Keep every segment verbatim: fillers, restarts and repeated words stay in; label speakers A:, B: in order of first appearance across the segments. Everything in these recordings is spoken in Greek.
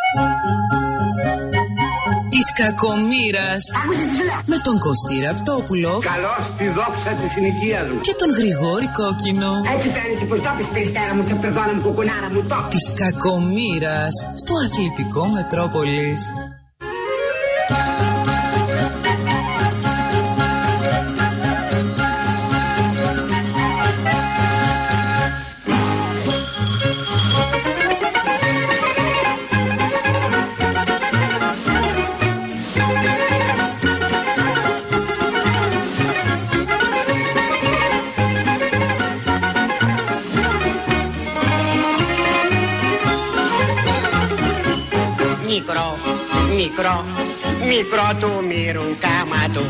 A: Της κακομοίρας. Με τον Κωστή Ραπτόπουλο.
B: Καλώς τη δόξα της συνοικίας μου.
A: Και τον Γρηγόρη Κόκκινο.
C: Έτσι φαίνεται και πως το πεις περιστέρα μου, τσαπερδόνα μου, κουκουνάρα μου, το.
A: Της κακομοίρας στο Αθλητικό Μετρόπολης.
D: Μικρό, μικρό, μικρό του μύρου κάμα του.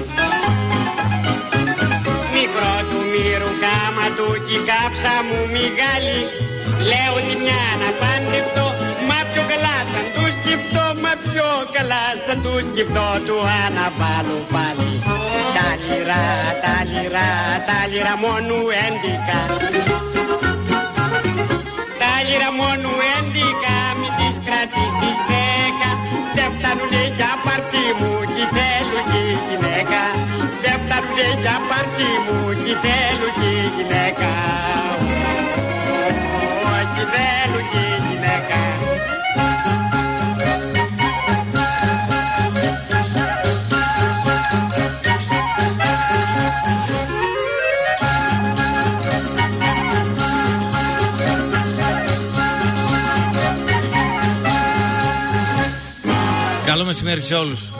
D: Μικρό του μύρου κάμα του κι η κάψα μου μεγάλη. Λέω τη μια να παντρευτώ, μα πιο καλά σαν του σκεφτώ, μα πιο καλά σαν του σκεφτώ, του αναβάλω πάλι. Τα λιρά, τα λιρά, τα λιρά μόνο έντικα. Τα λιρά μόνο έντικα, μην τις κρατήσεις δέκα. Δεν φτάνουνε για πάρτι μου κι θέλω κι γυναίκα. Δεν φτάνουνε για πάρτι μου κι θέλω κι γυναίκα. Κι θέλω κι γυναίκα.
E: Καλό μεσημέρι σε όλους.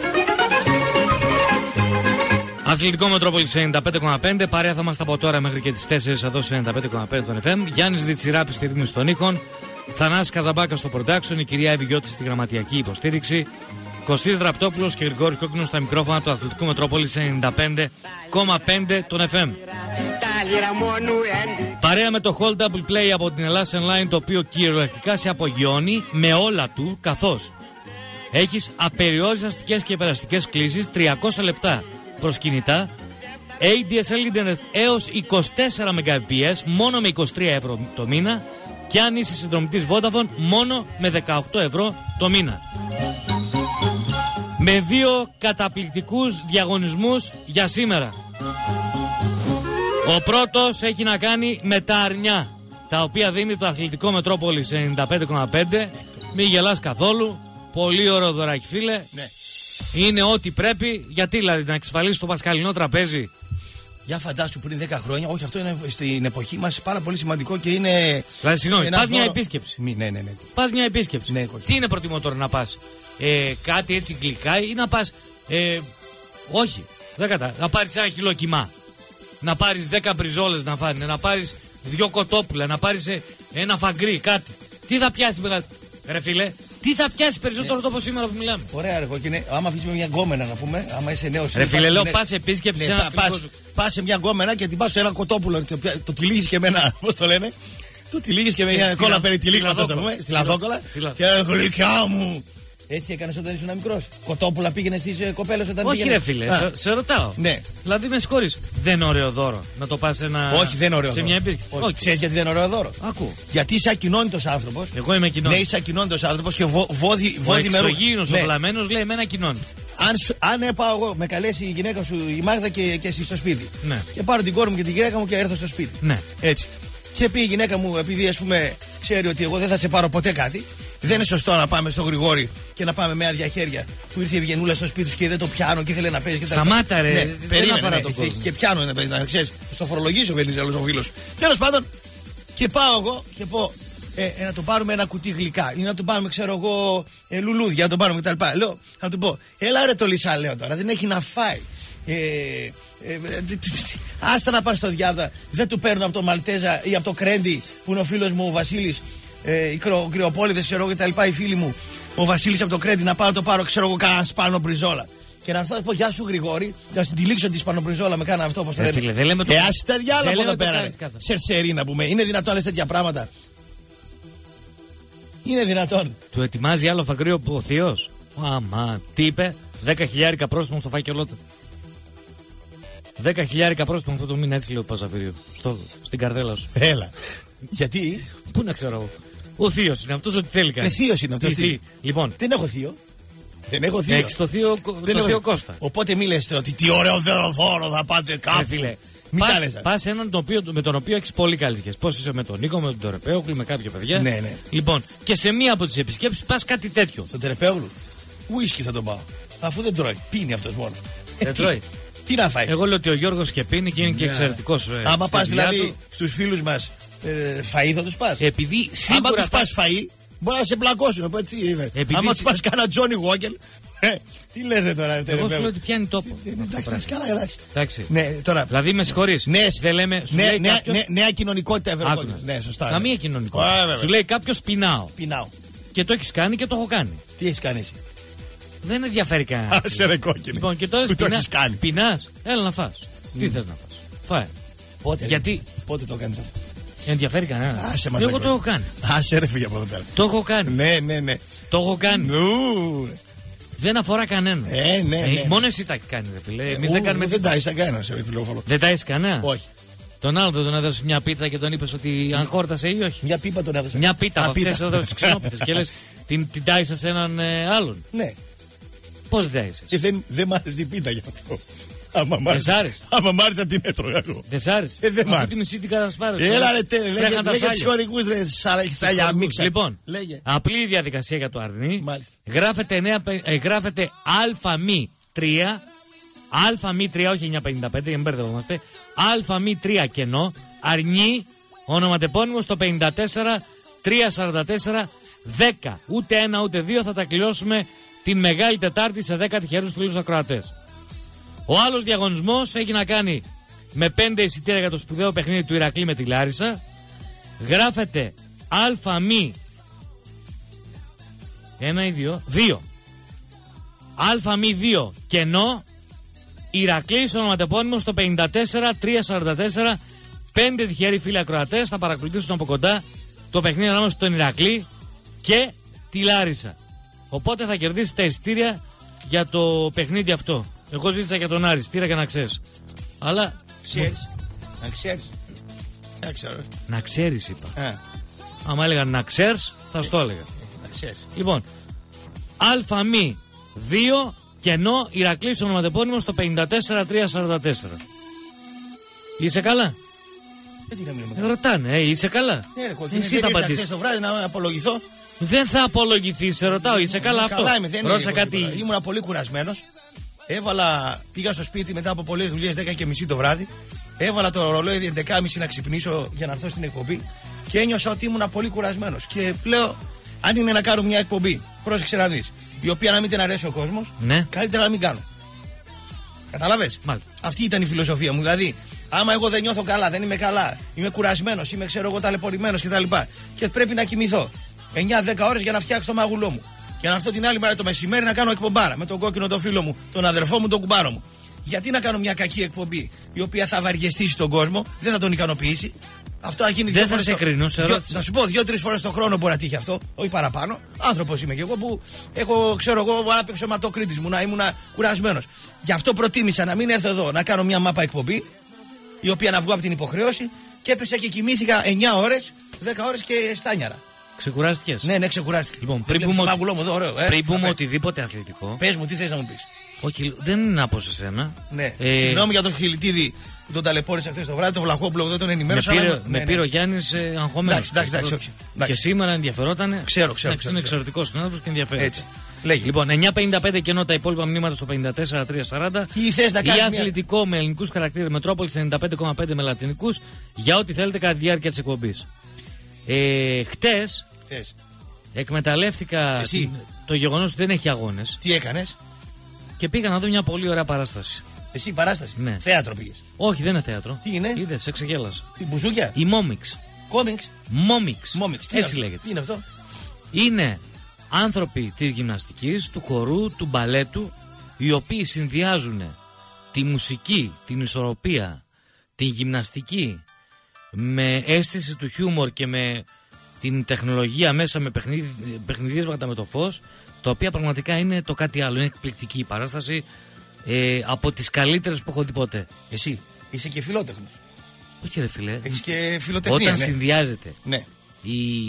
E: Αθλητικό Μετρόπολης ενενήντα πέντε κόμμα πέντε. Παρέα θα είμαστε από τώρα μέχρι και τις τέσσερις εδώ στο ενενήντα πέντε κόμμα πέντε των εφ εμ. Γιάννης Διτσιράπης στη ρύθμιση των ήχων. Θανάσης Καζαμπάκα στο production. Η κυρία Εύη Γιώτη στη γραμματιακή υποστήριξη. Κωστής Ραπτόπουλος και Γρηγόρης Κόκκινος στα μικρόφωνα του Αθλητικού Μετρόπολης ενενήντα πέντε κόμμα πέντε των εφ εμ. Παρέα με το Hold Double Play από την Ελλάς Online, το οποίο κυριολεκτικά σε απογειώνει με όλα του, καθώς έχεις απεριόριστες αστικές και περαστικές κλήσεις τριακόσια λεπτά προς κινητά, έι ντι ες ελ Internet έως είκοσι τέσσερα Mbps μόνο με είκοσι τρία ευρώ το μήνα, και αν είσαι συνδρομητής Vodafone μόνο με δεκαοκτώ ευρώ το μήνα. Με δύο καταπληκτικούς διαγωνισμούς για σήμερα. Ο πρώτος έχει να κάνει με τα αρνιά, τα οποία δίνει το Αθλητικό Μετρόπολης ενενήντα πέντε κόμμα πέντε. Μην γελάς καθόλου. Πολύ ωραίο δωράκι, φίλε.
F: Ναι.
E: Είναι ό,τι πρέπει. Γιατί δηλαδή να εξασφαλίσει το πασχαλινό τραπέζι.
F: Για φαντάσου πριν δέκα χρόνια, όχι, αυτό είναι στην εποχή μας πάρα πολύ σημαντικό και είναι.
E: Δηλαδή, συγγνώμη, πας μια
F: δώρο...
E: επίσκεψη.
F: Μη, ναι, ναι, ναι.
E: Πας μια επίσκεψη.
F: Ναι,
E: τι είναι προτιμότερο, να πας ε, κάτι έτσι γλυκά ή να πας. Ε, όχι, δεν κατά. Να πάρεις ένα κιλό κιμά. Να πάρεις δέκα μπριζόλες να φάνε. Να πάρεις δυο κοτόπουλα. Να πάρεις ε, ένα φαγκρί, κάτι. Τι θα πιάσει, μεγάλο. Ρε φίλε, τι θα πιάσει περισσότερο το από σήμερα που μιλάμε.
F: Ωραία, ρε κόκκινε. Άμα αφήσει μια γκόμενα να πούμε, άμα είσαι νέος.
E: Ρε φίλε, λέω πα επίσκεψη σε ένα
F: πα, πα σε μια γκόμενα και την πα σε ένα κοτόπουλο. Το, το τυλίγει και με ένα. Πώς το λένε. Το τυλίγει και με μια κόλλα περί τυλίγματος, να πούμε. Στη λαδόκολα. Και γλυκιά μου. Έτσι έκανε όταν ήσουν μικρός. Κοτόπουλα πήγαινε στις κοπέλες όταν πήγαινε.
E: Όχι, ρε φίλε, σε, σε ρωτάω.
F: Ναι.
E: Δηλαδή με συγχωρείς. Δεν είναι ωραίο δώρο να το πας ένα.
F: Όχι, δεν είναι ωραίο
E: σε
F: δώρο.
E: Μια επίσκεψη.
F: Όχι. Ξέρεις γιατί δεν είναι ωραίο δώρο.
E: Ακούω.
F: Γιατί είσαι ακοινώνητος άνθρωπος.
E: Εγώ είμαι ακοινώνητος.
F: Ναι, είσαι ακοινώνητος άνθρωπος και βόδι, βόδι
E: Ο
F: μερού.
E: εξωγήινος, ναι. Ο βλαμμένος λέει εμένα ακοινώνει.
F: Αν, αν έπαω εγώ, με καλέσει η γυναίκα σου η Μάγδα και, και εσύ στο σπίτι.
E: Ναι.
F: Και πάρω την κόρη μου και την γυναίκα μου και έρθω στο σπίτι.
E: Ναι.
F: Έτσι. Και πει η γυναίκα μου, επειδή ας πούμε ξέρει ότι εγώ δεν θα σε πάρω ποτέ κάτι, δεν είναι σωστό να πάμε στο Γρηγόρη και να πάμε με άδεια χέρια που ήρθε η Ευγενούλα στο σπίτι του και δεν το πιάνω και ήθελε να παίζει και τα λοιπά.
E: Σταμάτα, ρε.
F: Ναι, περίμενε. Ναι,
E: τον
F: και πιάνω ένα παιδί, να ξέρει. Στο φορολογήσω ο Βενιζέλος ο φίλος. Τέλος πάντων, και πάω εγώ και πω ε, ε, να το πάρουμε ένα κουτί γλυκά ή να το πάρουμε, ξέρω εγώ, ε, λουλούδια, να το πάρουμε κτλ. Λέω, να του πω, έλα ρε το λυσά, λέω τώρα, δεν έχει να φάει. Ε, ε, άστα να πας στο διάρτα. Δεν του παίρνω από το Μαλτέζα ή από το Κρέντι που είναι ο φίλος μου ο Βασίλης, ε, οι κρυοπόλιδες, ξέρω εγώ κτλ. Οι φίλοι μου, ο Βασίλης από το Κρέντι, να πάω να το πάρω, ξέρω εγώ, κάνα σπάνο μπριζόλα. Και να έρθω να πω γεια σου Γρηγόρη, να στην τυλίξω τη σπανοπριζόλα με κάνα αυτό όπως το λένε.
E: Δεν λέμε το.
F: Ε, άσε τα διάλογα από εδώ πέρα. Σερσερί να πούμε. Είναι δυνατόν λες τέτοια πράγματα. Είναι δυνατόν.
E: Του ετοιμάζει άλλο φαγκρίο ο θείος. Αμά, τι είπε, δέκα χιλιάρικα πρόστιμο στο φάκελό του. δέκα χιλιάρικα πρόστιμο αυτό το μήνα, έτσι λέει ο Παζαφυρίου. Στο, στην καρδέλα σου.
F: Έλα. Γιατί.
E: Πού να ξέρω εγώ. Ο θείος είναι αυτός, ό,τι θέλει κάνει.
F: Ε, θείος είναι αυτός.
E: Τι... Λοιπόν,
F: δεν έχω θείο. Δεν έχω θείο.
E: Έχεις το θείο, το θείο Κώστα.
F: Οπότε μη λες ότι τι ωραίο δωροφόρο θα πάτε κάπου.
E: Ε, φίλε,
F: Μην
E: πας,
F: τα λες.
E: πας έναν το οποίο, με τον οποίο έχεις πολύ καλή σχέση. Πώς είσαι με τον Νίκο, με τον Τερεπέογλου, με κάποια παιδιά.
F: Ναι, ναι.
E: Λοιπόν, και σε μία από τις επισκέψεις πας κάτι τέτοιο.
F: Στον Τερεπέογλου, ουίσκι θα τον πάω. Αφού δεν τρώει, πίνει αυτός μόνο.
E: Δεν
F: Ε,
E: τρώει.
F: Τι, τι να φάει.
E: Εγώ λέω ότι ο Γιώργος και πίνει και είναι και
F: Ναι.
E: εξαιρετικός. Ε,
F: Άμα
E: στη
F: πας
E: δουλειά
F: δηλαδή
E: του.
F: στους φίλους μας ε, φαΐ θα τους πας.
E: Επειδή
F: Άμα
E: σίγουρα.
F: τους
E: θα-
F: πας φαΐ, μπορεί να σε πλακώσουν. Οπότε, τι, ε,
E: Επειδή
F: άμα
E: σι-
F: τους πας κάνα Τζόνι Γόκελ, ε, τι λέτε τώρα, ρε,
E: Εγώ σου
F: Τερεπέογλου.
E: λέω ότι πιάνει τόπο.
F: Ε, Εντάξει, εντάξει, καλά, εντάξει.
E: Εντάξει.
F: Ναι, τώρα.
E: Δηλαδή με συγχωρείς.
F: Νέες-
E: Δεν λέμε. Σου
F: νέα,
E: λέει
F: νέα,
E: κάποιος-
F: νέα, νέα κοινωνικότητα
E: Άκου
F: Ευρωκόκκινος.
E: να.
F: Ναι, σωστά.
E: Καμία
F: ναι.
E: κοινωνικότητα.
F: Α, βέβαια.
E: Σου λέει κάποιος πεινάω.
F: Πεινάω.
E: Και το έχεις κάνει και το έχω κάνει.
F: Τι έχεις κάνει εσύ.
E: Δεν ενδιαφέρει κανένα.
F: Άσε ρε κόκκινη.
E: Λοιπόν, και τώρα
F: Που το έχεις κάνει.
E: πεινάς. Έλα να φας. Τι θες να φας. Φάε.
F: Πότε,
E: Γιατί-
F: ρε, πότε το κάνεις αυτό.
E: Ενδιαφέρει κανένα.
F: Άσε μας,
E: Εγώ
F: ρε,
E: το έχω κάνει.
F: Άσε ρε φύγε από εδώ πέρα.
E: Το έχω κάνει.
F: Ναι, ναι, ναι.
E: Το έχω κάνει.
F: Νου.
E: Δεν αφορά κανέναν.
F: Ε, ναι,
E: Ε,
F: ναι.
E: Μόνο εσύ τα έχει κάνει, ρε φίλε. Εμείς
F: Ου,
E: δεν κάνουμε
F: Δεν
E: τίποτα.
F: τα είσαι κανένα σε επιλογό.
E: Δεν τα έχεις κανένα.
F: Όχι.
E: Τον άλλο δεν τον έδωσε μια πίτα και τον είπες ότι αν χόρτασε ή όχι.
F: Μια πίπα τον έδωσα.
E: Μια πίτα
F: Α,
E: από αυτές
F: πίτα.
E: εδώ τις ξενόπιτες και λες την, την τάισα σε έναν ε, άλλον.
F: Ναι.
E: Πώς δεν τάισες.
F: Και δεν, δεν μ' άρεσε την πίτα γι' αυτό. Άμα μ' άρεσε-
E: σ' άρεσε?
F: Άμα μ' άρεσε την έτρωγα εγώ.
E: Δεν σ' άρεσε.
F: Ε, δεν μ'
E: Αυτή
F: άρεσε.
E: τη μισή την κατασπάρες.
F: Έλα ρε τέλε, λέγε
E: Τρέχαν τα
F: λέγε
E: σάλια.
F: τους χωρικούς ρε σα- σάλια μίξα.
E: Λοιπόν,
F: Λέγε.
E: απλή η διαδικασία για το αρνί.
F: Μάλιστα.
E: Γράφετε, εννέα πε- ε, γράφετε ΑΜ τρία, ΑΜ τρία, όχι εννιακόσια πενήντα πέντε, για να μην μπερδευόμαστε. ΑΜ τρία κενό, αρνί, ονοματεπώνυμο στο πενήντα τέσσερα τριακόσια σαράντα τέσσερα δέκα. Ούτε ένα ούτε δύο, θα τα κληρώσουμε την Μεγάλη Τετάρτη σε δέκα τυχερούς φίλους ακροατές. Ο άλλος διαγωνισμός έχει να κάνει με πέντε εισιτήρια για το σπουδαίο παιχνίδι του Ηρακλή με τη Λάρισα. Γράφετε ΑΜ ένα ή δύο, δύο. ΑΜ δύο κενό, Ηρακλής ονοματεπώνυμο στο πενήντα τέσσερα τριακόσια σαράντα τέσσερα. Πέντε τυχεροί φίλοι ακροατές θα παρακολουθήσουν από κοντά το παιχνίδι ανάμεσα στον Ηρακλή και τη Λάρισα. Οπότε θα κερδίσει τα εισιτήρια για το παιχνίδι αυτό. Εγώ ζήτησα για τον Άρη εισιτήρια για να ξέρεις. Αλλά
F: Ξέρεις. Να ξέρεις. Δεν ξέρω.
E: να ξέρεις είπα.
F: Α,
E: Άμα έλεγαν να ξέρεις θα σου το έλεγα.
F: Να ξέρεις.
E: Λοιπόν, ΑΜ δύο κενό, Ηρακλής ονοματεπώνυμο στο πενήντα τέσσερα τριακόσια σαράντα τέσσερα. Είσαι καλά?
F: Ε, τι να μιλούμε.
E: Ε, ρωτάνε, ε, είσαι καλά?
F: Ναι, ρε, κόκκινη,
E: Εσύ
F: δεν
E: θα
F: ήρθα
E: απαντήσεις.
F: χθες το βράδυ να απολογηθώ.
E: Δεν θα απολογηθεί, σε ρωτάω, είσαι καλά αυτό?
F: Καλά είμαι, δεν είναι
E: Ρώτησα
F: λίγο
E: κάτι.
F: τίποτα. Ήμουνα πολύ κουρασμένος. Έβαλα, πήγα στο σπίτι μετά από πολλές δουλειές δέκα και μισή το βράδυ. Έβαλα το ρολόι έντεκα και μισή να ξυπνήσω για να έρθω στην εκπομπή. Και ένιωσα ότι ήμουνα πολύ κουρασμένος. Και λέω, αν είναι να κάνω μια εκπομπή, πρόσεξε να δεις, η οποία να μην την αρέσει ο κόσμος,
E: Ναι.
F: καλύτερα να μην κάνω. Καταλαβες.
E: Μάλιστα.
F: Αυτή ήταν η φιλοσοφία μου. Δηλαδή, άμα εγώ δεν νιώθω καλά, δεν είμαι καλά, είμαι κουρασμένος, είμαι ξέρω εγώ ταλαιπωρημένος κτλ. Και, και πρέπει να κοιμηθώ εννιά δέκα ώρες για να φτιάξω το μάγουλό μου. Για να έρθω την άλλη μέρα το μεσημέρι να κάνω εκπομπάρα με τον κόκκινο το φίλο μου, τον αδερφό μου, τον κουμπάρο μου. Γιατί να κάνω μια κακή εκπομπή η οποία θα βαριεστήσει τον κόσμο, δεν θα τον ικανοποιήσει. Αυτό θα γίνει
E: Δεν
F: δύο
E: θα
F: φορές
E: σε
F: το-
E: κρίνω, σε
F: δύο-
E: ρώτησα.
F: Θα σου πω δύο-τρει φορές το χρόνο μπορεί να τύχει αυτό, όχι παραπάνω. Άνθρωπος είμαι και εγώ που έχω, ξέρω εγώ, άπεξο αιματοκρίτης μου, να ήμουν κουρασμένος. Γι' αυτό προτίμησα να μην έρθω εδώ να κάνω μια μάπα εκπομπή, η οποία να βγω από την υποχρέωση και έπεσα και κοιμήθηκα εννιά ώρες, δέκα ώρες και στάνιαρα.
E: Ξεκουράστηκες?
F: Ναι, ναι, ξεκουράστηκα.
E: Λοιπόν, πριν
F: Βλέπεις
E: πούμε,
F: το
E: ότι-
F: μάγουλό μου εδώ, ωραίο, ε.
E: πριν πούμε
F: Θα
E: οτιδήποτε αθλητικό.
F: Πες μου, τι θες να μου πεις.
E: Όχι, δεν είναι από σε σένα.
F: Ναι,
E: Ε,
F: συγγνώμη για τον Χιλιτίδη που τον ταλαιπώρησα χθες το βράδυ, τον Βλαχόπουλο που δεν τον
E: Με
F: ενημέρωσα.
E: πήρε,
F: αλλά-
E: με
F: ναι,
E: πήρε
F: ναι.
E: ο Γιάννης ε, αγχωμένος.
F: Εντάξει, εντάξει, εντάξει, όχι. Εντάξει.
E: Και σήμερα ενδιαφερότανε.
F: Ξέρω, ξέρω,
E: Εντάξει,
F: ξέρω,
E: είναι
F: ξέρω.
E: εξαιρετικός συνάδελφος και ενδιαφέρεται.
F: Έτσι. Λέγε.
E: Λοιπόν, εννιακόσια πενήντα πέντε κενό τα υπόλοιπα μηνύματα στο πενήντα τέσσερα τριακόσια σαράντα.
F: Τι θες να
E: Ή
F: κάνεις μια-
E: αθλητικό με ελληνικούς χαρακτήρες, Μετρόπολης ενενήντα πέντε κόμμα πέντε με λατινικούς, για ό,τι θέλετε κατά τη διάρκεια της εκπομπής. Ε, χτες
F: Θες.
E: εκμεταλλεύτηκα
F: Εσύ.
E: την- το γεγονός ότι δεν έχει αγώνες
F: Τι έκανες,
E: και πήγα να δω μια πολύ ωραία παράσταση.
F: εσύ παράσταση.
E: Ναι.
F: Θέατρο πήγες.
E: Όχι, δεν είναι θέατρο.
F: Τι είναι?
E: Είδες, σε ξεγέλασα.
F: Τι μπουζούκια.
E: Η Μόμιξ.
F: Κόμιξ.
E: Μόμιξ.
F: Μόμιξ. Τι
E: Έτσι
F: είναι,
E: λέγεται.
F: Τι είναι αυτό.
E: Είναι άνθρωποι της γυμναστικής, του χορού, του μπαλέτου, οι οποίοι συνδυάζουν τη μουσική, την ισορροπία, την γυμναστική με αίσθηση του χιούμορ και με την τεχνολογία μέσα με παιχνίδι, παιχνιδίσματα με το φως, τα οποία πραγματικά είναι το κάτι άλλο. Είναι εκπληκτική η παράσταση, ε, από τις καλύτερες που έχω δει ποτέ.
F: Εσύ είσαι και φιλότεχνος.
E: Όχι ρε φίλε,
F: Έχεις και φιλοτεχνία.
E: όταν
F: ναι.
E: συνδυάζεται
F: Ναι.
E: η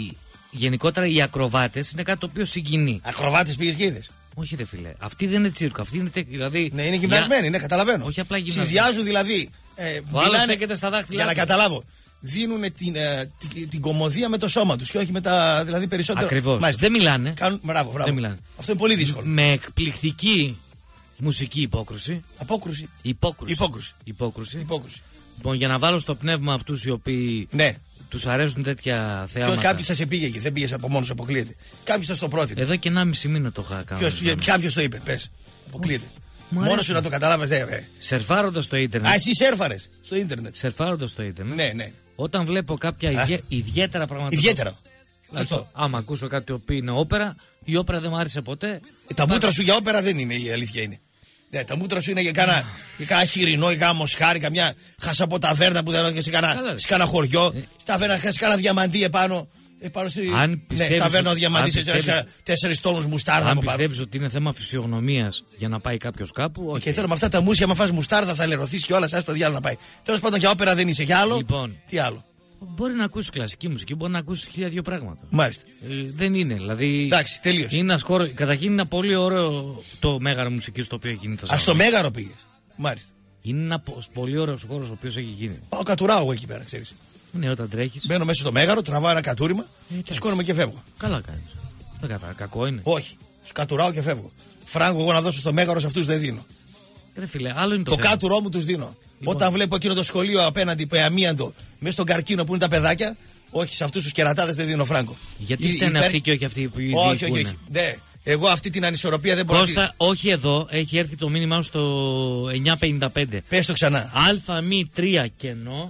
E: γενικότερα οι ακροβάτες είναι κάτι το οποίο συγκινεί.
F: Ακροβάτες πήγες και είδες?
E: Όχι, ρε φίλε. Αυτή δεν είναι τσίρκο. Αυτή είναι. Δηλαδή,
F: ναι, είναι γυμνασμένοι, για... ναι, καταλαβαίνω.
E: Όχι απλά γυμνασμένοι.
F: Συνδυάζουν δηλαδή. Ε,
E: ο άλλος στέκεται στα δάχτυλα.
F: Για να καταλάβω. Δίνουν την, ε, την, την κωμωδία με το σώμα τους και όχι με τα. Δηλαδή περισσότερο.
E: Ακριβώς. Δεν μιλάνε.
F: Κάνουν, μπράβο, μπράβο.
E: Δεν μιλάνε.
F: Αυτό είναι πολύ δύσκολο.
E: Με εκπληκτική μουσική υπόκρουση.
F: Απόκρουση.
E: Υπόκρουση.
F: Υπόκρουση.
E: Υπόκρουση.
F: Υπόκρουση.
E: Λοιπόν, για να βάλω στο πνεύμα αυτούς οι οποίοι.
F: Ναι.
E: Τους αρέσουν τέτοια θέματα.
F: Κάποιος θα σε πήγε εκεί, δεν πήγες από μόνος, αποκλείεται. Κάποιος θα στο πρότεινε.
E: Εδώ και ενάμιση μήνα το είχα κάνει.
F: Κάποιος το είπε, πες. Αποκλείεται. Μόνος σου να το καταλάβεις, δε.
E: Σερφάροντας το ίντερνετ.
F: Α, εσύ σέρφαρες στο ίντερνετ.
E: Σερφάροντας το ίντερνετ.
F: Ναι, ναι.
E: Όταν βλέπω κάποια ιδιαί... ιδιαίτερα πράγματα.
F: Ιδιαίτερα. Αυτό.
E: Άμα ακούσω κάτι το οποίο είναι όπερα, η όπερα δεν μου άρεσε ποτέ.
F: Ε, τα μούτρα σου για όπερα δεν είναι, η αλήθεια είναι. Ναι, τα μούτρα σου είναι για κάνα, για κάνα χοιρινό, για κάνα μοσχάρι, καμιά χασαποταβέρνα που δεν έχει σε κάνα χωριό. Ε. Ταβέρνα, σε κάνα διαμαντί επάνω. επάνω στη...
E: Αν πιστεύεις,
F: ναι, ταβέρνα ο διαμαντί σε τέσσερις τόνους μουστάρδα.
E: Αν πιστεύεις ότι είναι θέμα φυσιογνωμίας για να πάει κάποιος κάπου.
F: Okay. Και τώρα με αυτά τα μουσια, άμα φας μουστάρδα, θα λερωθείς και όλα, σας το διάλογο να πάει. Τέλος πάντων, για όπερα δεν είσαι. Για άλλο.
E: Λοιπόν,
F: τι άλλο.
E: Μπορεί να ακούσει κλασική μουσική, μπορεί να ακούσει χίλια δύο πράγματα.
F: Μάλιστα.
E: Ε, δεν είναι, δηλαδή.
F: Εντάξει, τελείωσε.
E: Είναι ένας χώρος, καταρχήν είναι ένα πολύ ωραίο το μέγαρο μουσική στο οποίο έχει γίνει.
F: Α, στο μέγαρο πήγες. Μάλιστα.
E: Είναι ένα πολύ ωραίο χώρο ο οποίο έχει γίνει.
F: Πάω κατουράω εγώ εκεί πέρα, ξέρεις.
E: Ναι, όταν τρέχεις.
F: Μπαίνω μέσα στο μέγαρο, τραβάω ένα κατούριμα,
E: ε,
F: και σκόνομαι και φεύγω.
E: Καλά κάνεις. Δεν κατάλαβα, κακό είναι.
F: Όχι. Του κατουράω και φεύγω. Φράγκο εγώ να δώσω στο μέγαρο, σε αυτούς δεν δίνω.
E: Ρε φίλε, άλλο είναι το,
F: το
E: θέμα.
F: κάτουρό μου τους δίνω.
E: Λοιπόν.
F: Όταν βλέπω εκείνο το σχολείο απέναντι, αμίαντο, μέσα στον καρκίνο που είναι τα παιδάκια, όχι, σε αυτούς τους κερατάδες δεν δίνω φράγκο.
E: Γιατί ήταν υπέρ... αυτοί και όχι αυτοί που
F: διοικούν. Όχι, όχι, όχι. Ναι. Εγώ αυτή την ανισορροπία δεν μπορώ.
E: Κώστα, να... όχι εδώ, έχει έρθει το μήνυμά στο εννιά πενήντα πέντε.
F: Πες το ξανά.
E: Αλφα-μη τρία κενό.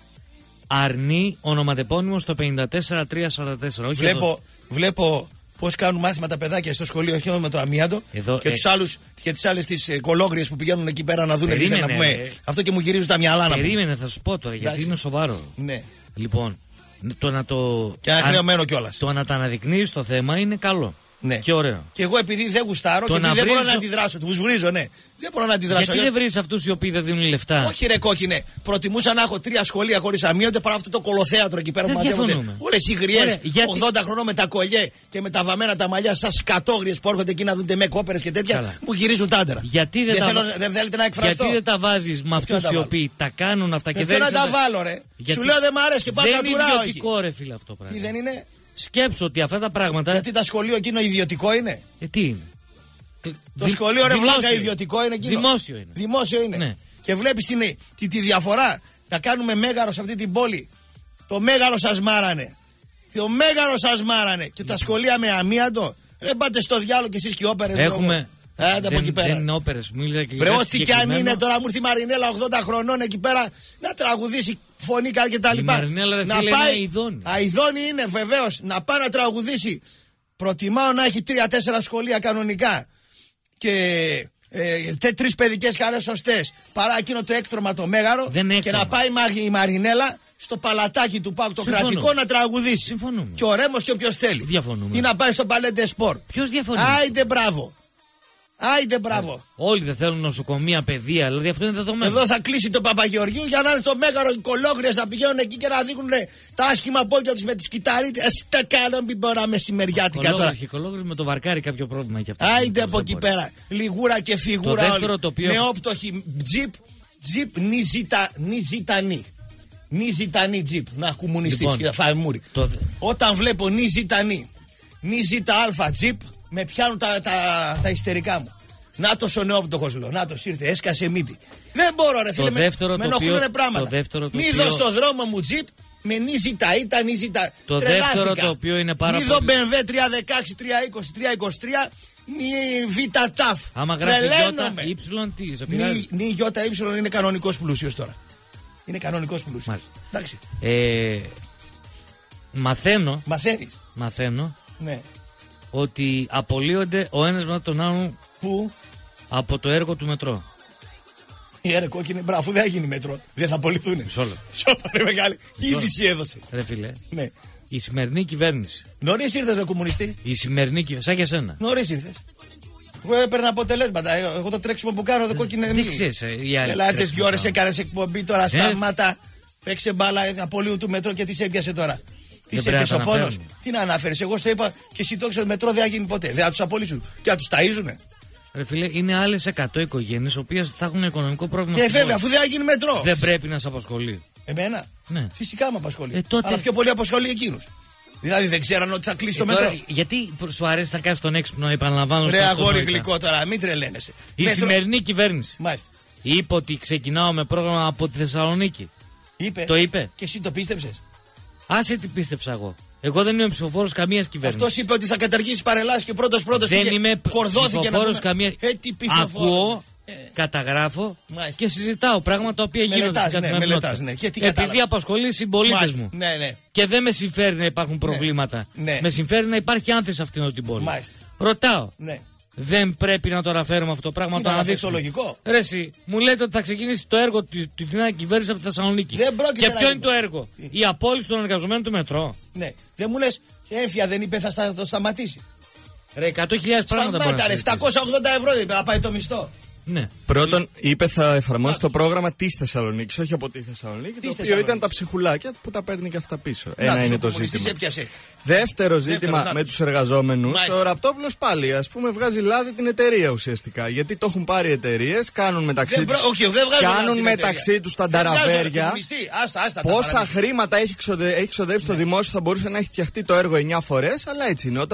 E: Αρνή ονοματεπώνυμο στο πενήντα τέσσερα τρία σαράντα τέσσερα. Όχι
F: βλέπω,
E: εδώ.
F: βλέπω πώς κάνουν μάθημα τα παιδάκια στο σχολείο, όχι με το αμίαντο.
E: Εδώ,
F: και,
E: ε...
F: τους άλλους, και τις άλλες τις ε, κολόγριες που πηγαίνουν εκεί πέρα να δουν.
E: Περίμενε,
F: να πούμε,
E: ε...
F: αυτό και μου γυρίζουν τα μυαλά.
E: Περίμενε, θα σου πω τώρα, γιατί Εντάξει. είναι σοβαρό.
F: Ναι.
E: Λοιπόν, το να το.
F: Και ένα χρεωμένο κιόλας.
E: Το να τα αναδεικνύεις το θέμα είναι καλό.
F: Ναι.
E: Και ωραίο.
F: Και εγώ επειδή δεν γουστάρω
E: το
F: και επειδή δεν
E: βρίζω...
F: μπορώ να αντιδράσω, του βρίζω, ναι. Δεν μπορώ να αντιδράσω.
E: Γιατί δεν βρεις αυτούς οι οποίοι δεν δίνουν λεφτά.
F: Όχι, ρε κόκκινε. Προτιμούσα να έχω τρία σχολεία χωρίς αμύοντε παρά αυτό το κολοθέατρο εκεί πέρα που μαζεύονται. Όλες οι γριές γιατί... ογδόντα χρονών με τα κολλιέ και με τα βαμμένα τα μαλλιά, σαν σκατόγριες που έρχονται εκεί να δουν με κόπερες και τέτοια. Καλά. Μου γυρίζουν τάντερα.
E: Γιατί δεν,
F: δεν,
E: τα...
F: θέλω, δεν θέλετε να εκφραστώ.
E: Γιατί δεν τα βάζεις με αυτούς οι οποίοι τα κάνουν αυτά και δεν.
F: Δεν να τα βάλω, ρε. Σου λέω δεν μ' αρέσει και πάω να
E: τουράω. Δεν είναι ιδιωτικό, ρε φίλε, αυτό πράγμα.
F: Τι δεν είναι.
E: Σκέψω ότι αυτά τα πράγματα.
F: Γιατί τα σχολείο εκείνο ιδιωτικό είναι.
E: Ε, τι είναι.
F: Το Δη... σχολείο ρε βλάκα ιδιωτικό είναι εκείνο.
E: Δημόσιο είναι.
F: Δημόσιο είναι.
E: Ναι.
F: Και βλέπεις τη, τη, τη διαφορά. Να κάνουμε μέγαρο σε αυτή την πόλη. Το μέγαρο σας μάρανε. Το μέγαρο σας μάρανε. Και τα σχολεία με αμίαντο. Δεν πάτε στο διάλογο κι εσείς και οι όπερες.
E: Έχουμε.
F: Άντε από εκεί πέρα.
E: Δεν είναι όπερες.
F: Βρε, ό,τι κι αν είναι τώρα, μου ήρθε η Μαρινέλα ογδόντα χρονών εκεί πέρα να τραγουδήσει φωνήκα και τα λοιπά.
E: Η Μαρινέλα ρε
F: να
E: φίλε
F: πάει...
E: είναι αηδόνη.
F: Αηδόνη είναι βεβαίως. Να πάει να τραγουδήσει. Προτιμάω να έχει τρία-τέσσερα σχολεία κανονικά και ε, τρεις παιδικές χαρές σωστές παρά εκείνο το έκτρωμα το μέγαρο και να πάει η Μαρινέλα στο παλατάκι του Πάκου το κρατικό να τραγουδήσει.
E: Συμφωνούμε.
F: Και ο Ρέμος και όποιος θέλει.
E: Διαφωνούμε.
F: Ή να πάει στο Παλέντε Σπορ.
E: Ποιος διαφωνεί.
F: Άιντε μπράβο. Άιντε μπράβο.
E: Ε, όλοι δεν θέλουν νοσοκομεία, παιδεία, δηλαδή αυτό είναι δεδομένο.
F: Εδώ θα κλείσει το Παπαγεωργίου για να είναι στο μέγαρο οι κολόγριες να πηγαίνουν εκεί και να δείχνουν τα άσχημα πόδια τους με τις κυταρίτες. Α τα κάνω, μην μπορώ μεσημεριάτικα τώρα.
E: Και κολόγριες με το βαρκάρι κάποιο πρόβλημα έχει αυτό.
F: Άιντε από εκεί πέρα. Λιγούρα και φιγούρα όλοι.
E: Οποίο...
F: Με όπτωχη τζιπ, τζιπ νιζιτανή. Νιζιτανή τζιπ. Να κομμουνιστής λοιπόν, και θα μούρι. Το... Όταν βλέπω νιζιτανή, νιζιτα αλφα τζιπ, με πιάνουν τα, τα, τα ιστερικά μου. Νάτος ο νεόπτωχος λέω. Νάτος ήρθε, έσκασε μύτη. Δεν μπορώ ρε φίλε, με, με ενοχλούνε πράγματα. Μη δω στο δρόμο μου τζιπ, με νίζιτα ήταν, νίζιτα.
E: Το δεύτερο το οποίο είναι πάρα πολύ.
F: Μη δω μπι εμ ντάμπλιου τριακόσια δεκαέξι, τριακόσια είκοσι, τριακόσια είκοσι τρία, νι β' ταφ.
E: Άμα γράφει Ι, τι σε πειράζει.
F: Νι γιώτα Ι είναι κανονικός πλούσιος τώρα. Είναι κανονικός πλούσιος. Εντάξει.
E: Ε, μαθαίνω.
F: Μαθαίνεις.
E: Μαθαίνω.
F: Ναι.
E: Ότι απολύονται ο ένας μετά τον άλλον.
F: Πού?
E: Από το έργο του μετρό.
F: Η έρε κόκκινη, μπράβο, αφού δεν έγινε μέτρο. Δεν θα απολυθούν.
E: Μισόλο.
F: Σώπα ρε μεγάλη. Είδηση έδωσε.
E: Ρε φίλε.
F: Ναι.
E: Η σημερινή κυβέρνηση.
F: Νωρίς ήρθες ρε κομμουνιστή.
E: Η σημερινή κυβέρνηση. Σαν και εσένα.
F: Νωρίς ήρθες. Εγώ έπαιρνα αποτελέσματα. Εγώ το τρέξιμο που κάνω δεν κόκκινε.
E: Δεν ξέρεις.
F: Ελά, έρθες δύο ώρες έκανες εκπομπή τώρα. Σταμάτα. Παίξε μπάλα. Απολύου του μετρό και τι έπιασε τώρα. Τι σε έπαιξε ο πόνος. Τι να αναφέρεις. Εγώ στο είπα και εσύ το έξω μετρό δεν θα γίνει ποτέ. Δεν θα τους απολύσουν. Και θα τους ταΐζουνε.
E: Ρε φίλε, είναι άλλες εκατό οικογένειες οι οποίες θα έχουν οικονομικό πρόβλημα.
F: Ε, βέβαια, αφού δεν θα γίνει μετρό.
E: Δεν πρέπει να σε απασχολεί.
F: Εμένα.
E: Ναι.
F: Φυσικά με απασχολεί.
E: Ε, τότε...
F: Αλλά πιο πολύ απασχολεί εκείνους. Δηλαδή δεν ξέραν ότι θα κλείσει
E: ε,
F: το
E: τώρα,
F: μετρό.
E: Γιατί σου αρέσει να κάνεις τον έξυπνο, επαναλαμβάνω.
F: Ρε αγόρι γλυκό τώρα, μην τρελαίνεσαι.
E: Η
F: μετρό...
E: σημερινή κυβέρνηση
F: Μάλιστα.
E: είπε ότι ξεκινάω με πρόγραμμα από τη Θεσσαλονίκη.
F: Είπε.
E: Το είπε.
F: Και εσύ το πίστεψες.
E: Άσε τι πίστεψα εγώ. Εγώ δεν είμαι ψηφοφόρος καμίας κυβέρνησης.
F: Αυτός είπε ότι θα καταργήσει παρελάσεις και πρώτος πρώτος.
E: Δεν είμαι ψηφοφόρος καμία.
F: Ε, τι
E: Ακούω, ε. καταγράφω Μάλιστα. και συζητάω πράγματα τα οποία γίνονται στην καθημερινότητα.
F: Ναι, ναι.
E: Επειδή απασχολεί συμπολίτες μου.
F: Ναι, ναι.
E: Και δεν με συμφέρει να υπάρχουν προβλήματα.
F: Ναι.
E: Με συμφέρει να υπάρχει άνθηση σε αυτήν την πόλη.
F: Μάλιστα.
E: Ρωτάω.
F: Ναι.
E: Δεν πρέπει να το αναφέρουμε αυτό το πράγμα.
F: Το αναδείξουμε. Λογικό.
E: Ρε εσύ, μου λέτε ότι θα ξεκινήσει το έργο τη νέα κυβέρνηση από τη Θεσσαλονίκη.
F: Δεν
E: και ποιο είναι το έργο, Τι? Η απόλυση των εργαζομένων του μετρό.
F: Ναι. Δεν μου λες, έμφυα δεν είπε θα στα, το σταματήσει.
E: Ρε εκατό χιλιάδες πράγματα μπορεί να
F: σταματά, επτακόσια ογδόντα ευρώ είπε, θα πάει το μισθό.
E: Ναι.
G: Πρώτον, είπε θα εφαρμόσει Α. το πρόγραμμα τη Θεσσαλονίκη, όχι από τη Θεσσαλονίκη. Το οποίο ήταν τα ψυχουλάκια που τα παίρνει και αυτά πίσω. Να, Ένα είναι το ζήτημα. Δεύτερο ζήτημα Δεύτερο, με του εργαζόμενου. Ο Ραπτόπουλος πάλι, α πούμε, βγάζει λάδι την εταιρεία ουσιαστικά. Γιατί το έχουν πάρει εταιρείε, κάνουν μεταξύ του. Κάνουν μεταξύ του τα νταραβέρια. Πόσα χρήματα έχει ξοδέψει το δημόσιο, θα μπορούσε να έχει φτιαχτεί το έργο εννιά φορές, αλλά έτσι είναι.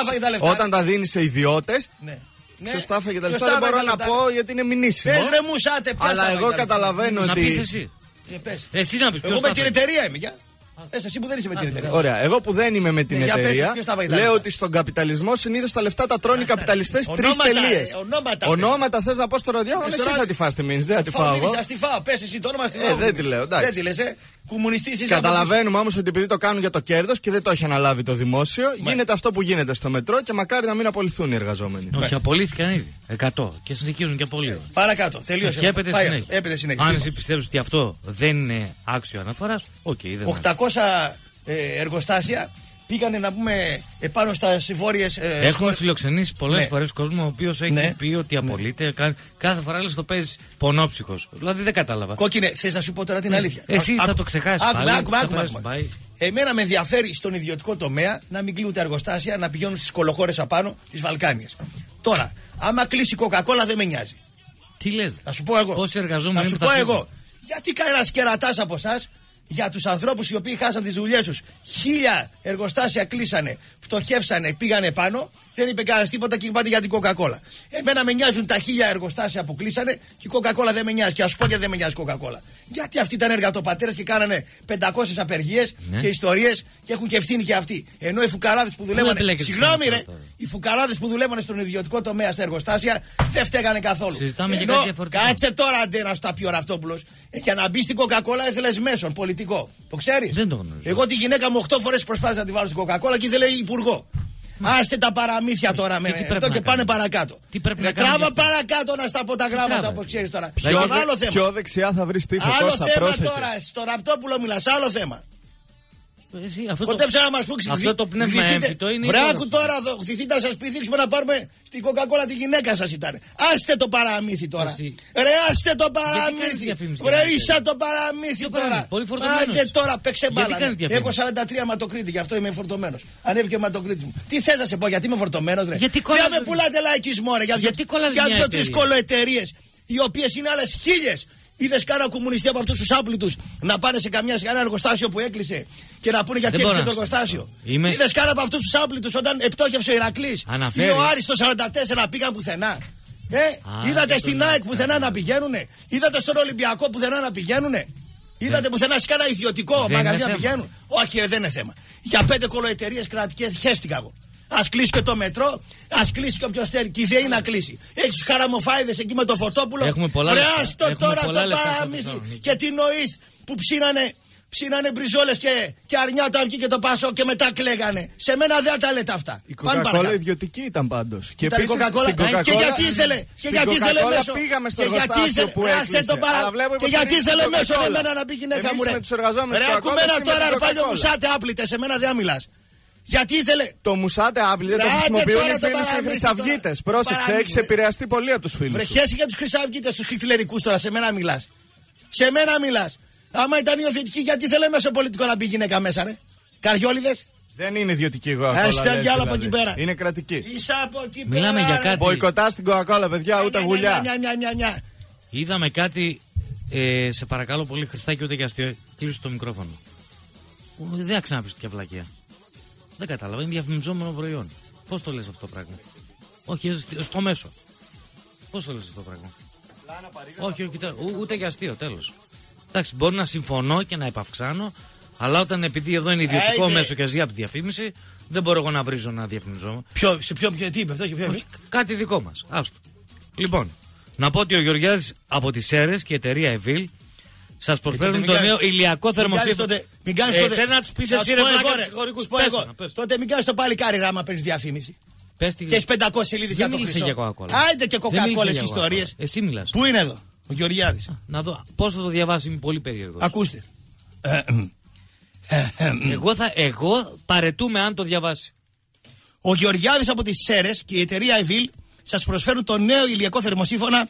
G: Όταν τα δίνει σε ιδιώτες. Ναι. Ποιος τα έφαγε τα λεφτά δεν μπορώ να πω γιατί είναι μηνύσιμο.
F: Πες ρε μουσάτε,
G: αλλά εγώ καταλαβαίνω ότι...
E: Να πεις εσύ.
F: Ε, πες.
E: Εσύ να πεις.
F: Εγώ με την εταιρεία είμαι, για. Πες εσύ που δεν είσαι με την εταιρεία.
G: Ωραία, εγώ που δεν είμαι με την εταιρεία, λέω ότι στον καπιταλισμό συνήθως τα λεφτά τα τρώνε οι καπιταλιστές τρεις τελείες. Ονόματα θες να πω στο ραδιόφωνο, εσύ θα τη φας τη μήνυση, δεν θα τη φάω εγώ.
F: Ας τη φάω, πες εσύ το όνομα στη
G: φάω. Δεν τη λέω, εντάξει.
F: Δεν τη λες, ε.
G: Καταλαβαίνουμε όμως ότι επειδή το κάνουν για το κέρδος και δεν το έχει αναλάβει το δημόσιο, Μάλιστα. γίνεται αυτό που γίνεται στο μετρό και μακάρι να μην απολυθούν οι εργαζόμενοι.
E: Όχι, απολύθηκαν ήδη. εκατό και συνεχίζουν και απολύουν.
F: Παρακάτω, τελείωσε.
E: Και έπεται συνέχεια. Αν εσύ πιστεύεις ότι αυτό δεν είναι άξιο αναφοράς, οκ. Okay,
F: οκτακόσια ε, εργοστάσια πήγανε να πούμε επάνω στα βόρειες. Ε,
E: Έχουμε φιλοξενήσει πολλές ναι. φορές κόσμο ο οποίος έχει ναι. πει ότι απολύται. Ναι. Κάθε φορά λες το παίζεις πονόψυχος. Δηλαδή δεν κατάλαβα.
F: Κόκκινε, θες να σου πω τώρα την
E: ναι.
F: αλήθεια.
E: Εσύ
F: άκου,
E: θα άκου, το ξεχάσεις.
F: Άκου, άκου, άκου, άκου, άκου. Εμένα με ενδιαφέρει στον ιδιωτικό τομέα να μην κλείνουν τα εργοστάσια, να πηγαίνουν στις κολοχώρες απάνω, τις Βαλκάνιες. Τώρα, άμα κλείσει η Coca-Cola δεν με νοιάζει.
E: Τι λες,
F: θα σου πω εγώ.
E: Πόσοι εργαζόμενοι
F: θα σου πω εγώ. Γιατί κανένας κερατάς από εσάς για τους ανθρώπους οι οποίοι χάσαν τις δουλειές τους, χίλια εργοστάσια κλείσανε, πτωχεύσανε, πήγανε πάνω, δεν είπε κανένας τίποτα και είπατε για την Coca-Cola. Εμένα με νοιάζουν τα χίλια εργοστάσια που κλείσανε και η Coca-Cola δεν με νοιάζει. Και α σου πω γιατί δεν με νοιάζει η Coca-Cola. Γιατί αυτοί ήταν εργατοπατέρες και κάνανε πεντακόσιες απεργίες ναι. και ιστορίες και έχουν και ευθύνη και αυτοί. Ενώ οι φουκαράδες που δουλεύανε. Συγγνώμη, ρε! Οι φουκαράδες που δουλεύανε στον ιδιωτικό τομέα στα εργοστάσια δεν φταίγανε καθόλου.
E: Συζητάμε
F: Ενώ,
E: για κάτι διαφορετικό.
F: Κάτσε τώρα αντί να σου τα πει ο Ραυτόπουλος. Για να μπει στην Coca-Cola ήθελες μέσον πολιτικό. Το ξέρεις.
E: Δεν το γνωρίζω.
F: Εγώ τη γυναίκα μου οκτώ φορές προσπάθησα να τη βάλω στην Coca-Cola και ήθελε υπουργό. Άστε τα παραμύθια τώρα με αυτό και πάνε παρακάτω.
E: Τι πρέπει να
F: κάνουμε. Τράβα παρακάτω να στα πω τα γράμματα που ξέρεις τώρα.
G: Πιο, άλλο θέμα. Πιο δεξιά θα βρεις τείχο.
F: Άλλο θέμα τώρα. Στο Ραπτόπουλο μιλάς. Άλλο θέμα.
E: Εσύ, αυτό
F: κοντέψα να μας πούν
E: αυτό το πνεύμα έμφυτο είναι.
F: Βράκου τώρα, χτυθείτε να σας πηδήξουμε να πάρουμε στην Coca-Cola τη γυναίκα σας ήταν. Άστε το παραμύθι τώρα. Εσύ. Ρε, άστε το παραμύθι. Ρε, ίσα το παραμύθι τώρα.
E: Πολύ φορτωμένος.
F: Άντε τώρα, παίξε μπάλα. Έχω σαράντα τρία ματοκρίτη, γι' αυτό είμαι φορτωμένος. Ανέβηκε ο ματοκρίτη μου. Τι θες να σε πω, γιατί είμαι φορτωμένος, ρε.
E: Γιατί
F: με πουλάτε λαϊκισμό, ρε. Για δύο-τρεις κολοεταιρείες, οι οποίες είναι άλλες χίλιες. Είδες κάνα κομμουνιστή από αυτούς τους άπλητους να πάνε σε καμιά, σε κανένα εργοστάσιο που έκλεισε και να πούνε γιατί έκλεισε το εργοστάσιο. Είμαι... Είδες κάνα από αυτούς τους άπλητους όταν επτόχευσε ο Ηρακλής ή ο Άρης το σαράντα τέσσερα πήγαν πουθενά. Ε, Α, είδατε στην ΑΕΚ πουθενά να πηγαίνουνε. Είδατε στον Ολυμπιακό πουθενά να πηγαίνουνε. Είδατε πουθενά σε κάνα ιδιωτικό μαγαζί να πηγαίνουν. Όχι, ρε, δεν είναι θέμα. Για πέντε κολοεταιρείες κρατικές χέστηκα εγώ. Ας κλείσει και το μετρό, ας κλείσει και όποιος θέλει. Και η ΔΕΗ να κλείσει. Έχει τους χαραμοφάιδες εκεί με το Φωτόπουλο. Βρεάστο τώρα το παραμύθι. Και την νοήθ που ψήνανε, ψήνανε μπριζόλες και, και αρνιά όταν βγήκε το Πασό και μετά κλαίγανε. Σε μένα δεν τα λέτε αυτά.
G: Η Coca-Cola ιδιωτική ήταν πάντως.
F: Και επίσης και γιατί ήθελε. Και γιατί ήθελε μέσω.
G: Πήγαμε στο εργοστάσιο που έκλεισε.
F: Και γιατί ήθελε μέσω εμένα να πει γυναίκα μου, ρε. Ρε, ακούμενα τώρα, Αρπάλιο Μουσάτε, άπλητε. Σε μένα δεν μιλάς. Γιατί ήθελε.
G: Το Μουσάτε Άπλη δεν το χρησιμοποιούν οι φίλοι οι Χρυσαυγίτες. Πρόσεξε, έχεις επηρεαστεί πολύ από τους φίλους.
F: Βρεχέσαι για τους Χρυσαυγίτες, τους χιτλερικούς τώρα. Σε μένα μιλάς. Σε μένα μιλάς. Άμα ήταν υιοθετική, γιατί ήθελε μέσω πολιτικό να μπει γυναίκα μέσα, ρε. Καριόλιδες.
G: Δεν είναι ιδιωτική Coca-Cola.
F: Έστε κι άλλο από εκεί πέρα.
G: Είναι κρατική.
F: Είσαι από εκεί πέρα.
E: Μιλάμε για κάτι.
G: Μποϊκοτά στην Coca-Cola, παιδιά, ούτε γουλιά.
E: Είδαμε κάτι. Ε, σε παρακαλώ πολύ, Χριστάκη, ούτε για αστείο. Κλείσω το μικρόφωνο. Δεν θα ξαναπείς τέτοια βλακεία. Δεν κατάλαβα, είναι διαφημιζόμενο προϊόν. Πώς το λες αυτό το πράγμα? Όχι, στο μέσο. Πώς το λες αυτό το πράγμα? Όχι, όχι, ούτε για αστείο, τέλος. Εντάξει, μπορεί να συμφωνώ και να επαυξάνω, αλλά όταν επειδή εδώ είναι ιδιωτικό Ά, μέσο και ζει από τη διαφήμιση, δεν μπορώ εγώ να βρίζω να διαφημιζόμαι.
F: Ποιο, σε ποιο, ποιο, τι είπε αυτό και ποιο?
E: Κάτι δικό μας. Άστο. Λοιπόν, να πω ότι ο Γεωργιάδης από τις Σέρρες και η εταιρεία Εβίλ σας προσφέρουν το νέο ηλιακό θερμοσύφωνο.
F: Μην κάνεις τότε.
E: Θέλω να τους πεις εσύ ρε βλάκες.
F: Τότε μην κάνεις το πάλι κάρι άμα παίρνεις διαφήμιση.
E: Πες τη...
F: Και έχει πεντακόσιες σελίδες για το χρυσό.
E: Για Coca-Cola.
F: Άιντε και Coca-Cola και ιστορίες.
E: Εσύ μιλάς.
F: Πού είναι εδώ ο Γεωργιάδης?
E: Να δω πώς θα το διαβάσει, είμαι πολύ περίεργος.
F: Ακούστε.
E: εγώ, θα, εγώ παρετούμε αν το διαβάσει.
F: Ο Γεωργιάδης από τις Σέρρες και η εταιρεία Εβίλ σας προσφέρουν το νέο ηλιακό θερμοσύφωνα.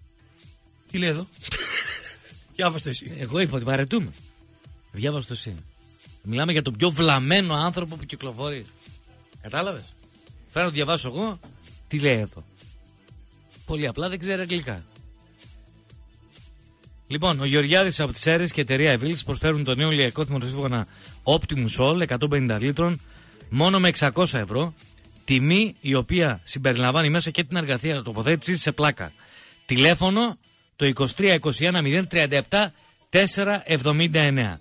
F: Τι λέει εδώ? Διάβασε το εσύ.
E: Εγώ είπα ότι παρετούμε. Διάβασε το εσύ. Μιλάμε για τον πιο βλαμμένο άνθρωπο που κυκλοφορεί. Κατάλαβες? Φέρω να το διαβάσω εγώ. Τι λέει εδώ? Πολύ απλά, δεν ξέρει αγγλικά. Λοιπόν, ο Γεωργιάδης από τις Σέρρες και η εταιρεία Εβίλ προσφέρουν το νέο ηλιακό θερμοσύφωνα Optimus All εκατόν πενήντα λίτρων μόνο με εξακόσια ευρώ. Τιμή η οποία συμπεριλαμβάνει μέσα και την εργασία τοποθέτηση σε πλάκα. Τηλέφωνο το είκοσι τρία είκοσι ένα μηδέν τριάντα επτά τετρακόσια εβδομήντα εννέα.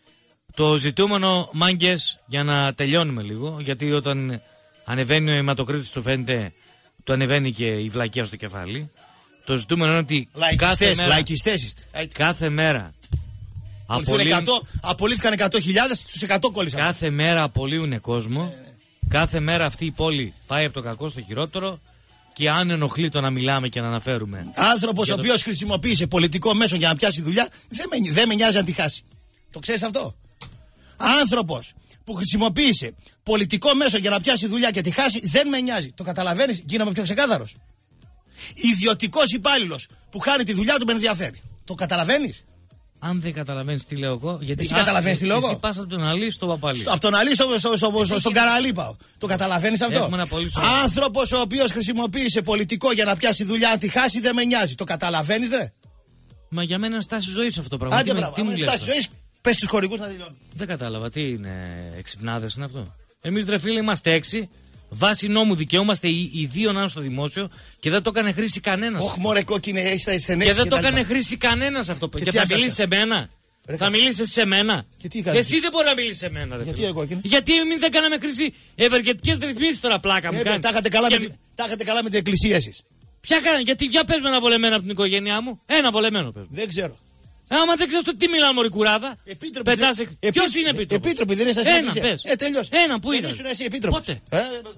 E: Το ζητούμενο, μάγκες, για να τελειώνουμε λίγο, γιατί όταν ανεβαίνει ο αιματοκρίτης του φαίνεται, του ανεβαίνει και η βλακεία στο κεφάλι. Το ζητούμενο είναι ότι κάθε μέρα,
F: λαϊκιστές,
E: κάθε μέρα
F: απολύουν, απολύθηκαν εκατό χιλιάδες, στους εκατό κόλλησαν.
E: Κάθε μέρα απολύουν κόσμο. Ε, κάθε μέρα αυτή η πόλη πάει από το κακό στο χειρότερο. Και αν ενοχλεί το να μιλάμε και να αναφέρουμε.
F: Άνθρωπος ο
E: το...
F: οποίος χρησιμοποίησε πολιτικό μέσο για να πιάσει δουλειά, δεν με, δεν με νοιάζει αν τη χάσει. Το ξέρεις αυτό? Άνθρωπος που χρησιμοποίησε πολιτικό μέσο για να πιάσει δουλειά και τη χάσει, δεν με νοιάζει. Το καταλαβαίνεις? Γίνομαι πιο ξεκάθαρος. Ιδιωτικός υπάλληλος που χάνει τη δουλειά του με ενδιαφέρει. Το καταλαβαίνεις?
E: Αν δεν καταλαβαίνεις τι λέω εγώ, γιατί.
F: Εσύ καταλαβαίνεις τι λέω εγώ?
E: Εσύ πας από τον Αλή στο Παπαλί.
F: Στο, από τον Αλή στο, στο, στο, στο, στον Καραλί πάω. Το καταλαβαίνεις αυτό? Άνθρωπος ο οποίος χρησιμοποίησε πολιτικό για να πιάσει δουλειά, αν τη χάσει, δεν με νοιάζει. Το καταλαβαίνεις, δε?
E: Μα για μένα είναι στάση ζωής αυτό το πράγμα.
F: Άντε, μπράβο. Τι μου στάση ζωής, πες στους χωρικούς να τελειώνουν.
E: Δεν κατάλαβα, τι είναι, εξυπνάδες είναι αυτό? Εμείς ρε φίλε είμαστε έξι. Βάσει νόμου δικαιούμαστε οι, οι δύο να είναι στο δημόσιο και δεν το έκανε χρήση κανένας.
F: Όχι, μωρέ κόκκινε, έχει τα στενές.
E: Και δεν το έκανε χρήση κανένας αυτό. Και, και θα μιλήσει σε μένα. Ρε, θα μιλήσει σε μένα.
F: Και τι
E: Εσύ δεν μπορεί να μιλήσει σε μένα. Ρε,
F: γιατί εγώ,
E: γιατί εμείς δεν κάναμε χρήση ευεργετικές ρυθμίσεις τώρα, πλάκα μου.
F: Ε, τα είχατε καλά, και... καλά με την εκκλησία εσείς.
E: Ποια κάνανε, γιατί για πες με ένα βολεμένο από την οικογένειά μου. Ένα βολεμένο πες.
F: Δεν ξέρω.
E: Άμα δεν ξέρεις τι μιλάμε, μωρή κουράδα.
F: Επίτροπη.
E: Δεν... Ποιος είναι επίτροπος?
F: Επίτροπη, δεν είναι στα
E: Ένα, πες.
F: Ε, τελειώς.
E: Ένα, πού είναι? Πότε?
F: Ε,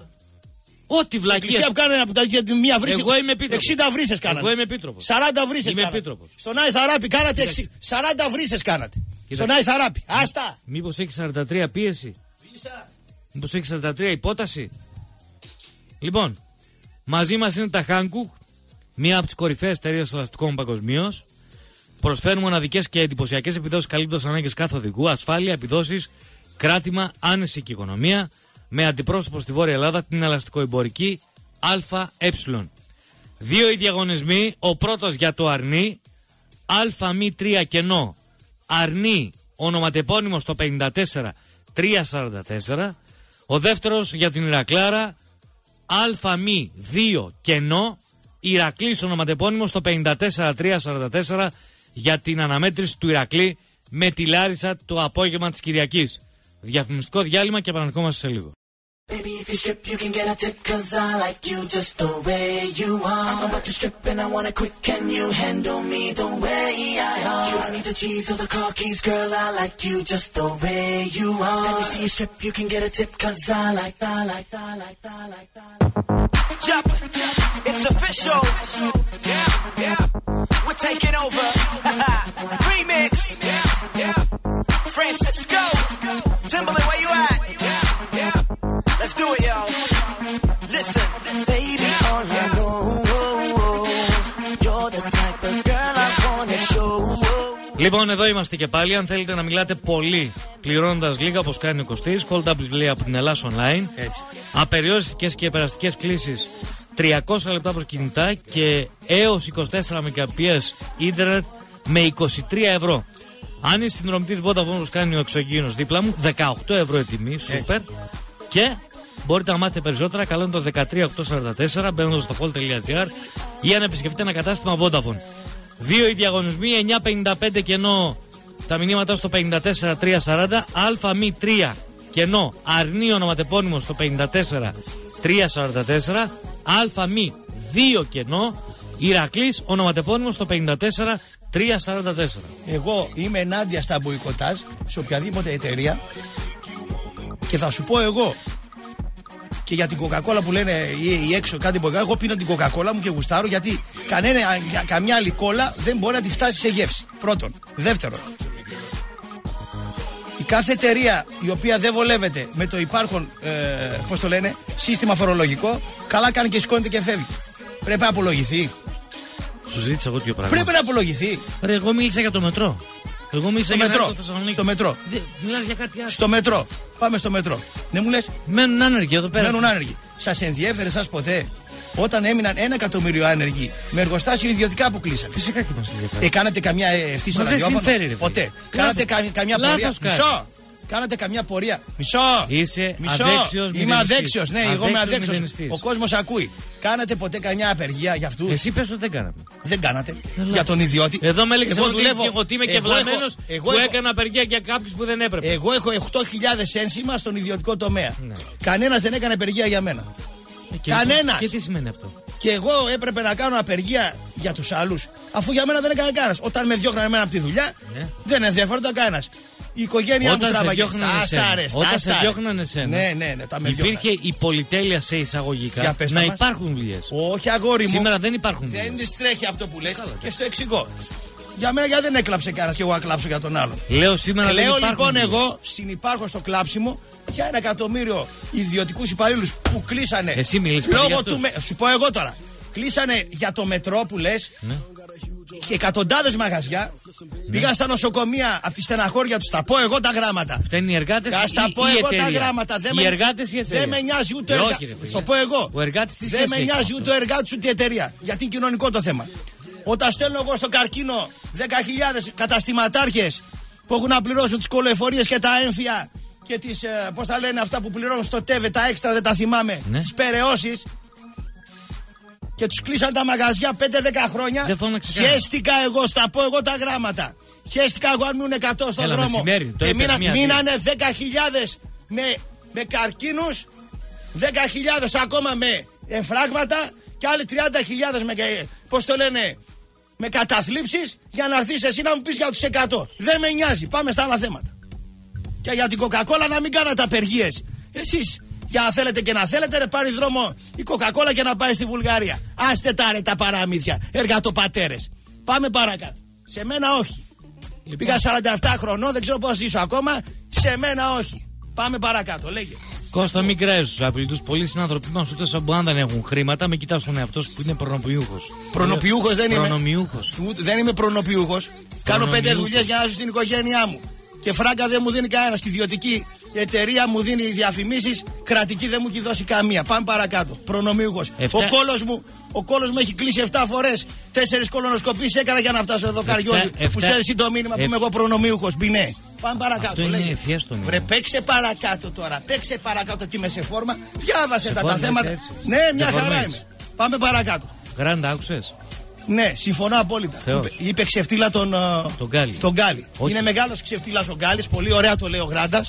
E: Ό,τι βλακίες.
F: Εκκλησία που κάνανε από τα μία βρύση.
E: Εγώ είμαι επίτροπος.
F: εξήντα βρύσες κάνατε.
E: Εγώ είμαι επίτροπος.
F: σαράντα βρύσες
E: είμαι
F: κάνατε.
E: Επίτροπος.
F: Στον Άι Θαράπη κάνατε εξι... σαράντα βρύσες κάνατε. Κοίταξε. Στον Άι Θαράπη. Άστα.
E: Μήπως έχει σαράντα τρία πίεση?
F: Πίσα.
E: Μήπως έχει σαράντα τρία υπόταση? Λοιπόν, μαζί μας είναι τα Hankook, μία από τις κορυφαίες εταιρείες ελαστικών παγκοσμίως. Προσφέρουν μοναδικές και εντυπωσιακές επιδόσεις καλύπτοντας ανάγκες κάθε οδηγού, ασφάλεια, επιδόσεις, κράτημα, άνεση και οικονομία. Με αντιπρόσωπο στη Βόρεια Ελλάδα την ελαστικοεμπορική ΑΕ. Δύο οι διαγωνισμοί, ο πρώτος για το Αρνί, ΑΜ τρία κενό, Αρνί ονοματεπώνυμο στο πενήντα τέσσερα τριακόσια σαράντα τέσσερα, ο δεύτερος για την Ηρακλάρα, ΑΜ δύο κενό, Ηρακλής ονοματεπώνυμο στο πενήντα τέσσερα τριακόσια σαράντα τέσσερα για την αναμέτρηση του Ηρακλή με τη Λάρισα το απόγευμα της Κυριακής. Διαφημιστικό διάλειμμα και επαναρχόμαστε σε λίγο.
H: Baby, if you strip, you can get a tip, cause I like you just the way you are. I'm about to strip and I want it quick, can you handle me the way I are? You don't need the cheese or the car keys, girl, I like you just the way you are. Let me see you strip, you can get a tip, cause I like, I like, I like, I like, I like. Jump, it's official. Yeah, yeah. We're taking over. Remix. Yeah, yeah. Francisco. Timberland, where you at? Let's do it, y'all. Listen, baby, all I know, you're the type of girl I wanna show.
E: Λοιπόν, εδώ είμαστε και πάλι. Αν θέλετε να μιλάτε πολύ πληρώνοντας λίγα, όπως κάνει ο Κωστής, Call ντάμπλιου Play από την Ελλάς Online.
F: Έτσι.
E: Απεριόριστικές και περαστικές κλήσεις τριακόσια λεπτά προς κινητά και έως είκοσι τέσσερα μεγαμπιτ ίντερνετ με είκοσι τρία ευρώ. Αν είσαι συνδρομητής Vodafone, όπως κάνει ο εξωγήινος δίπλα μου, δεκαοκτώ ευρώ η τιμή, σούπερ. Και μπορείτε να μάθετε περισσότερα καλώντας δεκατρία οκτακόσια σαράντα τέσσερα, μπαίνοντας στο call τελεία gr ή αν επισκεφτείτε ένα κατάστημα Vodafone. Δύο οι διαγωνισμοί, εννιά πενήντα πέντε κενό τα μηνύματα στο πενήντα τέσσερα τριακόσια σαράντα, ΑΜΗ τρία κενό αρνή ονοματεπώνυμο στο πενήντα τέσσερα τριακόσια σαράντα τέσσερα, ΑΜΗ δύο κενό Ηρακλής ονοματεπώνυμο στο πενήντα τέσσερα τριακόσια σαράντα τέσσερα.
F: Εγώ είμαι ενάντια στα μποϊκοτάζ σε οποιαδήποτε εταιρεία και θα σου πω εγώ. Και για την Coca-Cola που λένε ή, ή έξω κάτι από εγώ πίνω την Coca-Cola μου και γουστάρω γιατί κανένα, καμιά άλλη κόλλα δεν μπορεί να τη φτάσει σε γεύση. Πρώτον. Δεύτερον, η κάθε εταιρεία η οποία δεν βολεύεται με το υπάρχον ε, πώς το λένε, σύστημα φορολογικό, καλά κάνει και σηκώνεται και φεύγει. Πρέπει να απολογηθεί.
E: Σου ζήτησα εγώ δύο πράγματα.
F: Πρέπει να απολογηθεί.
E: Ρε, εγώ μίλησα για το μετρό. Εγώ μίλησα
F: στο
E: για
F: μετρό.
E: το Θεσσαλονίκη.
F: Στο μετρό.
E: Μιλάς για κάτι άλλο.
F: Στο μετρό. Πάμε στο μετρό. Δεν μου λες.
E: Μένουν άνεργοι εδώ πέρα.
F: Μένουν άνεργοι. Σας ενδιέφερε σας ποτέ όταν έμειναν ένα εκατομμύριο άνεργοι με εργοστάσιο ιδιωτικά που κλείσαν?
E: Φυσικά και μας ενδιαφέρει.
F: Ε, κάνατε καμιά ευθύ στο ραδιόφωνο?
E: Δεν συμφέρει, ρε.
F: Ποτέ. Κάνατε κα, καμιά πορεία? Μισό. Κάνατε καμιά πορεία? Μισό.
E: Είσαι
F: Μισό.
E: αδέξιος.
F: Είμαι αδέξιος. Ναι, εγώ είμαι αδέξιος.
E: Μηδενιστής.
F: Ο κόσμος ακούει. Κάνατε ποτέ καμιά απεργία για αυτούς?
E: Εσύ πες ότι δεν κάναμε.
F: Δεν κάνατε. Έλα. Για τον ιδιώτη.
E: Εδώ με έλεγες
F: εγώ
E: ότι
F: δουλεύω.
E: Και εγώ είμαι και βλαμμένος που έχω... έκανα απεργία για κάποιους που δεν έπρεπε.
F: Εγώ έχω οκτώ χιλιάδες ένσημα στον ιδιωτικό τομέα. Ναι. Κανένας δεν έκανε απεργία για μένα.
E: Και
F: Κανένας.
E: Και τι σημαίνει αυτό?
F: Και εγώ έπρεπε να κάνω απεργία για τους άλλους, αφού για μένα δεν έκανε κανένας. Όταν με διώχνανε εμένα από τη δουλειά, ναι. δεν ενδιαφέρονταν κανένας. Η οικογένειά
E: όταν
F: μου τράβαγε.
E: Όταν σε διώχνανε εσένα,
F: ναι, ναι, ναι, τα με
E: υπήρχε η πολυτέλεια σε εισαγωγικά να υπάρχουν δουλειές.
F: Όχι, αγόρι μου.
E: Σήμερα δεν υπάρχουν δουλειές.
F: Δεν της τρέχει αυτό που λες. Καλά, και στο εξηγώ. Για μένα γιατί δεν έκλαψε κανένας και εγώ να κλάψω για τον άλλον?
E: Λέω σήμερα
F: Λέω
E: δεν
F: λοιπόν
E: δουλειές.
F: Εγώ συνυπάρχω στο κλάψιμο για ένα εκατομμύριο ιδιωτικούς υπαλλήλους που κλείσανε.
E: Εσύ μιλείς
F: λόγω του με... Σου πω εγώ τώρα. Κλείσανε για το μετρό που λες. Ναι. Και εκατοντάδες μαγαζιά, ναι. Πήγαν στα νοσοκομεία από τη στεναχώρια τους. Τα πω εγώ τα γράμματα.
E: Φταίνουν οι εργάτες ή,
F: τα πω
E: ή
F: εγώ
E: εταιρεία.
F: Τα γράμματα. Δεν
E: οι
F: με...
E: εργάτες ή εταιρεία.
F: Δεν με νοιάζει ούτε ο εργάτης. Το πω εγώ.
E: Ο εργάτης
F: δεν με νοιάζει ούτε ο εργάτης ούτε η εταιρεία. Γιατί είναι κοινωνικό το θέμα. Όταν στέλνω εγώ στο καρκίνο δέκα χιλιάδες καταστηματάρχες που έχουν να πληρώσουν τις κολοεφορίες και τα έμφυα και τις, ε, πώς τα λένε αυτά που πληρώνουν στο ΤΕΒΕ, τα έξτρα δεν τα θυμάμαι, ναι. Τις περαιώσεις. Και τους κλείσαν τα μαγαζιά πέντε δέκα χρόνια. Χαίστηκα εγώ, στα πω εγώ τα γράμματα. Χαίστηκα εγώ αν μείνουν εκατό στον δρόμο.
E: Μεσημέρι,
F: και μείνα, μείνανε δέκα χιλιάδες με, με καρκίνους, δέκα χιλιάδες ακόμα με εμφράγματα και άλλοι τριάντα χιλιάδες με, πώς το λένε, με καταθλίψεις για να έρθεις εσύ να μου πεις για τους εκατό. Δεν με νοιάζει, πάμε στα άλλα θέματα. Και για την Coca-Cola να μην κάνατε απεργίες. Εσείς για να θέλετε και να θέλετε να πάρει δρόμο η Coca-Cola και να πάει στη Βουλγαρία. Άστε τα ρε τα παραμύθια, εργατοπατέρες. Πάμε παρακάτω. Σε μένα όχι. Λοιπόν. Πήγα σαράντα επτά χρονών, δεν ξέρω πώς ζήσω ακόμα. Σε μένα όχι. Πάμε παρακάτω, λέγε.
E: Κώστα, μην κράζεις τους απειλητούς. Πολλοί συνανθρωποί μας ούτε σαν αν δεν έχουν χρήματα, με κοιτάς τον εαυτό σου που είναι προνοποιούχος.
F: Προνοποιούχος δεν είμαι.
E: Προνομιούχος.
F: Δεν είμαι προνοποιούχος. Κάνω πέντε δουλειές για να ζω στην οικογένειά μου. Και φράγκα δεν μου δίνει κανένας. Και ιδιωτική εταιρεία μου δίνει διαφημίσεις. Κρατική δεν μου έχει δώσει καμία. Πάμε παρακάτω. Προνομιούχος. Ο κόλος μου, ο κόλος μου έχει κλείσει επτά φορές. Τέσσερις κολονοσκοπήσεις έκανα για να φτάσω εδώ, Καριόλι. Που στέλνει το μήνυμα που είμαι εγώ προνομιούχος. Μπινέ. Πάμε παρακάτω. Βρε, παίξε παρακάτω τώρα. Παίξε παρακάτω και είμαι σε φόρμα. Διάβασε τα, τα θέματα. Έτσι. Ναι, μια χαρά είμαι. Πάμε παρακάτω.
E: Γκράντα, άκουσες?
F: Ναι, συμφωνώ απόλυτα. Θεός. Είπε ξεφτύλα τον,
E: τον Γκάλι.
F: Τον Γκάλι. Είναι μεγάλος ξεφτύλας ο Γκάλης. Πολύ ωραία το λέει ο Γράντας.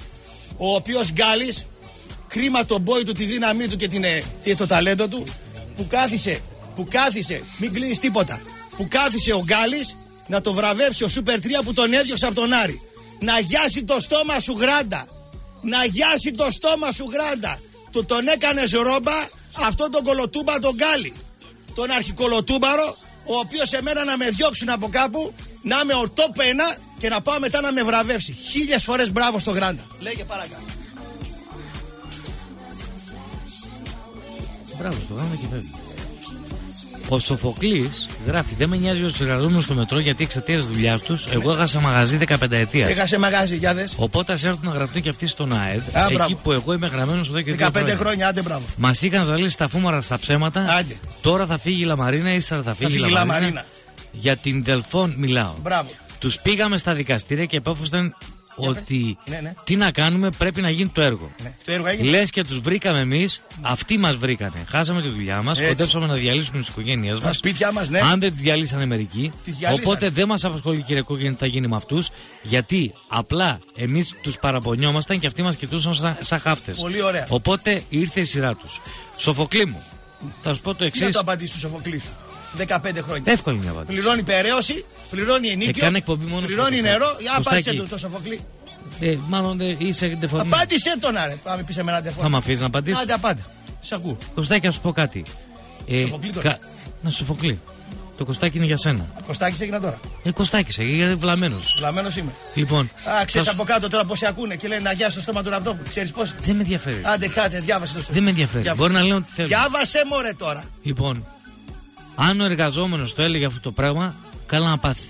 F: Ο οποίος Γκάλης, κρίμα τον μπόι του, τη δύναμή του και, την, και το ταλέντο του, που κάθισε, που κάθισε, μην κλείνεις τίποτα, που κάθισε ο Γκάλης να το βραβεύσει ο Σούπερ τρία που τον έδιωξε από τον Άρη. Να γιάσει το στόμα σου, Γράντα. Να γιάσει το στόμα σου, Γράντα. Του τον έκανες ρόμπα αυτόν τον κολοτούμπα τον Γκάλι. Τον αρχικολοτούμπαρο, ο οποίος σε μένα να με διώξουν από κάπου, να είμαι ο top ένα και να πάω μετά να με βραβεύσει. Χίλιες φορές μπράβο στο Γράντα. Λέγε παρακάτω.
E: Μπράβο στο Γράντα και φεύγει. Ο Σοφοκλής γράφει: δεν με νοιάζει ο εργαζόμενος στο μετρό γιατί εξαιτίας της δουλειάς τους εγώ έχασα μαγαζί δεκαπέντε ετίας.
F: Έχασε μαγαζί, για δες.
E: Οπότε ας έρθουν να γραφτούν και αυτοί στον ΑΕΔ. Α, εκεί μπράβο. Που εγώ είμαι γραμμένος εδώ και
F: δεκαπέντε χρόνια. χρόνια, άντε μπράβο.
E: Μας είχαν ζαλίσει τα φούμαρα στα ψέματα. Άντε. Τώρα θα φύγει η Λαμαρίνα, ύστερα θα φύγει, θα φύγει η Λαμαρίνα. Λαμαρίνα. Για την Δελφών μιλάω.
F: Μπράβο.
E: Τους πήγαμε στα δικαστήρια και επέφεραν ότι
F: ναι, ναι.
E: τι να κάνουμε, πρέπει να γίνει το έργο.
F: Ναι. Το έργο έγινε.
E: Λες και τους βρήκαμε εμείς, αυτοί μας βρήκανε. Χάσαμε τη δουλειά μας, κοντέψαμε να διαλύσουμε τις οικογένειές μας.
F: Τα σπίτια μας, ναι.
E: Αν δεν τις διαλύσανε μερικοί. Οπότε δεν μας απασχολεί, κύριε Κόκκινη, τι θα γίνει με αυτούς. Γιατί απλά εμείς τους παραπονιόμασταν και αυτοί μας κοιτούσαν σαν, σαν χάφτες.
F: Πολύ ωραία.
E: Οπότε ήρθε η σειρά τους. Σοφοκλή μου, θα σου πω το εξής.
F: Τι να το απαντήσει του Σοφοκλή σου. δεκαπέντε χρόνια.
E: Εύκολη μια απάντηση.
F: Πληρώνει περαίωση, πληρώνει ενίκιο, πληρώνει νερό. Για απάντησε του το Σοφοκλή.
E: Ε, μάλλον δε, είσαι ντεφορμή.
F: Απάντησε τον άρε. Πάμε πει σε μένα ντεφορμή.
E: Θα με αφήσει να απαντήσω.
F: Άντε, απάντα. Σ' ακούω.
E: Κωστάκι, να σου πω κάτι. Ε,
F: Σοφοκλή τώρα. Κα...
E: Να Σοφοκλή. Το Κωστάκι είναι για σένα.
F: Κωστάκι έγινα τώρα.
E: Ε, Κωστάκι σε, γιατί βλαμμένος.
F: Βλαμμένος είμαι.
E: Λοιπόν.
F: Α, ξέρεις θα... από κάτω τώρα πώς σε ακούνε και λένε να γιάσει το στόμα του ραπτόπου. Ξέρεις πώς.
E: Δεν με ενδιαφέρει.
F: Άντε, κάτε, διάβασε το στόμα.
E: Δεν με ενδιαφέρει. Διάβασε. Μπορεί να λέω ότι θέλω.
F: Διάβασε μωρέ τώρα.
E: Λοιπόν, αν ο εργαζόμενος το έλεγε αυτό το πράγμα, καλά να πάθει.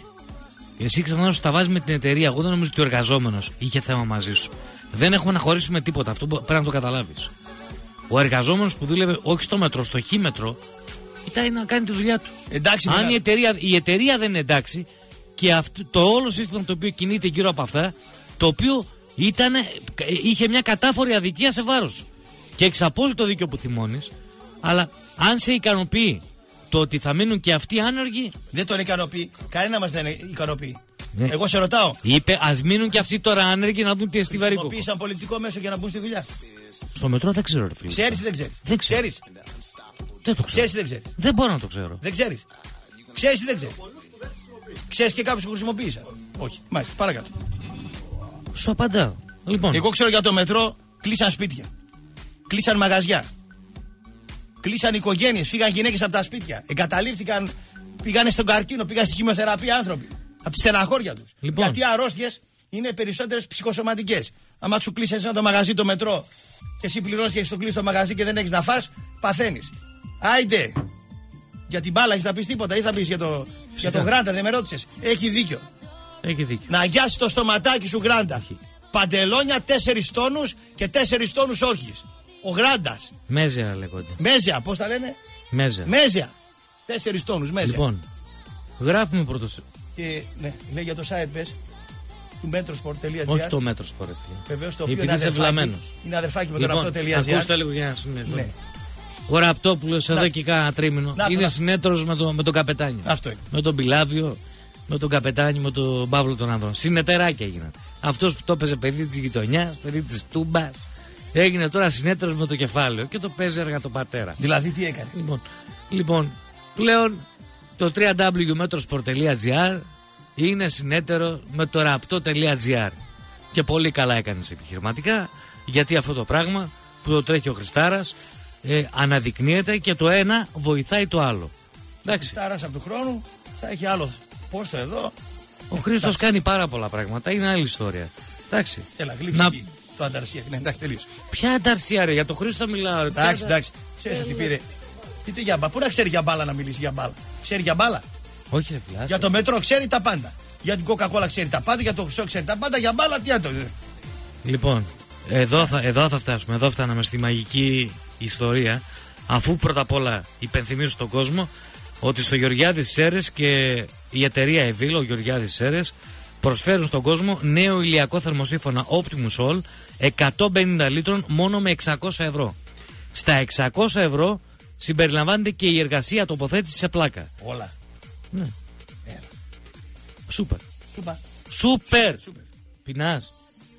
E: Εσύ ξανά σου τα βάζει με την εταιρεία. Εγώ δεν νομίζω ότι ο εργαζόμενος είχε θέμα μαζί σου. Δεν έχουμε να χωρίσουμε τίποτα. Αυτό πρέπει να το καταλάβεις. Ο εργαζόμενος που δούλευε όχι στο μέτρο, στο χήμετρο, ήταν να κάνει τη δουλειά του.
F: Εντάξει,
E: αν η εταιρεία, η εταιρεία δεν είναι εντάξει και αυτό, το όλο σύστημα το οποίο κινείται γύρω από αυτά, το οποίο ήταν, είχε μια κατάφορη αδικία σε βάρος σου. Και έχεις απόλυτο δίκιο που θυμώνεις, αλλά αν σε ικανοποιεί το ότι θα μείνουν και αυτοί άνεργοι.
F: Δεν τον ικανοποιεί. Κανένα μας δεν ικανοποιεί. Ναι. Εγώ σε ρωτάω.
E: Είπε ας μείνουν και αυτοί τώρα άνεργοι να δουν τι εστιβαρικό.
F: Χρησιμοποίησαν πολιτικό μέσο για να μπουν στη δουλειά.
E: Στο μετρό δεν ξέρω, ρε φίλε.
F: Ξέρεις ή δεν ξέρεις.
E: Δεν
F: ξέρεις.
E: Δεν το ξέρω.
F: Ξέρεις ή δεν ξέρεις.
E: Δεν μπορώ να το ξέρω.
F: Δεν ξέρεις. Ξέρεις ή δεν ξέρεις. Ξέρεις και κάποιους που χρησιμοποίησαν. Όχι. Μάλιστα, παρακάτω.
E: Σου απαντάω. Λοιπόν.
F: Εγώ ξέρω για το μετρό κλείσαν σπίτια. Κλείσαν μαγαζιά. Κλείσαν οικογένειες, φύγαν γυναίκες από τα σπίτια. Εγκαταλείφθηκαν, πήγανε στον καρκίνο, πήγαν στη χημειοθεραπεία άνθρωποι. Από τη στεναχώρια τους.
E: Λοιπόν.
F: Γιατί οι αρρώστιες είναι περισσότερες ψυχοσωματικές. Άμα σου κλείσει ένα το μαγαζί το μετρό και εσύ πληρώνεις και έχεις το κλείσει το μαγαζί και δεν έχεις να φας, παθαίνεις. Άιντε! Για την μπάλα έχεις να πεις τίποτα ή θα πεις για το, για το Γράντα, δεν με ρώτησες. Έχει δίκιο.
E: Έχει δίκιο.
F: Να αγιάσει το στοματάκι σου Γράντα. Έχει. Παντελόνια τέσσερις τόνους και τέσσερις τόνους όρχης. Ο Γράντας.
E: Μέζεα λέγονται.
F: Μέζεα, πώς τα λένε?
E: Μέζεα.
F: Μέζεα. Τέσσερις τόνους, μέζεα.
E: Λοιπόν, γράφουμε πρώτος.
F: Και ναι, λέει για το site πες. Του metrosport τελεία gr.
E: Όχι το metrosport.
F: Βεβαίως το οποίο είναι αδερφάκι, είναι αδερφάκι με το
E: λοιπόν,
F: ραπτό.gr.
E: Ακούστε λίγο για να συνεχίσουμε. Ναι. Ο Ραπτόπουλος εδώ και κάνα τρίμηνο είναι συνέτερος με, το, με τον καπετάνιο.
F: Αυτό είναι.
E: Με τον Πιλάβιο, με τον καπετάνιο, με τον Παύλο τον Άνδρο. Συνεταιράκια έγιναν. Αυτός που το έπαιζε παιδί της γειτονιάς, παιδί της Τούμπας, έγινε τώρα συνέτερος με το κεφάλαιο και το παίζει έργα το πατέρα.
F: Δηλαδή τι έκανε.
E: Λοιπόν, λοιπόν πλέον το double-u double-u double-u τελεία metrosport τελεία gr είναι συνέτερο με το ραπτό.gr. Και πολύ καλά έκανες επιχειρηματικά, γιατί αυτό το πράγμα που το τρέχει ο Χριστάρας ε, αναδεικνύεται και το ένα βοηθάει το άλλο.
F: Ο Χριστάρας από του χρόνου θα έχει άλλο πόστο εδώ.
E: Ο Χρήστος κάνει πάρα πολλά πράγματα, είναι άλλη ιστορία. Εντάξει.
F: Έλα, γλύψε να... το ανταρσία. Ναι, εντάξει, τελείως.
E: Ποια ανταρσία, ρε, για το Χρήστο μιλάω.
F: Εντάξει, εντάξει. Ξέρεις ότι πήρε. Πείτε για μπάλα. Πού να ξέρει για μπάλα να μιλήσει για μπάλα. Ξέρει για μπάλα.
E: Όχι, ρε φιλά.
F: Για το μετρό ξέρει τα πάντα. Για την Coca-Cola ξέρει τα πάντα. Για το χρυσό ξέρει τα πάντα. Για μπάλα τι άτο.
E: Λοιπόν, εδώ θα, εδώ θα φτάσουμε. Εδώ φτάναμε στη μαγική ιστορία. Αφού πρώτα απ' όλα υπενθυμίζω στον κόσμο ότι στο Γεωργιάδης Σέρες και η εταιρεία Εβίλ, ο Γεωργιάδης Σέρες, προσφέρουν στον κόσμο νέο ηλιακό θερμοσύφωνα Optimus All εκατόν πενήντα λίτρων μόνο με εξακόσια ευρώ. Στα εξακόσια ευρώ συμπεριλαμβάνεται και η εργασία τοποθέτηση σε πλάκα.
F: Όλα.
E: Ναι.
F: Έλα.
E: Σούπερ.
F: Σούπα.
E: Σούπερ. Σούπερ. Πεινάς.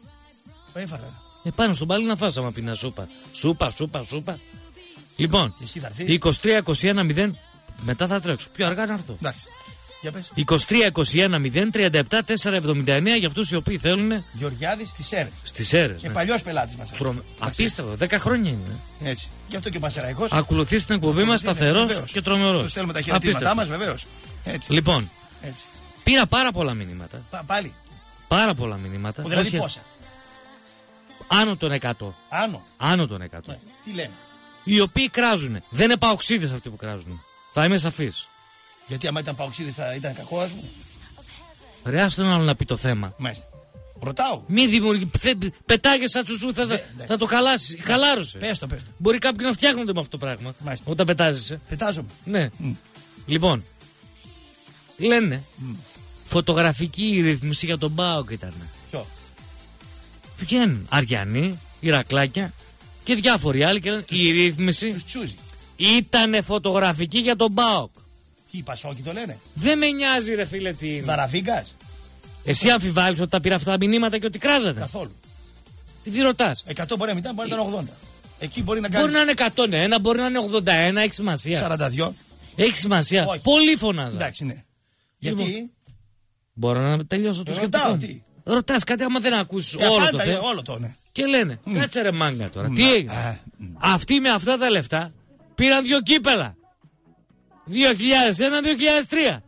F: Έφαγα.
E: Ε, πάνω στον πάλι να φας άμα πεινάς σούπα. Σούπα, σούπα, σούπα. Λοιπόν, είκοσι τρία είκοσι ένα μηδέν. Μετά θα τρέξω. Πιο αργά να έρθω.
F: Εντάξει. Για πες.
E: είκοσι τρία είκοσι ένα μηδέν τριάντα επτά τετρακόσια εβδομήντα εννέα για αυτούς οι οποίοι θέλουν.
F: Γεωργιάδης στις Σέρες.
E: Στις Σέρες.
F: Και
E: ναι.
F: παλιός πελάτης μας.
E: Προ... Απίστευτο, δέκα χρόνια είναι.
F: Έτσι. Γι' αυτό και ο Πασεραϊκός.
E: Ακολουθεί την εκπομπή μας σταθερός και τρομερός.
F: Του στέλνουμε τα χαιρετήματά μας, βεβαίως.
E: Λοιπόν,
F: έτσι.
E: Πήρα πάρα πολλά μηνύματα.
F: Πα, πάλι.
E: Πάρα πολλά μηνύματα.
F: Που δηλαδή
E: όχι...
F: πόσα.
E: Άνω των εκατό.
F: Άνω.
E: Άνω των εκατό.
F: Ναι. Τι λένε.
E: Οι οποίοι κράζουν. Δεν είναι παοξίδες αυτοί που κράζουν. Θα είμαι σαφής.
F: Γιατί άμα ήταν Παοξίδης θα ήταν κακό, ας πούμε.
E: Ρε, άστον άλλο να πει το θέμα.
F: Μάλιστα. Ρωτάω.
E: Μη δημιουργεί. Πετάγε σαν τσουσού, θα, θα, θα το χαλάσει. Χαλάρωσε.
F: Πες το, πες το.
E: Μπορεί κάποιοι να φτιάχνονται με αυτό το πράγμα.
F: Μάλιστα.
E: Όταν πετάζεσαι.
F: Πετάζομαι.
E: Ναι.
F: Mm.
E: Λοιπόν, λένε
F: Mm.
E: φωτογραφική ρύθμιση για τον ΠΑΟΚ ήταν.
F: Ποιο?
E: Ποιο Αριανή, Ηρακλάκια και διάφοροι άλλοι. Και λένε, τους, η ρύθμιση ήταν φωτογραφική για τον ΠΑΟΚ.
F: Τι, οι Πασόκοι το λένε?
E: Δεν με νοιάζει, ρε φίλε, τι είναι.
F: Δαραβίγκας.
E: Εσύ αμφιβάλλεις ότι τα πήρα αυτά τα μηνύματα και ότι κράζανε?
F: Καθόλου.
E: Τι τι ρωτάς?
F: εκατό μπορεί να μην ήταν, μπορεί να ήταν ογδόντα. Εκεί μπορεί να κάνει.
E: Μπορεί να είναι εκατόν ένα, μπορεί να είναι ογδόντα ένα, έχει σημασία.
F: σαράντα δύο.
E: Έχει σημασία.
F: Όχι.
E: Πολύ φωνάζα.
F: Εντάξει, ναι.
E: Λοιπόν,
F: γιατί.
E: Μπορώ να τελειώσω το
F: Ρωτάω, τι.
E: Ρωτάς κάτι άμα δεν ακούσεις
F: ε,
E: όλο
F: πάντα,
E: το θέμα.
F: όλο το, ναι.
E: Και λένε, mm. κάτσε ρε μάγκα τώρα. Mm. Τι έγινε?
F: Ah.
E: Αυτοί με αυτά τα λεφτά πήραν δύο κύπελα. δύο χιλιάδες ένα δύο χιλιάδες τρία.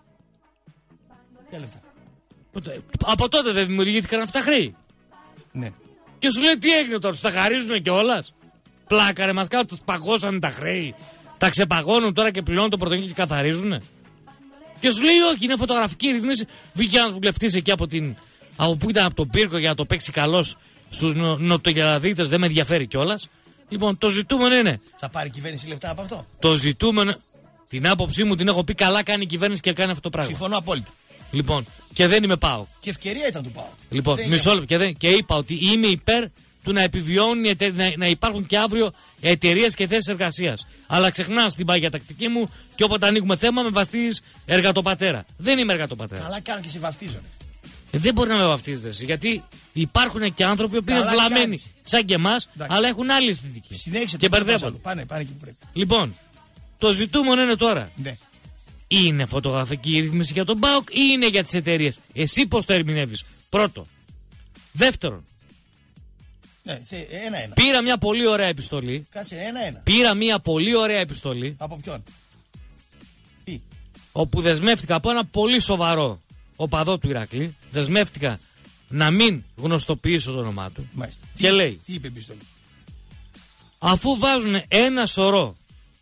F: Ποια λεφτά?
E: Από τότε δεν δημιουργήθηκαν αυτά τα χρέη.
F: Ναι.
E: Και σου λέει τι έγινε τώρα, τους τα χαρίζουν κιόλας. Πλάκα ρε μας κάτω, τους παγώσανε τα χρέη. Τα ξεπαγώνουν τώρα και πληρώνουν το πρωτογενή και καθαρίζουνε. Και σου λέει όχι, είναι φωτογραφική ρυθμίση. Βγήκε ένας βουλευτής εκεί από την. Από που ήταν από τον πύρκο για να το παίξει καλός στους νο, νοτογελαδίτες, δεν με ενδιαφέρει κιόλας. Λοιπόν, το ζητούμενο είναι.
F: Θα πάρει η κυβέρνηση λεφτά από αυτό?
E: Το ζητούμενο. Την άποψή μου την έχω πει, καλά κάνει η κυβέρνηση και κάνει αυτό το πράγμα.
F: Συμφωνώ απόλυτα.
E: Λοιπόν, και δεν είμαι ΠΑΟΚ.
F: Και ευκαιρία ήταν του ΠΑΟΚ.
E: Λοιπόν, μισό λεπτό. Και, δεν, και είπα ότι είμαι υπέρ του να επιβιώνουν, να, να υπάρχουν και αύριο εταιρείες και θέσεις εργασίας. Αλλά ξεχνάς την πάγια τακτική μου και όποτε ανοίγουμε θέμα με βαστείς εργατοπατέρα. Δεν είμαι εργατοπατέρα.
F: Καλά κάνω και σε βαφτίζονται.
E: Ε, δεν μπορεί να με βαφτίζεσαι, γιατί υπάρχουν και άνθρωποι που είναι βλαμμένοι σαν και εμάς, αλλά έχουν άλλη αισθητική.
F: Συνέχισε
E: και μπερδεύονται.
F: Πάνε, πάνε εκεί που πρέπει.
E: Λοιπόν, το ζητούμενο είναι τώρα.
F: Ναι.
E: Είναι φωτογραφική ρύθμιση για τον ΠΑΟΚ ή είναι για τις εταιρείες? Εσύ πώς το ερμηνεύεις? Πρώτο. Δεύτερον.
F: Ναι, ένα-ένα.
E: Πήρα μια πολύ ωραία επιστολή.
F: Κάτσε, ένα-ένα.
E: Πήρα μια πολύ ωραία επιστολή.
F: Από ποιον? Τι?
E: Όπου δεσμεύτηκα από ένα πολύ σοβαρό οπαδό του Ηρακλή. Δεσμεύτηκα να μην γνωστοποιήσω το όνομά του.
F: Μάλιστα.
E: Και
F: τι,
E: λέει,
F: τι είπε η επιστολή?
E: Αφού βάζουν ένα σωρό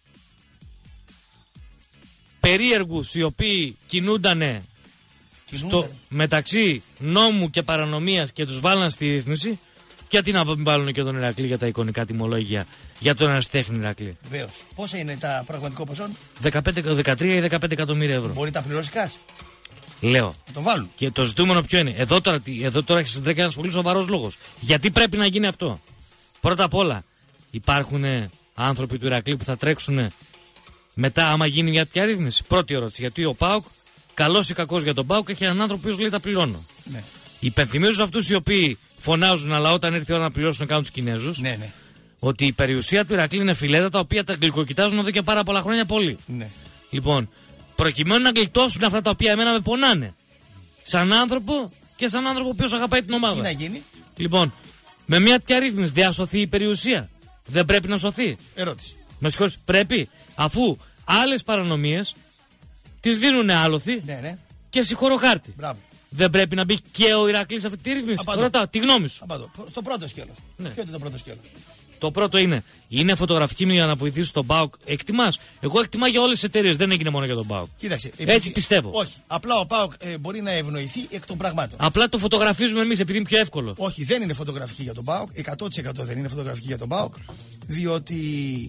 E: περίεργους οι οποίοι κινούντανε στο, μεταξύ νόμου και παρανομίας και τους βάλαν στη ρύθμιση, γιατί να βάλουν και τον Ηρακλή για τα εικονικά τιμολόγια για τον αριστέχνη Ηρακλή?
F: Βεβαίως. Πόσα είναι τα πραγματικό ποσό?
E: δεκαπέντε, δεκατρία ή δεκαπέντε εκατομμύρια ευρώ.
F: Μπορεί να τα πληρώσει κας?
E: Λέω.
F: Να το βάλουν.
E: Και το ζητούμενο ποιο είναι? Εδώ τώρα, εδώ τώρα έχει συντρέξει ένας πολύ σοβαρός λόγος. Γιατί πρέπει να γίνει αυτό? Πρώτα απ' όλα, υπάρχουν άνθρωποι του Ηρακλή που θα τρέξουν μετά, άμα γίνει μια τέτοια ρύθμιση? Πρώτη ερώτηση. Γιατί ο ΠΑΟΚ, καλός ή κακός για τον ΠΑΟΚ, έχει έναν άνθρωπο που λέει τα πληρώνω.
F: Ναι.
E: Υπενθυμίζω σε αυτούς οι οποίοι φωνάζουν, αλλά όταν έρθει η ώρα να πληρώσουν, να κάνουν τους Κινέζους,
F: ναι, ναι,
E: ότι η περιουσία του Ηρακλή είναι φιλέτα τα οποία τα γλυκοκοιτάζουν εδώ και πάρα πολλά χρόνια πολύ.
F: Ναι.
E: Λοιπόν, προκειμένου να γλιτώσουν αυτά τα οποία εμένα με πονάνε, σαν άνθρωπο και σαν άνθρωπο ο οποίος αγαπάει την ομάδα.
F: Τι να γίνει?
E: Λοιπόν, με μια τέτοια ρύθμιση δεν σωθεί η περιουσία? Δεν πρέπει να σωθεί?
F: Ερώτηση.
E: Με συγχωρείς, πρέπει, αφού άλλες παρανομίες τις δίνουν άλοθη,
F: ναι, ναι,
E: και συγχωροχάρτη.
F: Μπράβο.
E: Δεν πρέπει να μπει και ο Ηρακλής σε αυτή τη ρύθμιση? Ρωτάω, τη γνώμη σου.
F: Απαντώ. Το πρώτο σκέλος.
E: Ναι.
F: Ποιο είναι το πρώτο σκέλος?
E: Το πρώτο είναι, είναι φωτογραφική μου για να βοηθήσει τον ΠΑΟΚ? Εκτιμάς? Εγώ εκτιμά για όλες τις εταιρείες, δεν έγινε μόνο για τον ΠΑΟΚ.
F: Κοίταξε.
E: Επειδή... Έτσι πιστεύω.
F: Όχι. Απλά ο ΠΑΟΚ ε, μπορεί να ευνοηθεί εκ των πραγμάτων.
E: Απλά το φωτογραφίζουμε εμείς επειδή είναι πιο εύκολο.
F: Όχι, δεν είναι φωτογραφική για τον ΠΑΟΚ. εκατό τοις εκατό δεν είναι φωτογραφική για τον ΠΑΟΚ. Διότι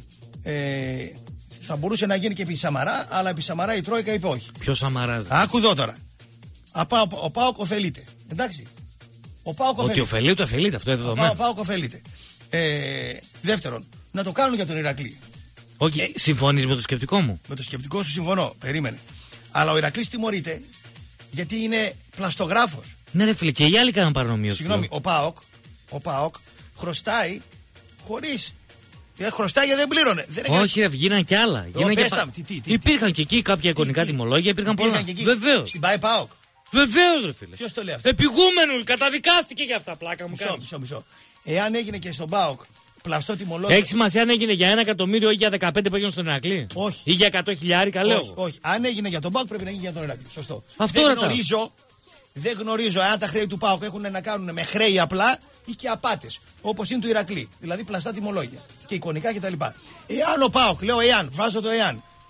F: ε, θα μπορούσε να γίνει και επί Σαμαρά, αλλά επί Σαμαρά η Τρόικα είπε όχι.
E: Ποιο Σαμαράς?
F: Άκου εδώ τώρα. Απα, ο, ο ΠΑΟΚ ωφελείται. Εντάξει. Ο ΠΑΟΚ
E: ότι ωφελείται, ωφελείται. Αυτό είναι δεδομένο.
F: Ο ΠΑΟΚ ωφελείται. Ε, δεύτερον, να το κάνουν για τον Ηρακλή.
E: Όχι, ε, συμφωνείς με το σκεπτικό μου?
F: Με το σκεπτικό σου συμφωνώ. Περίμενε. Αλλά ο Ηρακλής τιμωρείται γιατί είναι πλαστογράφος.
E: Ναι, ρε φίλε, και οι άλλοι κάνουν παρανομίες.
F: Συγγνώμη, ο ΠΑΟΚ, ο ΠΑΟΚ χρωστάει χωρίς. Χρωστάει γιατί δεν πλήρωνε. Δεν
E: έκανε... Όχι, ρε, γίναν κι άλλα. Γίναν και...
F: πα... τι, τι, τι,
E: υπήρχαν και εκεί κάποια εικονικά τιμολόγια, υπήρχαν, υπήρχαν πολλά. Βεβαίως.
F: Στην ΠΑΕ ΠΑΟΚ.
E: Βεβαίως, ρε φίλε.
F: Ποιος το λέει αυτό?
E: Επιγούμενος, καταδικάστηκε για αυτά, πλάκα μου.
F: Μισό, μισό, μισό. Εάν έγινε και στον ΠΑΟΚ πλαστό τιμολόγιο.
E: Έχει σημασία αν έγινε για ένα εκατομμύριο ή για δεκαπέντε που έγινε στον Ηρακλή?
F: Όχι.
E: Ή για εκατό χιλιάρικα, λέω.
F: Όχι, όχι. Αν έγινε για τον ΠΑΟΚ πρέπει να γίνει για τον Ηρακλή. Σωστό.
E: Αυτό
F: δεν γνωρίζω, δεν γνωρίζω αν τα χρέη του ΠΑΟΚ έχουν να κάνουν με χρέη απλά ή και απάτες. Όπως είναι του Ηρακλή. Δηλαδή πλαστά τιμολόγια και εικονικά κτλ. Εάν ο ΠΑΟΚ, λέω εάν, βάζω το εάν,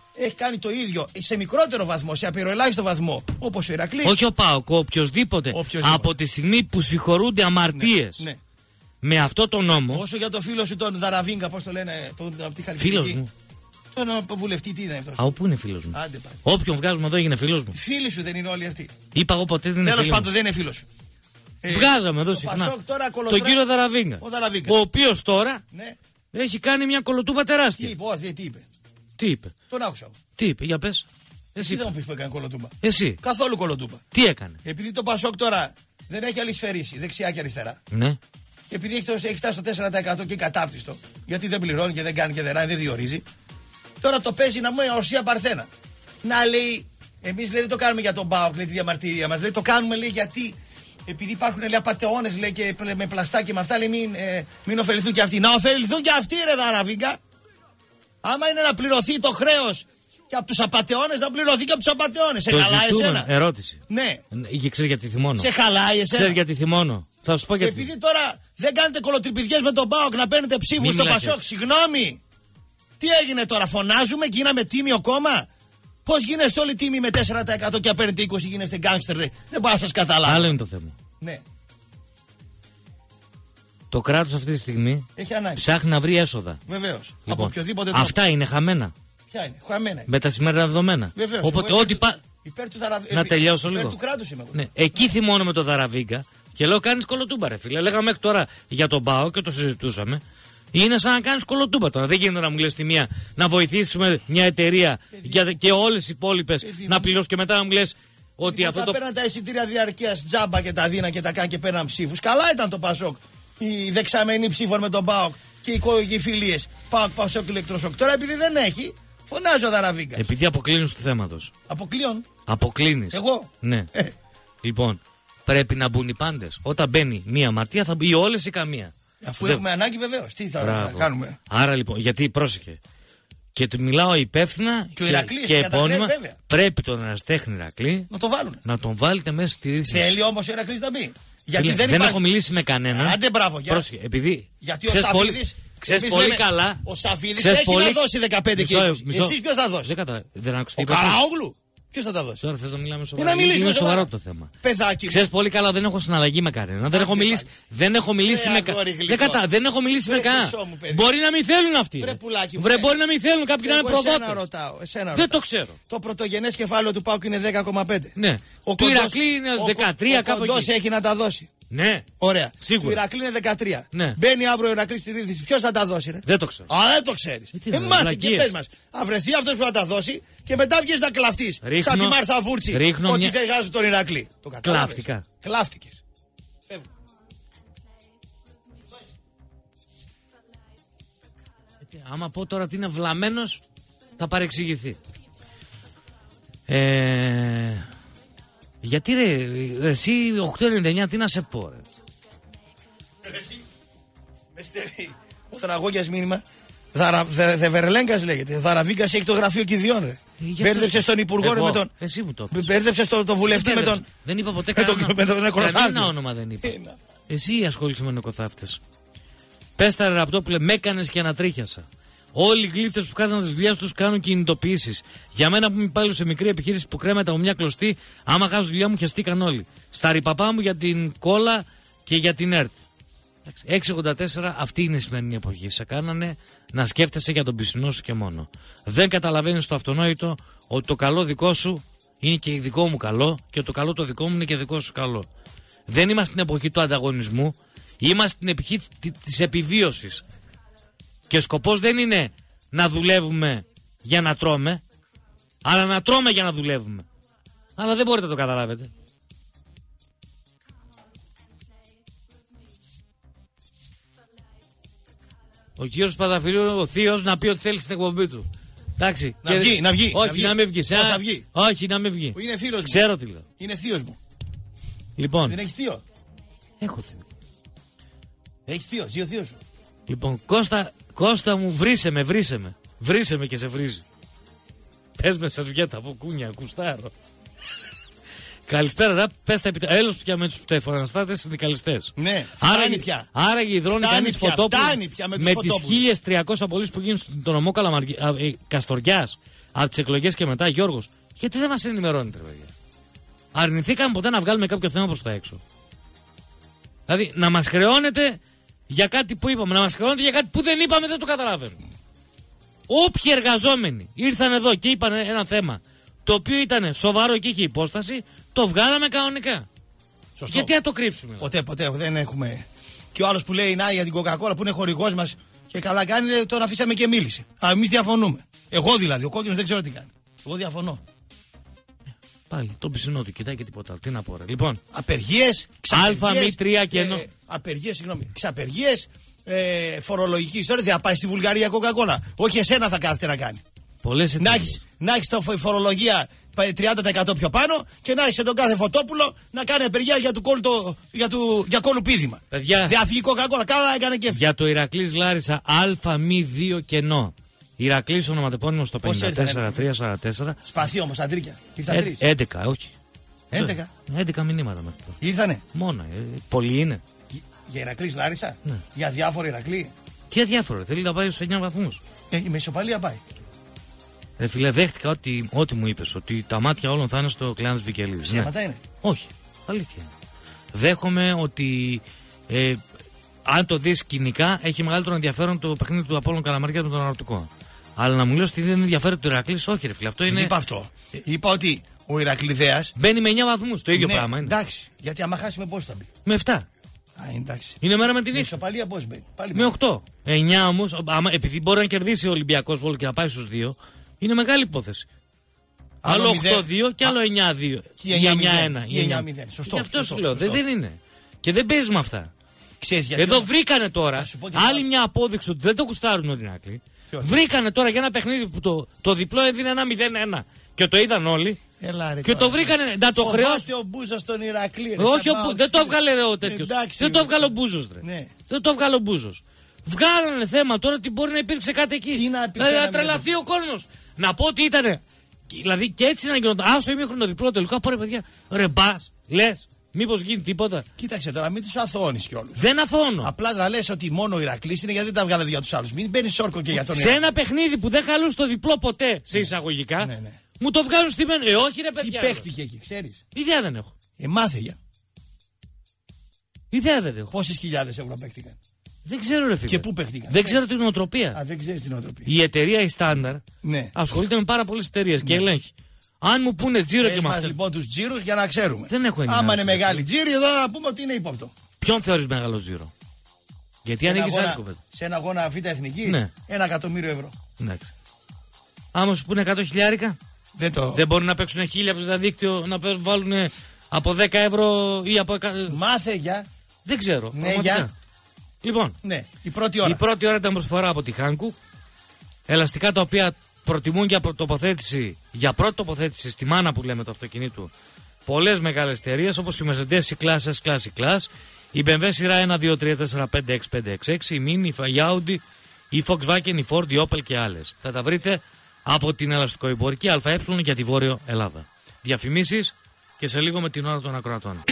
F: έχει κάνει το ίδιο σε μικρότερο βαθμό, σε απειροελάχιστο βαθμό, όπως ο Ηρακλής.
E: Όχι ο ΠΑΟΚ, οποιοδήποτε. Από τη στιγμή που συγχωρούνται αμαρτίες ναι, ναι. με αυτό το νόμο.
F: Όσο για το φίλο σου τον Δαραβίγκα, πώς το λένε, τον, από τη Χαλκιδική.
E: Φίλος μου.
F: Τον βουλευτή, τι είναι αυτός.
E: Α, όπου είναι φίλος μου. Άντε, όποιον βγάζουμε εδώ έγινε φίλος μου.
F: Φίλοι σου δεν είναι όλοι αυτοί.
E: Είπα εγώ ποτέ δεν είναι
F: φίλος. Τέλος πάντων δεν είναι φίλος σου.
E: Ε, Βγάζαμε εδώ συχνά τον κύριο Δαραβίγκα. Ο, ο οποίος τώρα ναι. έχει κάνει μια κολοτούπα τεράστια.
F: Τι είπε, τι είπε.
E: Τι είπε.
F: Τον άκουσα.
E: Τι είπε, για πες.
F: Εσύ δεν μου πεις που έκανε κολοτούπα.
E: Εσύ.
F: Καθόλου κολοτούπα.
E: Τι έκανε.
F: Επειδή το Πασόκ τώρα δεν έχει άλλη σφαιρίσει, δεξιά και αριστερά.
E: Ναι.
F: Και επειδή έχει, έχει φτάσει στο τέσσερα τοις εκατό και κατάπτυστο, γιατί δεν πληρώνει και δεν κάνει και δεν ράει, δεν διορίζει. Τώρα το παίζει να μου ορσία παρθένα. Να λέει, εμείς λέει δεν το κάνουμε για τον ΠΑΟΚ, λέει τη διαμαρτυρία μας. Λέει το κάνουμε λέει γιατί. Επειδή υπάρχουν λέει απατεώνες λέει και με πλαστά και με αυτά λέει μην, ε, μην ωφεληθούν και αυτοί. Να ωφεληθούν και αυτοί ρε Δαραβίγκα. Άμα είναι να πληρωθεί το χρέος και από τους απατεώνες να πληρωθεί και από τους απατεώνες. Σε χαλάει εσένα.
E: Ερώτηση.
F: Ναι.
E: Και ξέρεις γιατί θυμώνω.
F: Σε χαλάει εσένα.
E: Ξέρεις γιατί θυμώνω. Θα σου πω γιατί.
F: Επειδή τώρα δεν κάνετε κολοτριπηδιές με τον ΠΑΟΚ να παίρνετε ψήφους στο Πασόκ. Συγγνώμη. Τι έγινε τώρα, φωνάζουμε και γίναμε τίμιο κόμμα. Πώς γίνεστε όλοι τίμοι με τέσσερα τοις εκατό και παίρνετε είκοσι τοις εκατό γίνεστε γκάνγκστερ, ρε. Δεν πάω να σας καταλάβω.
E: Άλλο είναι το θέμα.
F: Ναι.
E: Το κράτος αυτή τη στιγμή ψάχνει να βρει έσοδα.
F: Βεβαίως.
E: Λοιπόν,
F: από οποιοδήποτε τρόπο.
E: Αυτά είναι χαμένα.
F: Ποια είναι, χαμένα.
E: Με τα σημερινά δεδομένα.
F: Βεβαίως.
E: Οπότε ό,τι πα...
F: Δαρα...
E: Να τελειώσω
F: υπέρ
E: λίγο.
F: Του κράτους είμαι εγώ.
E: Ναι. Εκεί θυμώνω με τον Δαραβίγκα και λέω κάνεις κολοτούμπα ρε φίλε. Λέγαμε μέχρι τώρα για τον ΠΑΟ και το συζητούσαμε. Είναι σαν να κάνεις κολοτούμπα τώρα. Δεν γίνεται να μου λες τη μία να βοηθήσουμε μια εταιρεία για, και όλες οι υπόλοιπες να πληρώσουν και μετά να μου λες ότι αυτό
F: το.
E: το.
F: Παίρναν τα εισιτήρια διαρκείας τζάμπα και τα δίνα και τα καν και παίρναν ψήφους. Καλά ήταν το Πασόκ. Οι δεξαμενοί ψήφων με τον ΠΑΟΚ και οι οικογενειοί φιλίες. ΠΑΟΚ, Πασόκ, ηλεκτροσόκ. Τώρα επειδή δεν έχει, φωνάζει ο Δαραβίγκα.
E: Επειδή αποκλίνεις του θέματος.
F: Αποκλείον.
E: Αποκλίνεις.
F: Εγώ.
E: Ναι.
F: Ε.
E: Λοιπόν, πρέπει να μπουν οι πάντες. Όταν μπαίνει μία αμαρτία θα μπει ή όλες ή καμία.
F: Αφού δεν... έχουμε ανάγκη, βεβαίως. Τι θα, θα κάνουμε.
E: Άρα λοιπόν, γιατί πρόσεχε. Και του μιλάω υπεύθυνα και, και, και επώνυμα. Πρέπει τον ερασιτέχνη Ηρακλή
F: να το βάλουν.
E: Να τον βάλετε μέσα στη ρύθμιση.
F: Θέλει όμως ο Ηρακλής να μπει. Γιατί
E: Φίλε,
F: δεν,
E: δεν
F: υπάρχει...
E: έχω μιλήσει με κανέναν.
F: Άντε μπράβο, για...
E: Πρόσεχε, επειδή.
F: Γιατί ο Σαββίδης.
E: Ξέρεις πολύ λέμε, καλά.
F: Ο Σαββίδης έχει πολύ... να δώσει δεκαπέντε και είκοσι. Εσείς ποιος θα δώσει.
E: Δεν, κατα... δεν άκουσα τι
F: είπα. Ο Καραόγλου. Ποιος θα τα δώσει.
E: Τώρα θες να μιλάμε σοβαρά. Είναι σοβαρό το θέμα.
F: Παιδάκι.
E: Ξέρεις πολύ καλά, δεν έχω συναλλαγή με κανέναν. Δεν έχω μιλήσει, δεν έχω μιλήσει με κανέναν. Δεν, κατα... δεν έχω μιλήσει με κανέναν. Μπορεί να μην θέλουν αυτοί. Βρε, μπορεί να μην θέλουν κάποιοι να είναι προδότες. Δεν το ξέρω.
F: Το πρωτογενές κεφάλαιο του ΠΑΟΚ είναι δέκα κόμμα πέντε.
E: Ναι. Του Ηρακλή είναι δεκατρία κάπου εκεί.
F: Ο Κοντός έχει να τα δώσει.
E: Ναι.
F: Ωραία.
E: Σίγουρα.
F: Του Ηρακλή είναι δεκατρία.
E: Ναι.
F: Μπαίνει αύριο ο Ηρακλής στη ρύθμιση. Ποιος θα τα δώσει, ρε.
E: Δεν το ξέρω.
F: Α, δεν το ξέρεις. Ε, μάθει και πες μας. Α, βρεθεί αυτός που θα τα δώσει και μετά βγεις να κλαφτείς.
E: Ρίχνω,
F: σαν τη Μάρθα Βούρτσι.
E: Ρίχνω
F: ότι
E: μια...
F: δεν βγάζουν τον Ηρακλή. Το κατάλαβες.
E: Κλάφτηκα.
F: Κλάφτηκες. Φεύγω.
E: Άμα πω τώρα ότι είναι βλαμμένος θα παρεξηγηθεί. Ε... Γιατί ρε, εσύ οκτώ ενενήντα εννιά τι να σε πω ρε.
F: Εσύ, με στερεί. Ο Θραγόγιας μήνυμα, Δεβερλέγκας λέγεται, Δαραβίγκας έχει το γραφείο κηδιών ρε. Μπέρδεψες τον υπουργό ρε με τον...
E: Εσύ μου το πες.
F: Μπέρδεψες τον το βουλευτή με τον...
E: Δεν είπα ποτέ κανένα,
F: με τον νεκροθάφτη.
E: Κανένα όνομα δεν είπα. Εσύ ασχολείσαι με νοικοθάφτες. Πες τα ρε Ραπτόπουλε, με έκανες και ανατρίχιασα. Όλοι οι γλύφτες που κάνουν τις δουλειές τους κάνουν κινητοποιήσεις. Για μένα που είμαι πάλι σε μικρή επιχείρηση που κρέμεται από μια κλωστή, άμα χάσω δουλειά μου χεστήκαν όλοι. Στα ρηπαπά μου για την κόλλα και για την ΕΡΤ. έξι ογδόντα τέσσερα, αυτή είναι η σημερινή εποχή. Σε κάνανε να σκέφτεσαι για τον πισινό σου και μόνο. Δεν καταλαβαίνεις το αυτονόητο ότι το καλό δικό σου είναι και δικό μου καλό και το καλό το δικό μου είναι και δικό σου καλό. Δεν είμαστε στην εποχή του ανταγωνισμού, είμαστε στην εποχή της επιβίωσης. Και σκοπός δεν είναι να δουλεύουμε για να τρώμε, αλλά να τρώμε για να δουλεύουμε. Αλλά δεν μπορείτε να το καταλάβετε. Ο κύριος Πανταφυλίου, ο θείος, να πει ότι θέλει στην εκπομπή του. Εντάξει.
F: Να και... βγει, να βγει.
E: Όχι,
F: να, βγει.
E: να μην βγει.
F: Θα βγει.
E: Όχι, να μην βγει.
F: Είναι φίλος μου.
E: Ξέρω τι λέω.
F: Είναι θείος μου.
E: Λοιπόν.
F: Δεν έχει θείο.
E: Έχω θείο.
F: Έχει θείο, ζει ο θείος σου.
E: Λοιπόν, Κώστα, Κώστα μου, βρίσε με, βρίσε με. Βρίσε με και σε βρίζει. Πες με σερβιέτα από κούνια, κουστάρω. Καλησπέρα, ρε. Πες τα επιτέλους. Έλος πια με τους τεφωναστάτες συνδικαλιστές.
F: Ναι, φτάνει πια.
E: Άρα η υδρώνει κανείς φωτόπουλο
F: με,
E: με τις χίλιες τριακόσιες απολύσεις που γίνουν στον νομό Καλαμαρι... Καστοριάς. από τις εκλογές και μετά, Γιώργος, γιατί δεν μας ενημερώνετε, παιδιά? Αρνηθήκαμε ποτέ να βγάλουμε κάποιο θέμα προς τα έξω. Δηλαδή, να μας χρεώνετε για κάτι που είπαμε, να μας χρεώνετε για κάτι που δεν είπαμε, δεν το καταλαβαίνω. Όποιοι εργαζόμενοι ήρθαν εδώ και είπαν ένα θέμα το οποίο ήταν σοβαρό και είχε υπόσταση, το βγάλαμε κανονικά.
F: Σωστό.
E: Γιατί να το κρύψουμε?
F: Ποτέ, ποτέ δεν έχουμε. Και ο άλλος που λέει να για την Coca-Cola που είναι χορηγός μας και καλά κάνει, τον αφήσαμε και μίλησε. Α, εμείς διαφωνούμε. Εγώ δηλαδή, ο κόκκινος δεν ξέρω τι κάνει. Εγώ διαφωνώ.
E: Πάλι, τον πισινό του κοιτάει και τίποτα άλλο. Τι να πω, ρε. Λοιπόν.
F: Απεργίες, ξαπεργίες.
E: Αλφα, μη, τρία και ενώ.
F: Ε, απεργίες, συγγνώμη. Ξαπεργίες, ε, φορολογική ιστορία. Δεν θα πάει στη Βουλγαρία Coca-Cola. Όχι εσένα θα κάθεται να κάνει.
E: Πολλές εταιρείες.
F: Να έχεις τη φορολογία τριάντα τοις εκατό πιο πάνω και να έχεις τον κάθε Φωτόπουλο να κάνει απεργία για, του κόλ, το, για, του, για κολουπίδημα.
E: Παιδιά.
F: Δεν αφήγει Coca-Cola. Καλά έκανε και
E: για το Ηρακλής Λάρισα Α μη δύο κενό. Ηρακλής ονοματεπώνυμο στο πενήντα τέσσερα τρία σαράντα τέσσερα.
F: Σπαθί όμως, αντρίκια. Ήρθαν
E: ε,
F: τρεις.
E: έντεκα, όχι.
F: έντεκα.
E: έντεκα μηνύματα μέχρι τώρα.
F: Ήρθανε.
E: Μόνο. Ε, πολλοί είναι.
F: Για Ηρακλής Λάρισα.
E: Ναι.
F: Για διάφοροι Ηρακλή.
E: Τι αδιάφορο, θέλει να πάει στους εννιά βαθμούς.
F: Ε, η μεσοπαλία πάει.
E: Ρε φίλε, δέχτηκα ότι, ό,τι μου είπες, ότι τα μάτια όλων θα είναι στο Κλάνος Βικελίδης.
F: Ψέματα ναι. είναι.
E: Όχι, αλήθεια είναι. Δέχομαι ότι ε, αν το δεις κοινικά, έχει μεγαλύτερο ενδιαφέρον το παιχνίδι του Απόλλων Καλαμαριά με τον Αναρτικό. Αλλά να μου λες ότι δεν ενδιαφέρεται το Ηρακλής, όχι ρε φίλε. Αυτό είναι...
F: είπα αυτό. Είπα ότι ο Ηρακλειδέας
E: μπαίνει με εννιά βαθμούς, το ίδιο
F: ναι,
E: πράγμα είναι.
F: Εντάξει, γιατί άμα χάσει με πόσο θα μπει.
E: Με επτά.
F: Α, εντάξει.
E: Είναι μέρα με την ίσο.
F: Ισοπαλία πώς μπαίνει. Πάλι
E: με οκτώ. εννιά όμως, επειδή μπορεί να κερδίσει ο Ολυμπιακός Βόλο και να πάει στους δύο, είναι μεγάλη υπόθεση. Άλλο οκτώ δύο και άλλο εννιά δύο.
F: Ή εννιά ένα. Σωστό.
E: Γι' αυτό σου λέω, δεν είναι. Και δεν παίζει με αυτά.
F: Ξέρεις, γιατί
E: εδώ βρήκανε τώρα άλλη μια απόδειξη ότι δεν το γουστάρουν οι Ηράκλειοι. Βρήκανε τώρα για ένα παιχνίδι που το, το διπλό έδινε ένα μηδέν ένα. Και το είδαν όλοι.
F: Έλα, ρε,
E: και το βρήκανε να το χρεώσουν.
F: ο Μπούζος στον Ηρακλή.
E: Όχι, ο, δεν το έβγαλε ρε, ο τέτοιος. Δεν το έβγαλε ο Μπούζος. Ναι. Δεν το έβγαλε ο Μπούζος. Βγάλανε θέμα τώρα ότι μπορεί να υπήρξε κάτι εκεί.
F: Τι να
E: δηλαδή να τρελαθεί ο κόσμος. Να πω ότι ήταν. Δηλαδή και έτσι να γινόταν. Άσο ημίχρονο διπλό τελικά. Πω ρε παιδιά, ρε μπας, λες. Μήπως γίνει τίποτα.
F: Κοίταξε τώρα, μην τους αθώνεις κιόλας.
E: Δεν αθώνω.
F: Απλά να λες ότι μόνο ο Ηρακλής είναι γιατί δεν τα βγάλατε για τους άλλους. Μην μπαίνεις όρκο και για τον
E: Σε
F: Ηρακλή.
E: ένα παιχνίδι που δεν χαλούν στο διπλό ποτέ, σε εισαγωγικά,
F: ναι, ναι.
E: μου το βγάζουν στη μένα. Ε, όχι ρε παιδιά.
F: Τι παίχτηκε εκεί, ξέρεις.
E: Ιδέα δεν έχω.
F: Ε, μάθε για.
E: Ιδέα δεν έχω.
F: Πόσες χιλιάδες ευρώ παίχτηκαν.
E: Δεν ξέρω ρε φίλε.
F: Και πού παίχτηκαν.
E: Δεν ξέρω την νοοτροπία.
F: Α, δεν ξέρεις την νοοτροπία.
E: Η εταιρεία η Standard
F: ναι.
E: ασχολείται με πάρα πολλές εταιρείες ναι. και ελέγχει. Αν μου πούνε τζίρο
F: Πες
E: και με
F: μας
E: αυτό.
F: Λοιπόν τους τζίρους για να ξέρουμε.
E: Δεν έχω ενημέρωση.
F: Άμα είναι μεγάλη τζίρη, εδώ να πούμε ότι είναι ύποπτο.
E: Ποιον θεωρείς μεγάλο τζίρο. Γιατί ανοίγεις άλλη κουβέντα.
F: Σε ένα αγώνα Β' Εθνικής,
E: ναι.
F: ένα εκατομμύριο ευρώ.
E: Ναι. Άμα σου πούνε εκατό χιλιάρικα,
F: δεν, το...
E: δεν μπορούν να παίξουν χίλια από το διαδίκτυο να βάλουν από δέκα ευρώ ή από.
F: Μάθε για.
E: Δεν ξέρω.
F: Ναι, για.
E: Λοιπόν,
F: ναι, η πρώτη ώρα.
E: Η πρώτη ώρα ήταν προσφορά από τη Χάνκου. Ελαστικά τα οποία προτιμούν για τοποθέτηση, για πρώτη τοποθέτηση στη μάνα που λέμε το αυτοκινήτου, πολλές μεγάλες εταιρείες όπως η Mercedes C-Class, S-Class, E-Class, η μπι εμ ντάμπλιου σειρά ένα, δύο, τρία, τέσσερα, πέντε, έξι, πέντε, έξι, έξι, η Mini, η Audi, η Volkswagen, η Ford, η Opel και άλλες. Θα τα βρείτε από την ελαστικοεμπορική ΑΕ για τη Βόρειο Ελλάδα. Διαφημίσεις και σε λίγο με την ώρα των ακροατών.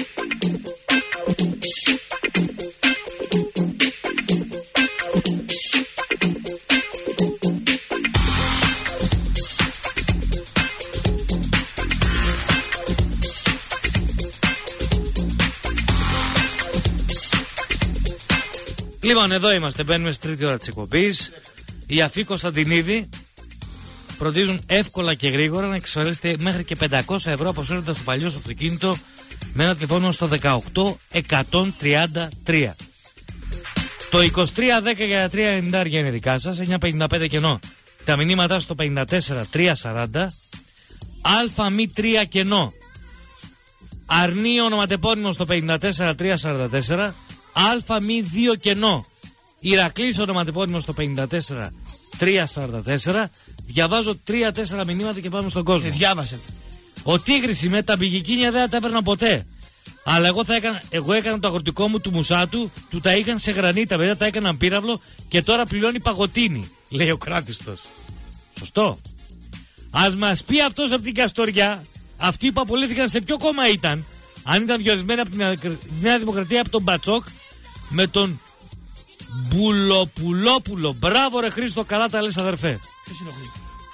E: Λοιπόν, εδώ είμαστε, μπαίνουμε στη τρίτη ώρα της εκπομπής. Οι Αφή Κωνσταντινίδη φροντίζουν εύκολα και γρήγορα να εξασφαλίσετε μέχρι και πεντακόσια ευρώ αποσύροντας το παλιό σου αυτοκίνητο με ένα τηλεφώνημα στο δεκαοκτώ εκατόν τριάντα τρία. Το είκοσι τρία δέκα για τρία ενενήντα είναι δικά σας, εννιά πενήντα πέντε κενό. Τα μηνύματα στο πενήντα τέσσερα τρία σαράντα. Α μη τρία κενό. Αρνί ονοματεπώνυμο στο πενήντα τέσσερα τρία σαράντα τέσσερα. Α μη δύο κενό. Ηρακλής ονοματεπώνυμο στο πενήντα τέσσερα τρία σαράντα τέσσερα. Διαβάζω τρία τέσσερα μηνύματα και πάμε στον κόσμο.
F: Ε, διάβασε.
E: Ο Τίγρης με τα μπιγικίνια δεν τα έπαιρνα ποτέ. Αλλά εγώ, θα έκανα, εγώ έκανα το αγροτικό μου του Μουσάτου, του τα είχαν σε γρανίτα, βέβαια τα έκαναν πύραυλο και τώρα πληρώνει παγωτίνη, λέει ο Κράτιστος. Σωστό. Ας μας πει αυτός από την Καστοριά, αυτοί που απολύθηκαν σε ποιο κόμμα ήταν, αν ήταν διορισμένοι από τη Νέα Δημοκρατία, από τον Μπατσόκ, με τον Μπουλοπουλόπουλο. Μπράβο ρε Χρήστο, καλά τα λες αδερφέ.
F: Ποιος είναι ο Χρήστος?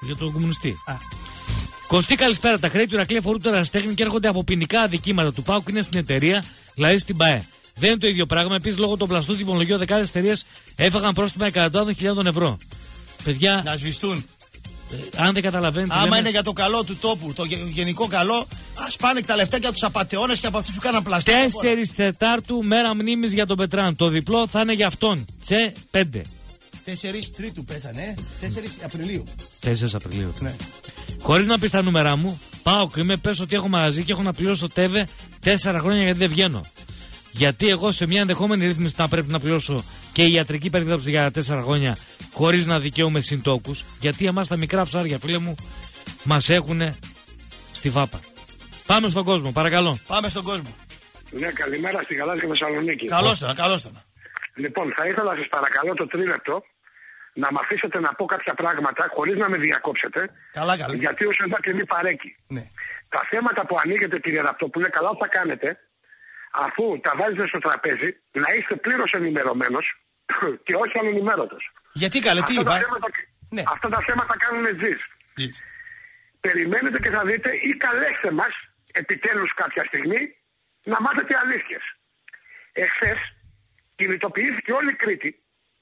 E: Για τον κομμουνιστή. Α. Κωστή, καλησπέρα. Τα χρέη του Ηρακλή αφορούν τον ερασιτέχνη και έρχονται από ποινικά αδικήματα του ΠΑΟΚ. Είναι στην εταιρεία, δηλαδή στην ΠΑΕ. Δεν είναι το ίδιο πράγμα. Επίσης, λόγω των πλαστών τιμολογίων, δεκάδες εταιρείες έφαγαν πρόστιμα εκατοντάδων χιλιάδων ευρώ. Παιδιά.
F: Να σβηστούν.
E: Ε, αν δεν καταλαβαίνετε.
F: Άμα
E: λέμε...
F: είναι για το καλό του τόπου, το γενικό καλό, ας πάνε και τα λεφτά και από τους απατεώνες και από αυτούς που κάναν πλαστικά.
E: Τέσσερις Τετάρτου, μέρα μνήμης για τον Πετράν. Το διπλό θα είναι για αυτόν. Τσε πέντε.
F: Τέσσερις Τρίτου πέθανε, ε. Τέσσερις Απριλίου.
E: Τέσσερις Απριλίου.
F: Ναι.
E: Χωρίς να πεις τα νούμερά μου, πάω και είμαι πες ότι έχω μαγαζί και έχω να πληρώσω ΤΕΒΕ τέσσερα χρόνια γιατί δεν βγαίνω. Γιατί εγώ σε μια ενδεχόμενη ρύθμιση θα πρέπει να πληρώσω και η ιατρική περίθαλψη για τέσσερα χρόνια χωρίς να δικαιούμαι συντόκους. Γιατί εμάς τα μικρά ψάρια, φίλε μου, μας έχουνε στη βάπα. Πάμε στον κόσμο, παρακαλώ.
F: Πάμε στον κόσμο.
I: Ναι, καλημέρα στη Γαλάζια Θεσσαλονίκη.
F: Καλώς τώρα, καλώς τώρα.
I: Λοιπόν, θα ήθελα να σας παρακαλώ το τρίλεπτο να μ' αφήσετε να πω κάποια πράγματα χωρίς να με διακόψετε.
F: Καλά, καλά.
I: Γιατί όσο εδώ και μη παρέκει.
F: Ναι.
I: Τα θέματα που ανοίγετε, κύριε Ραπτόπουλε, καλά θα κάνετε, αφού τα βάζετε στο τραπέζι, να είστε πλήρως ενημερωμένος και όχι ανενημέρωτος.
F: Γιατί καλέ, τι είπα.
I: Θέματα,
F: ναι.
I: Αυτά τα θέματα κάνουν τζις. Περιμένετε και θα δείτε ή καλέστε μας επιτέλους κάποια στιγμή να μάθετε αλήθειες. Εχθές κινητοποιήθηκε όλη η Κρήτη,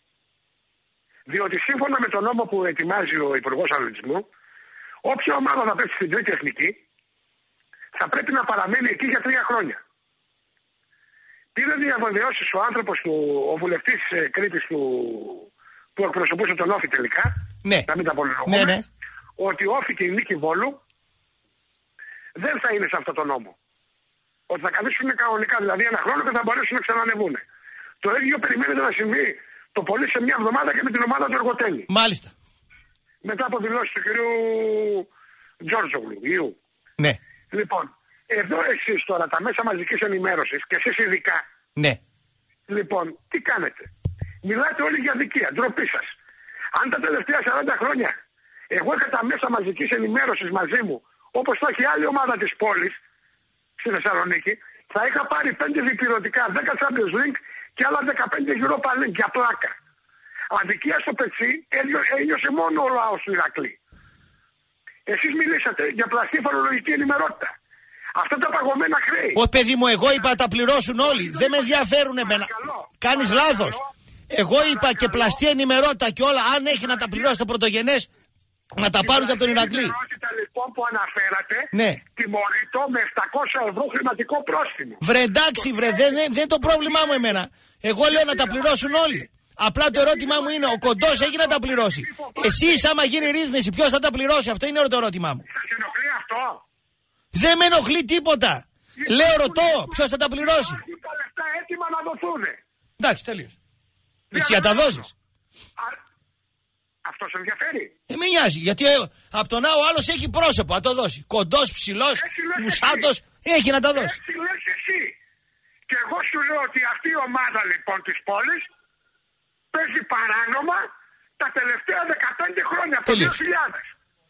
I: διότι σύμφωνα με τον νόμο που ετοιμάζει ο Υπουργός Αθλητισμού, όποια ομάδα θα πέσει στην τρίτη εθνική θα πρέπει να παραμένει εκεί για τρία χρόνια. Πήρε διαβεβαιώσεις ο άνθρωπος του, ο βουλευτής ε, Κρήτης του, που εκπροσωπούσε τον Όφη τελικά,
F: ναι.
I: να μην τα πολυλογούμε,
F: ναι, ναι.
I: ότι ο Όφη και η Νίκη Βόλου δεν θα είναι σε αυτό το νόμο. Ότι θα καθίσουν κανονικά, δηλαδή ένα χρόνο και θα μπορέσουν να ξανανεβούν. Το ίδιο περιμένετε να συμβεί το πολύ σε μια εβδομάδα και με την ομάδα του Εργοτέλη.
F: Μάλιστα.
I: Μετά από δηλώσεις του κυρίου Τζόρτζογλου, Ιού.
F: Ναι.
I: Λοιπόν, εδώ εσείς τώρα τα μέσα μαζικής ενημέρωσης και εσείς ειδικά.
F: Ναι.
I: Λοιπόν, τι κάνετε. Μιλάτε όλοι για δικία, ντροπή σας. Αν τα τελευταία σαράντα χρόνια εγώ είχα τα μέσα μαζικής ενημέρωσης μαζί μου, όπως θα έχει άλλη ομάδα της πόλης, στη Θεσσαλονίκη, θα είχα πάρει πέντε διπυρωτικά, δέκα Champions League και άλλα δεκαπέντε Europa League για πλάκα. Αδικία στο πετσί ένιωσε μόνο ο λαός του Ηρακλή. Εσείς μιλήσατε για πλαστή φορολογική ενημερότητα. Αυτά τα παγωμένα χρέη.
F: Ω παιδί μου, εγώ είπα τα πληρώσουν όλοι. Δεν με ενδιαφέρουν εμένα. Κάνεις λάθος. Εγώ είπα και πλαστή ενημερότητα και όλα. Αν έχει να τα πληρώσει το πρωτογενές, να τα πάρουν και από τον Ηρακλή.
I: Η ενημερότητα λοιπόν που αναφέρατε,
F: ναι.
I: τιμωρητό με επτακόσια ευρώ χρηματικό πρόστιμο.
F: Βρε εντάξει, βρε, δεν είναι το πρόβλημά μου εμένα. Εγώ λέω να τα πληρώσουν όλοι. Απλά το ερώτημά μου είναι, ο Κοντός έχει να τα πληρώσει. Εσείς άμα γίνει ρύθμιση, ποιος θα τα πληρώσει? Αυτό είναι το ερώτημά μου.
I: Σας ενοχλεί αυτό?
F: Δεν με ενοχλεί τίποτα. Λέω ρωτώ, ποιος θα τα πληρώσει?
I: Υπάρχουν τα λεφτά έτοιμα να δοθούν.
F: Εντάξει, τέλειος. Εσύ θα τα δώσεις.
I: Αυτό σε ενδιαφέρει?
F: Δεν με νοιάζει, γιατί ε, από τον άλλο άλλος έχει πρόσωπο, να το δώσει. Κοντός, ψηλός, μουσάτος, έχει να τα δώσει.
I: Έτσι λες εσύ. Και εγώ σου λέω ότι αυτή η ομάδα λοιπόν της πόλης παίζει παράνομα τα τελευταία δεκαπέντε χρόνια, από το δύο χιλιάδες.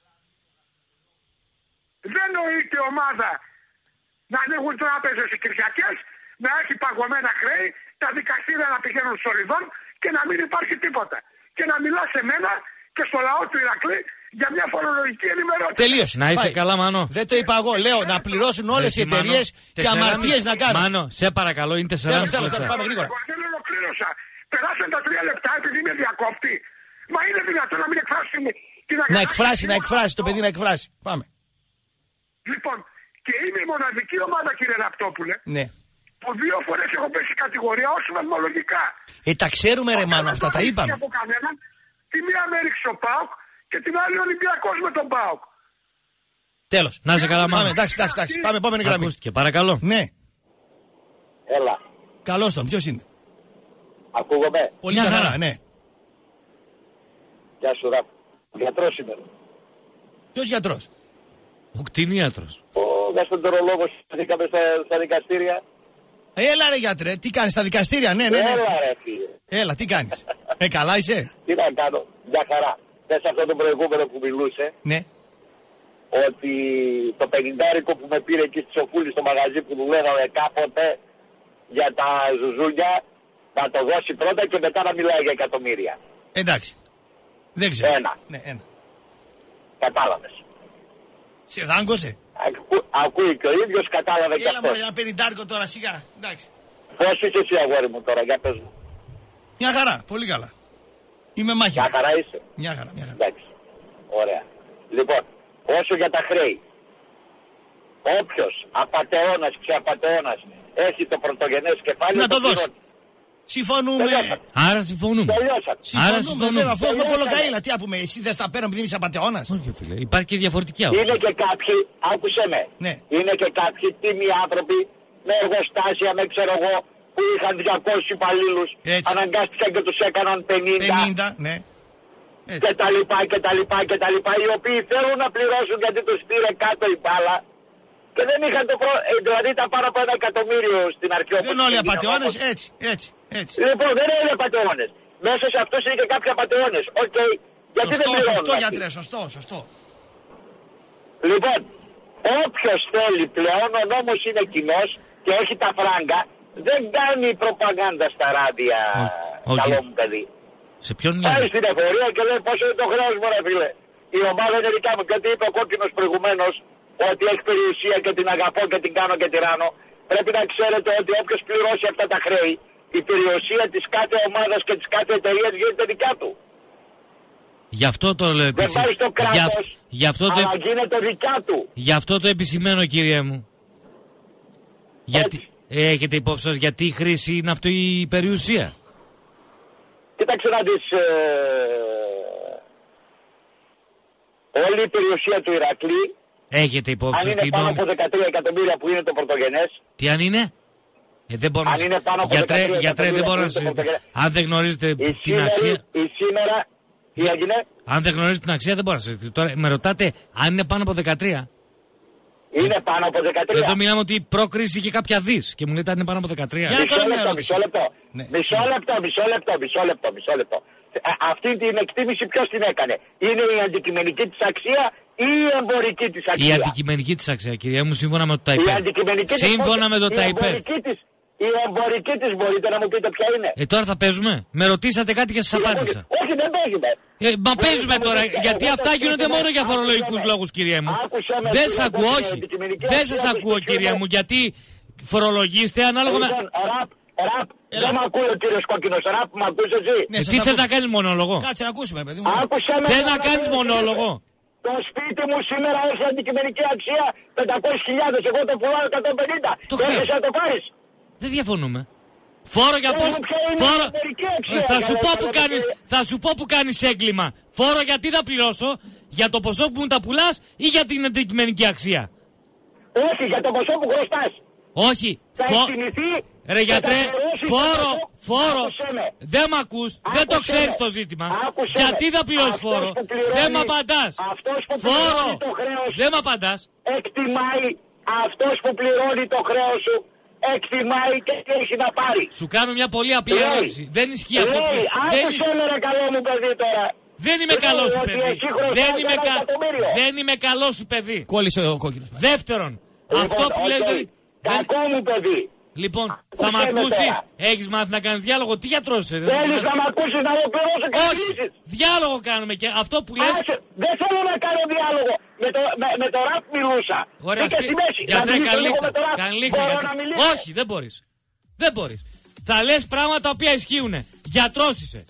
I: Δεν νοείται ομάδα να ανοίγουν τράπεζες οι Κυριακές, να έχει παγωμένα χρέη, τα δικαστήρια να πηγαίνουν στο Λιδόν και να μην υπάρχει τίποτα. Και να μιλά σε μένα και στο λαό του Ηρακλή για μια φορολογική ενημερότητα.
F: Τελείωσε.
E: Να είσαι καλά, Μάνο.
F: Δεν το είπα εγώ. Λέω να πληρώσουν όλες οι εταιρείες και αμαρτίες να κάνουν.
E: Μάνο, σε παρακαλώ, είναι τεσσεράμισι λεπτά.
F: Πάμε γρήγορα.
I: Δεν ολοκλήρωσα. Περάσαν τα τρία λεπτά επειδή με διακόπτη. Μα είναι δυνατόν να μην εκφράσει την αγάπη.
F: Να εκφράσει, να εκφράσει το παιδί, να εκφράσει. Πάμε.
I: Λοιπόν, και είναι η μοναδική ομάδα, κύριε Ραπτόπουλε.
F: Ναι.
I: Που δύο φορές έχω πέσει κατηγορία ως βαθμολογικά.
F: Ε, τα ξέρουμε ρε Μάνο, αυτά τα είπαμε.
I: Από κανέναν, τη μία με έριξε ο ΠΑΟΚ και την άλλη Ολυμπιακός με τον ΠΑΟΚ.
F: Τέλος.
E: Να είσαι καλά, Μάνο.
F: Πάμε, εντάξει, εντάξει, εντάξει. Πάμε, επόμενη γραμμή.
E: Ακούστηκε, παρακαλώ.
F: Ναι.
I: Έλα.
F: Καλώς τον, ποιος είναι?
I: Ακούγομαι.
F: Πολύ καλά, χαρά, ναι.
I: Γεια σου, Ραπ. Γιατρός είμαι.
F: Ποιος γιατρός?
E: Ο κτηνίατρος.
I: Ο γαστροντερολόγος είχαμε στα, στα δικαστήρια.
F: Έλα ρε γιατρέ, τι κάνεις στα δικαστήρια? Ναι, ναι, ναι.
I: Έλα ρε φίλε.
F: Έλα, τι κάνεις? Ε, καλά είσαι?
I: Τι να κάνω, μια χαρά. Θες αυτό το προηγούμενο που μιλούσε.
F: Ναι.
I: Ότι το πενηντάρικο που με πήρε εκεί στη Σοφούλη στο μαγαζί που δουλεύαμε κάποτε για τα ζουζούνια, να το δώσει πρώτα και μετά να μιλάει για εκατομμύρια.
F: Εντάξει. Δεν ξέρω.
I: Ένα.
F: Ναι, ένα.
J: Κατάλαβες.
F: Σε δάγκωσε.
J: Ακού, ακούει και ο ίδιος, κατάλαβε και
F: αυτός. Έλα
J: αυτός.
F: μου, ένα πενηντάρικο τώρα, σιγά. Εντάξει.
J: Πώς είσαι εσύ αγόρι μου τώρα, για πες μου.
F: Μια χαρά, πολύ καλά. Είμαι μάχη.
J: Μια χαρά είσαι.
F: Μια χαρά, μια χαρά.
J: Εντάξει. Ωραία. Λοιπόν, όσο για τα χρέη. Όποιος απατεώνας, ξεαπατεώνας έχει το πρωτογενές κεφάλαιο.
F: Να το δώσει. Συμφωνούμε.
J: Τελειώσατε.
E: Άρα συμφωνούμε.
J: Τελειώσατε.
F: Συμφωνούμε,
E: συμφωνούμε.
F: βέβαια, αφού έχουμε κολοκαΐλα. Τι άπουμε, εσύ δεν στα παίρνω επειδή είμαι απατεώνας.
E: Όχι, φίλε. Υπάρχει και διαφορετική άποψη.
J: Είναι και κάποιοι, άκουσε με,
F: ναι.
J: Είναι και κάποιοι τίμοι άνθρωποι με εργοστάσια, με ξέρω εγώ, που είχαν διακόσιους υπαλλήλους, αναγκάστηκαν και τους έκαναν πενήντα.
F: πενήντα, ναι.
J: Έτσι. Και τα λοιπά και τα λοιπά και τα λοιπά, οι οποίοι θέλουν να πληρώσουν γιατί τους πήρε κάτω η μπάλα. Και δεν είχαν το προ... ε, δηλαδή τα πάνω από ένα εκατομμύριο στην αρχή.
F: Δεν είναι όλοι απατεώνες, έτσι, έτσι, έτσι.
J: Λοιπόν, δεν είναι όλοι απατεώνες. Μέσα σε αυτούς είναι και κάποιοι απατεώνες. Οκ, okay. Γιατί
F: σωστό,
J: δεν πληρώνουν.
F: Σωστό, γιατρέ, σωστό, σωστό.
J: Λοιπόν, όποιος θέλει πλέον, ο νόμος είναι κοινός και έχει τα φράγκα, δεν κάνει προπαγάνδα στα ράδια, okay. Καλό μου παιδί.
E: Σε ποιον είναι?
J: Πάει στην εφορία και λέει πόσο είναι το χρέος μου ρε φίλε. Η ομάδα είναι δικά μου, γιατί είπε ο Κόκκινος προηγουμένως ότι έχει περιουσία και την αγαπώ και την κάνω και τυράνω. Πρέπει να ξέρετε ότι όποιος πληρώσει αυτά τα χρέη, η περιουσία της κάθε ομάδας και της κάθε εταιρείας γίνεται δικιά του.
E: Γι' αυτό το λέω.
J: Δεν πάει στο κράτος,
E: γι' αυτό το...
J: αλλά γίνεται δικιά του.
E: Γι' αυτό το επισημαίνω, κύριε μου. Γιατί έχετε υπόψη σας γιατί η χρήση είναι αυτή η περιουσία?
J: Κοίταξε να δεις, ε... όλη η περιουσία του Ηρακλή,
E: έχετε υπόψη σας
J: αν είναι πάνω από δεκατρία εκατομμύρια που είναι το πρωτογενές.
E: Τι αν είναι? Ε, δεν μπορώ
J: αν
E: να...
J: είναι πάνω από
E: γιατρέ,
J: δεκατρία
E: γιατρέ, δεν μπορώ να
J: πρωτογενές.
E: Αν δεν γνωρίζετε
J: η
E: την
J: σήμερα,
E: αξία...
J: Η σήμερα, τι έγινε?
E: Αν δεν γνωρίζετε την αξία δεν μπορώ να συζητήσω. Τώρα με ρωτάτε αν είναι πάνω από δεκατρία.
J: Είναι πάνω από δεκατρία.
E: Εδώ μιλάμε ότι η πρόκριση είχε κάποια δις και μου λέτε αν είναι πάνω από δεκατρία.
J: Μισό λεπτό, μισό λεπτό. Ναι. Μισό λεπτό, μισό λεπτό, μισό λεπτό, μισό λεπτό. Α, αυτή την εκτίμηση ποιος την έκανε? Είναι η αντικειμενική της αξία ή η εμπορική της αξία?
E: Η αντικειμενική της αξία, κυρία μου, σύμφωνα με το ΤΑΙΠΕΔ. Σύμφωνα με το ΤΑΙΠΕΔ.
J: Η εμπορική της μπορείτε να μου πείτε ποια είναι?
E: Ε, τώρα θα παίζουμε. Με ρωτήσατε κάτι και σας απάντησα.
J: Όχι, δεν παίζουμε.
E: Ε, μα παίζουμε τώρα, γιατί αυτά γίνονται μόνο για φορολογικούς λόγους, κυρία μου. Δεν σας ακούω, όχι. Δεν σας ακούω, κυρία μου, γιατί φορολογήστε ανάλογα με...
J: Ραπ, δεν μ' ακούει ο κύριος Κόκκινος. Ραπ, μ' ακούς εσύ?
E: Ναι, τι θες να κάνεις μονόλογο?
F: Κάτσε να ακούσουμε, παιδί μου.
E: Θες να κάνεις μονόλογο?
J: Το σπίτι μου σήμερα έχει αντικειμενική αξία πεντακόσιες χιλιάδες. Εγώ το πουλάω εκατόν πενήντα.
E: Το ξέρω.
J: Να το πάρεις?
E: Δεν διαφωνούμε. Φόρο για πώς... Φόρο... Θα σου πω που κάνεις... Θα σου πω που κάνεις έγκλημα. Φόρο γιατί θα πληρώσω? Για το ποσό που μου τα πουλάς ή για την αντικειμενική αξία?
J: Όχι, για το ποσό που χρωστάς.
E: Όχι.
J: Θα
E: Φο...
J: εκτιμηθεί.
E: Ρε γιατρέ, φόρο, φόρο, δεν μ' ακούς, δεν το ξέρεις το ζήτημα. Γιατί θα πληρώσεις φόρο? Δεν μ' απαντάς. Φόρο, δεν μ' απαντάς.
J: Εκτιμάει αυτός που πληρώνει το χρέος σου. Εκτιμάει και τι έχει να πάρει.
E: Σου κάνω μια πολύ απλή ερώτηση. Δεν ισχύει αυτό που
J: λέει. Άκουσε με ρε καλό μου παιδί τώρα.
E: Δεν είμαι καλό σου παιδί. Δεν είμαι, κα... δεν είμαι καλό σου παιδί.
F: Κόλλησε ο Κόκκινος.
E: Δεύτερον, αυτό που λες...
J: Κακό μου παιδί.
E: Λοιπόν, θα μ' ακούσεις, έχεις μάθει να κάνεις διάλογο, τι γιατρός είσαι?
J: Θέλεις να μ' ακούσεις να το πληρώσω και να λύσεις?
E: Διάλογο κάνουμε και αυτό που λες...
J: Άσε, δεν θέλω να κάνω διάλογο, με το, με, με το ραπ μιλούσα.
E: Ωραία,
J: στη μέση.
E: γιατρέ, καλύχτα,
J: μιλήσω.
E: όχι, δεν μπορείς, δεν μπορείς. Θα λες πράγματα τα οποία ισχύουν, γιατρός είσαι.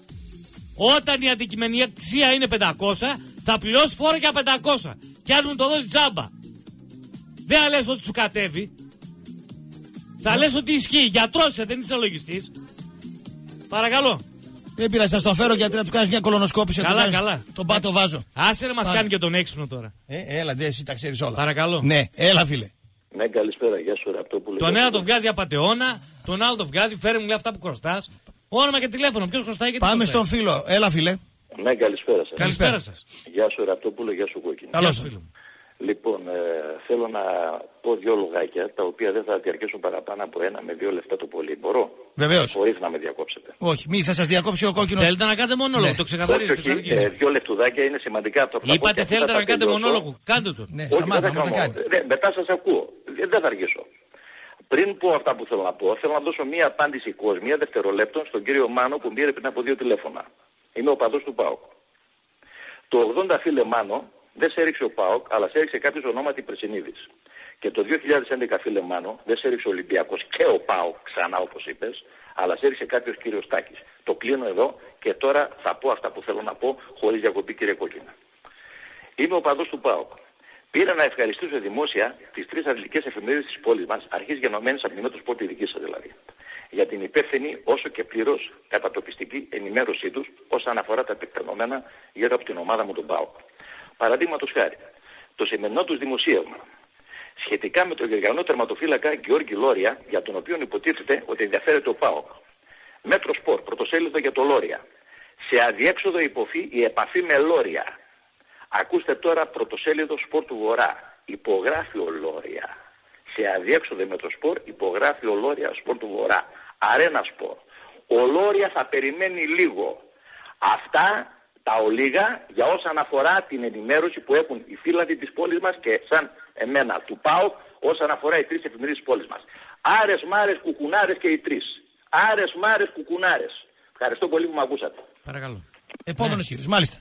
E: Όταν η αντικειμενική αξία είναι πεντακόσια, θα πληρώσεις φόρο για πεντακόσια. Και αν μου το δώσεις τζάμπα. Δεν θα λες ότι σου κατέβει. Θα λες ότι ισχύει. Γιατρός είσαι, δεν είσαι λογιστής. Παρακαλώ.
F: Δεν πειράζει, θα στον φέρω γιατί να του κάνεις μια κολονοσκόπηση.
E: Καλά, καλά. καλά.
F: Τον πάτο βάζω.
E: Άσε να μας Άρα. κάνει και τον έξυπνο τώρα.
F: Ε, έλα, δε, εσύ τα ξέρεις όλα.
E: Παρακαλώ.
F: Ναι, έλα, φίλε.
J: Ναι, καλησπέρα, γεια σου, Ραπτόπουλε.
E: Τον ένα το βγάζει απατεώνα, τον άλλο το βγάζει, φέρε μου λέει αυτά που χρωστάς. Όνομα και τηλέφωνο, ποιος χρωστάει και τι
F: Πάμε
E: χρωστάει.
F: στον φίλο, έλα, φίλε.
J: Ναι, καλησπέρα σας.
E: Καλησπέρα σας.
J: Γεια σου, Ραπτόπουλε, γεια σου, Κόκκινο.
F: Καλώς,
E: φίλο μου.
J: Λοιπόν, ε, θέλω να πω δύο λογάκια τα οποία δεν θα διαρκέσουν παραπάνω από ένα με δύο λεπτά το πολύ. Μπορώ?
F: Βεβαίως.
J: Χωρίς να με διακόψετε.
F: Όχι, μη θα σας διακόψει ο Κόκκινος.
E: Θέλετε να κάνετε μονόλογο, ναι. Το ξεκαθαρίζετε.
J: Όχι, ε, δύο λεπτουδάκια είναι σημαντικά από τα
E: Είπατε θέλετε να κάνετε μονόλογο. Κάντε το.
F: Ναι, σταμάτα, μου το κάνει.
J: Ναι, μετά σας ακούω. Δεν θα αργήσω. Πριν πω αυτά που θέλω να πω, θέλω να δώσω μία απάντηση κόσμια δευτερολέπτων στον κύριο Μάνο που πήρε πριν από δύο τηλέφωνα. Είμαι ο παδός του ΠΑΟΚ. Το ογδόντα, φίλε Μάνο,
K: δεν σε έριξε ο ΠΑΟΚ, αλλά σε έριξε κάποιος ονόματι Πρεσινίδης. Και το δύο χιλιάδες έντεκα, φίλε Μάνο, δεν σε έριξε ο Ολυμπιακός και ο ΠΑΟΚ, ξανά όπως είπες, αλλά σε έριξε κάποιος κύριος Τάκης. Το κλείνω εδώ και τώρα θα πω αυτά που θέλω να πω χωρίς διακοπή, κύριε Κόκκινα. Είμαι ο παδός του ΠΑΟΚ. Πήρα να ευχαριστήσω δημόσια τις τρεις αθλητικές εφημερίδες της πόλης μας, αρχής γενομένες από τη Μέτρο τη δική σας δηλαδή, για την υπεύθυνη όσο και πλήρως κατατοπιστική ενημέρωσή τους όσον αφορά τα επεκτενόμενα γύρω από την ομάδα μου τον ΠΑΟΚ. Παραδείγματος χάρη, το σημερινό τους δημοσίευμα σχετικά με τον Γερμανό τερματοφύλακα Γιώργη Λόρια, για τον οποίο υποτίθεται ότι ενδιαφέρεται ο ΠΑΟΚ. Μέτρο Σπορ, πρωτοσέλιδο για το Λόρια. Σε αδιέξοδο υποφεί η επαφή με Λόρια. Ακούστε τώρα πρωτοσέλιδο Σπορ του Βορρά. Υπογράφει ο Λόρια. Σε αδιέξοδο με το Σπορ υπογράφει ο Λόρια Σπορ του Βορρά. Αρένα Σπορ. Ο Λόρια θα περιμένει λίγο. Αυτά τα ολίγα για όσον αφορά την ενημέρωση που έχουν οι φίλαθλοι της πόλης μας και σαν εμένα του ΠΑΟΚ όσον αφορά οι τρεις εφημερίδες της πόλης μας. Άρες, μάρες, κουκουνάρες και οι τρεις. Άρες, μάρες, κουκουνάρες. Ευχαριστώ πολύ που με ακούσατε.
E: Παρακαλώ.
F: Επόμενος κύριος, μάλιστα.